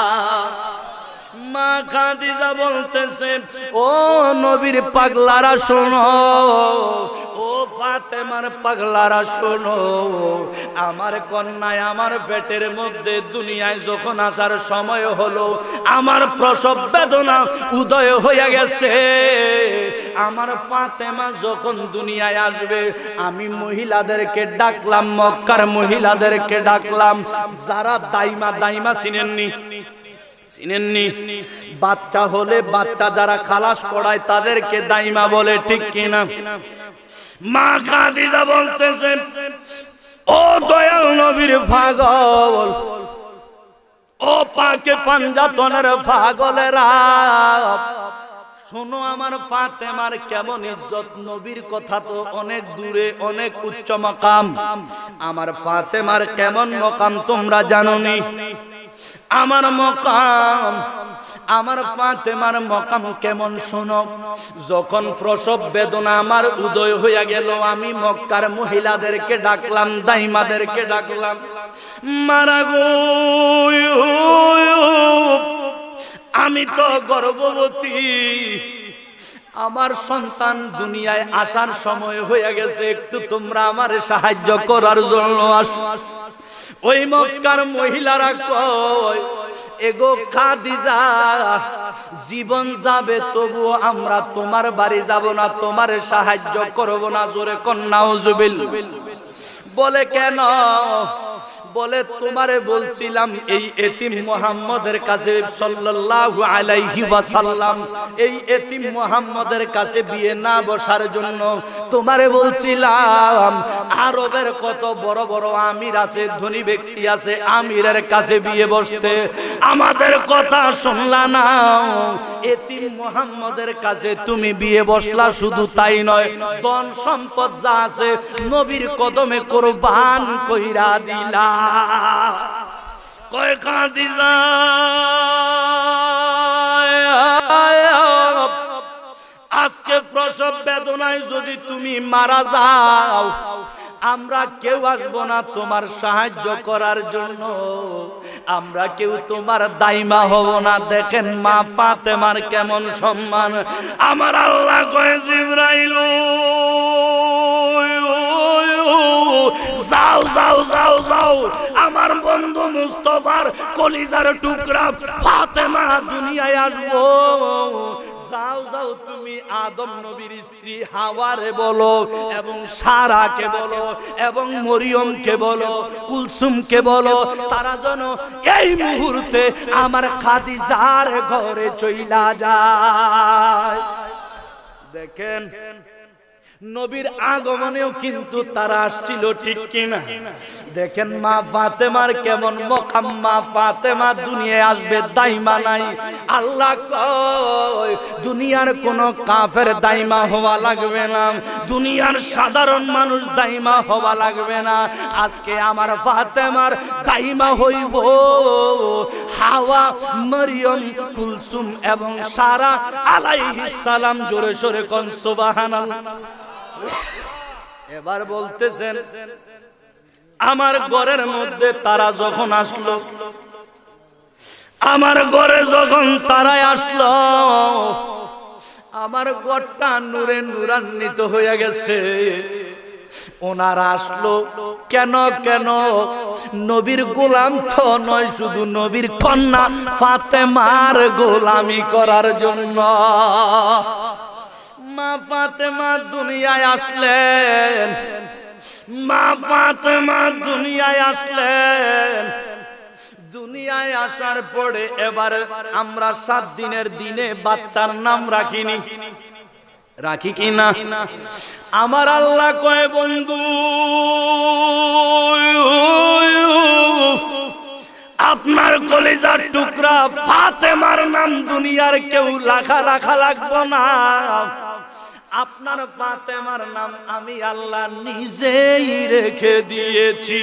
মা খাদিজা বলতেছে ও নবীর পাগলারা শোনো ও ফাতেমার পাগলারা শোনো আমার কন্যায় আমার পেটের মধ্যে দুনিয়ায় যখন আসার সময় হলো আমার প্রসব বেদনা উদয় হয়ে গেছে আমার ফাতেমা যখন দুনিয়ায় আসবে আমি মহিলাদেরকে ডাকলাম মক্কার মহিলাদেরকে ডাকলাম যারা দাইমা চিনেননি বাচ্চা হলে বাচ্চা যারা খালাস করায় তাদেরকে দাইমা বলে ঠিক কিনা মা খাদিজা বলতেছে ও দয়াল নবীর পাগল ও পাকে পাঞ্জাতনের পাগলেরা শোনো আমার ফাতেমার কেমন ইজ্জত নবীর কথা তো অনেক দূরে অনেক উচ্চ মাকাম আমার ফাতেমার কেমন মাকাম তোমরা জানোনি আমার মকাম আমার ফাতেমার মকাম কেমন শোনো যখন প্রসব বেদনা আমার উদয় হইয়া গেল আমি মক্কার মহিলাদেরকে ডাকলাম দাইমাদেরকে ডাকলাম মারা গো আমি তো গর্ভবতী আমার সন্তান দুনিয়ায় আসার সময় হয়ে গেছে একটু তোমরা আমার সাহায্য করার জন্য আসো ওই মক্কার মহিলারা কয় এগো খাদিজা জীবন যাবে তবুও আমরা তোমার বাড়ি যাব না তোমার সাহায্য করব না জোরে নাউজুবিল্লাহ বলে কেন বলে তোমারে বলছিলাম এই এতিম মুহাম্মদের কাছে সাল্লাল্লাহু আলাইহি ওয়াসাল্লাম এই এতিম মুহাম্মদের কাছে বিয়ে না বসার জন্য তোমারে বলছিলাম আরবের কত বড় বড় আমির আছে ধনী ব্যক্তি আছে আমিরের কাছে বিয়ে বসতে আমাদের কথা শুনলা না এতিম মুহাম্মদের কাছে তুমি বিয়ে বসলা শুধু তাই নয় ধন সম্পদ যা আছে নবীর কদমে কুরবান কইরা দিলা কয় খাদিজা আজকে প্রসব বেদনায় যদি তুমি মারা যাও, আমরা কেউ আসবো না তোমার সাহায্য করার জন্য, আমরা কেউ তোমার দাইমা হব না। দেখেন মা ফাতেমার কেমন সম্মান। আমার আল্লাহ কয়ে জিবরাইল যাও যাও যাও যাও, আমার বন্ধু মুস্তাফার কলিজার টুকরা ফাতেমা দুনিয়ায় আসবো। যাও যাও তুমি আদম নবীর স্ত্রী হাওয়ারে বলো, এবং সারাকে বলো, এবং মরিয়মকে বলো, কুলসুমকে বলো, তারা যেন এই মুহূর্তে আমার খাদিজার ঘরে চইলা যায়। দেখেন নবীর আগমনেও কিন্তু তারা আসছিল, ঠিক কিনা? দেখেন মা ফাতেমার কেমন মকাম। মা ফাতেমা দুনিয়ায় আসবে, দাইমা নাই। আল্লাহ কয় দুনিয়ার কোন কাফের দাইমা হওয়া লাগবে না, দুনিয়ার সাধারণ মানুষ দাইমা হওয়া লাগবে না। আজকে আমার ফাতেমার দাইমা হইব হাওয়া, মরিয়ম, কুলসুম এবং সারা আলাইহিস সালাম। জোরে সোরে কোন সুবহানাল্লাহ। এবার বলতেছেন আমার ঘরের মধ্যে তারা যখন আসলো, আমার ঘরে যখন তারা আসলো, আমার ঘরটা নূরে নূরান্বিত হয়ে গেছে। ওনারা আসলো কেন? কেন নবীর গোলাম তো নয়, শুধু নবীর কন্যা ফাতেমার গোলামি করার জন্য। মা ফাতেমা দুনিয়ায় আসলেন, মা ফাতেমা দুনিয়ায় আসলেন। দুনিয়ায় আসার পরে এবার আমরা 7 দিনের দিনে বাচ্চার নাম রাখিনি, রাখি কি না? আমার আল্লাহ কয় বন্ধু আপনার কলিজার টুকরা ফাতেমার নাম দুনিয়ার কেউ রাখা লাগবে না। আপনার ফাতেমার নাম আমি আল্লাহ নিজেই রেখে দিয়েছি।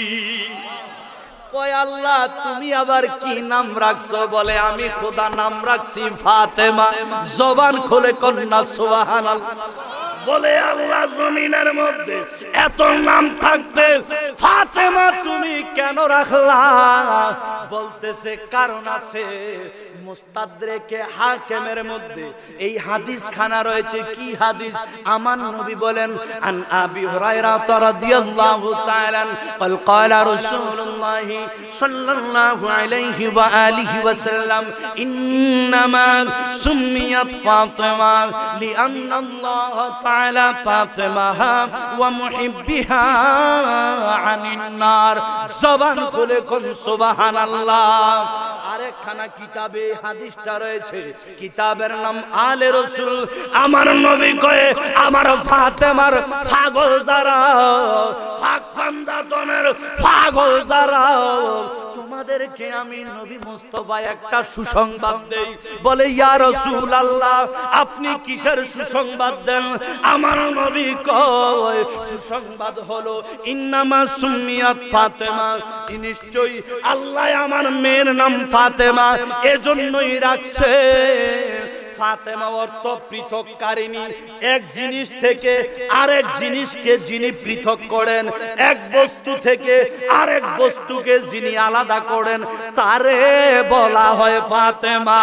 কয় আল্লাহ তুমি আবার কি নাম রাখছো? বলে আমি খোদা নাম রাখছি ফাতেমা। জবান খুলে কন্যা সুবহানাল্লাহ। বলে আল্লাহ জমিনের মধ্যে এত নাম থাকতে ফাতেমা তুমি কেন রাখলা? বলতেছে কারণ আছে। মুস্তাদরেকে হাকিমের মধ্যে এই হাদিস খানা রয়েছে। কি হাদিস? আমার নবী বলেন আন আবি হুরায়রা রাদিয়াল্লাহু তাআলা قال قال رسول الله صلى الله عليه واله وسلم انما سميت فاطمه لان الله تعالى فاطمها ومحبها عن النار। জবান খুলে কোন সুবহানাল্লাহ। আরেকখানা কিতাবে হাদিসটা রয়েছে, কিতাবের নাম আলে রাসূল। আমার নবী কয়ে আমার ফাতেমার পাগল যারা, পাক ফান্দাতনের পাগল যারা, তোমাদেরকে আমি নবী মুস্তাফা একটা সুসংবাদ দেই। বলে ইয়া রাসূলুল্লাহ আপনি কিসের সুসংবাদ দেন? আমার নবী কয় সুসংবাদ হলো ইন্নামা সুমিয়াত ফাতেমা, নিশ্চয়ই আল্লাহ আমার মেয়ের নাম ফাতেমা এজন্যই রাখছে। ফাতেমা অর্থ পৃথককারিণী। এক জিনিস থেকে আরেক জিনিসকে যিনি পৃথক করেন, এক বস্তু থেকে আরেক বস্তুকে যিনি আলাদা করেন, তারে বলা হয় ফাতেমা।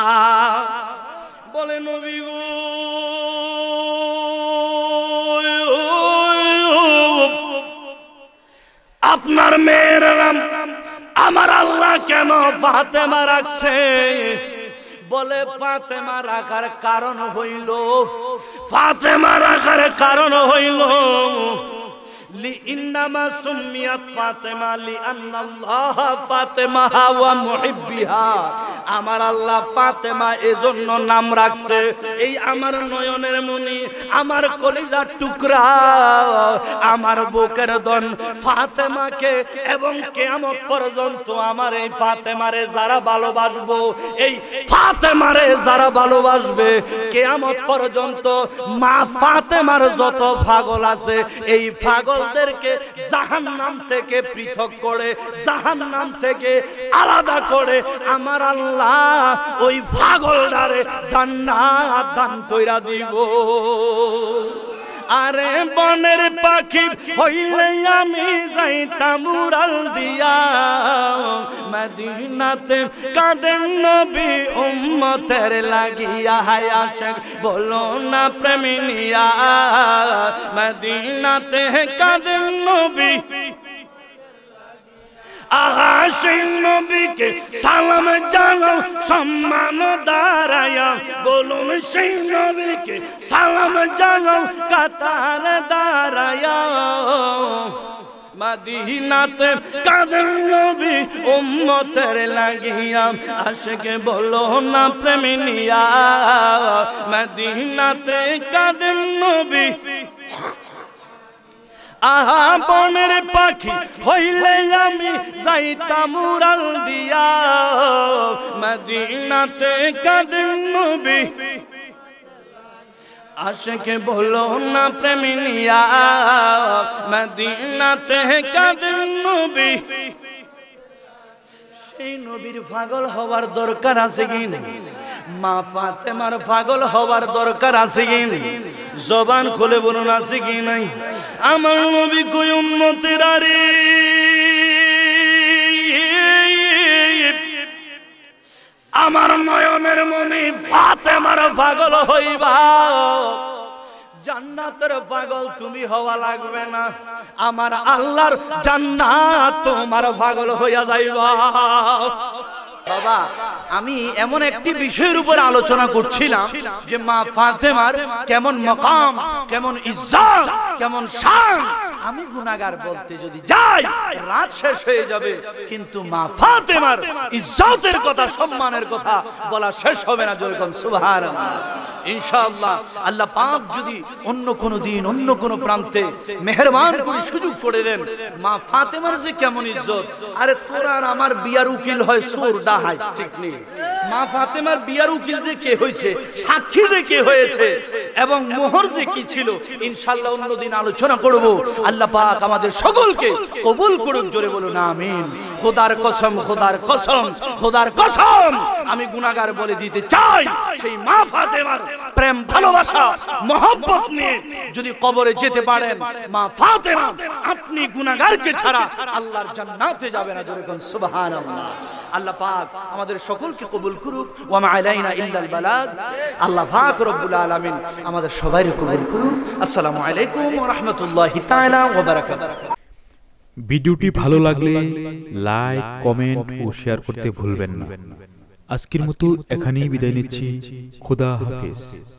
বলে নবী গো আপনার মেয়ের নাম আমার আল্লাহ কেন ফাতেমা রাখছে? বলে ফাতেমা রাখার কারণ হইল, ফাতেমা রাখার কারণ হইল লিন্নামা সুমিয়াত ফাতেমা লিআন্নাল্লাহ ফাতেমাহা ওয়া মুহিব্বিহা। আমার আল্লাহ ফাতেমা এজন্য নাম রাখছে, এই আমার নয়নের মণি, আমার কলিজার টুকরা আমার বুকের দন ফাতেমাকে, এবং কিয়ামত পর্যন্ত আমার এই ফাতেমারে যারা ভালোবাসবো, এই ফাতেমারে যারা ভালোবাসবে, কিয়ামত পর্যন্ত মা ফাতেমার যত পাগল আছে এই পাগলদেরকে জাহান্নাম থেকে পৃথক করে, জাহান্নাম থেকে আলাদা করে আমার আল্লাহ ওই পাগলটারে জান্নাত দান কইরা দিব। আরে বনের পাখি হইলে আমি যাইতাম উড়াল দিয়া, মদিনাতে কাঁদেন নবী উম্মতের লাগিয়া। হায় আশিক বলো না প্রেমিনিয়া, মদিনাতে কাঁদেন নবী। আশিক নবীকে সালাম জানাও সম্মান দাঁড়ায়া, বলুন সেই নবীকে সালাম জানাও কাতার দাঁড়ায়া। মদিনাতে কাঁদেন নবী উম্মতের লাগিয়া, আশিকে বলো না প্রেমিনিয়া, মদিনাতে কাঁদেন নবী। আহা বনের পাখি হইলে আমি যাইতাম উড়াল দিয়া, মদিনাতে কাঁদেন নবী। আশিকে বলো না প্রেমিনিয়া, মদিনাতে কাঁদেন নবী। সেই নবীর পাগল হওয়ার দরকার আছে কি না? মা ফাতেমার পাগল হওয়ার দরকার আছে কি না? জবান খুলে বলুন আছে কি নাই? আমার নবী কই উম্মতেরা রে, আমার নয়নের মনি ফাতেমার পাগল হইবা, জান্নাতের পাগল তুমি হওয়া লাগবে না, আমার আল্লাহর জান্নাত তোমার পাগল হইয়া যাইবা। বাবা আমি এমন একটি বিষয়ের উপর আলোচনা করছিলাম যে মা ফাতেমার কেমন মাকাম, কেমন ইজ্জত, কেমন শান। আমি গুনাহগার বলতে যদি যাই রাত শেষ হয়ে যাবে, কিন্তু মা ফাতেমার ইজ্জতের কথা, সম্মানের কথা বলা শেষ হবে না। যখন সুবহানাল্লাহ ইনশাআল্লাহ আল্লাহ পাক যদি অন্য কোন দিন অন্য কোন প্রান্তে মেহেরবান করে সুযোগ করে দেন, মা ফাতেমার যে কেমন ইজ্জত। আরে তোরা আর আমার বিয়ার উকিল হয় চোর ডাহাই, ঠিক নেই? মা ফাতেমার বিয়ার উকিল যে কে হয়েছে, সাক্ষী যে কে হয়েছে, এবং মোহর যে কি ছিল, ইনশাআল্লাহ অন্যদিন আলোচনা করব। আল্লাহ পাক আমাদের সকলকে কবুল করুন, জোরে বলুন আমিন। খোদার কসম, খোদার কসম, খোদার কসম, আমি গুনাহগার বলে দিতে চাই, সেই মা ফাতেমার প্রেম ভালোবাসা মহব্বত নিয়ে যদি কবরে যেতে পারেন, মা ফাতেমা আপনি গুনাহগারকে ছাড়া আল্লাহর জান্নাতে যাবেন না। জোরে বলুন সুবহানাল্লাহ। আল্লাহ পাক আমাদের সকলকে কবুল করুক। ওয়া মা আলাইনা ইল্লাল বালাগ। আল্লাহ পাক রব্বুল আলামিন আমাদের সবাইকে কবুল করুন। আসসালামু আলাইকুম ওয়া রাহমাতুল্লাহি তাআলা ওয়া বারাকাতুহু। ভিডিওটি ভালো লাগলে লাইক, কমেন্ট ও শেয়ার করতে ভুলবেন না। আজকের মতো এখানেই বিদায় নিচ্ছি। খোদা হাফেজ।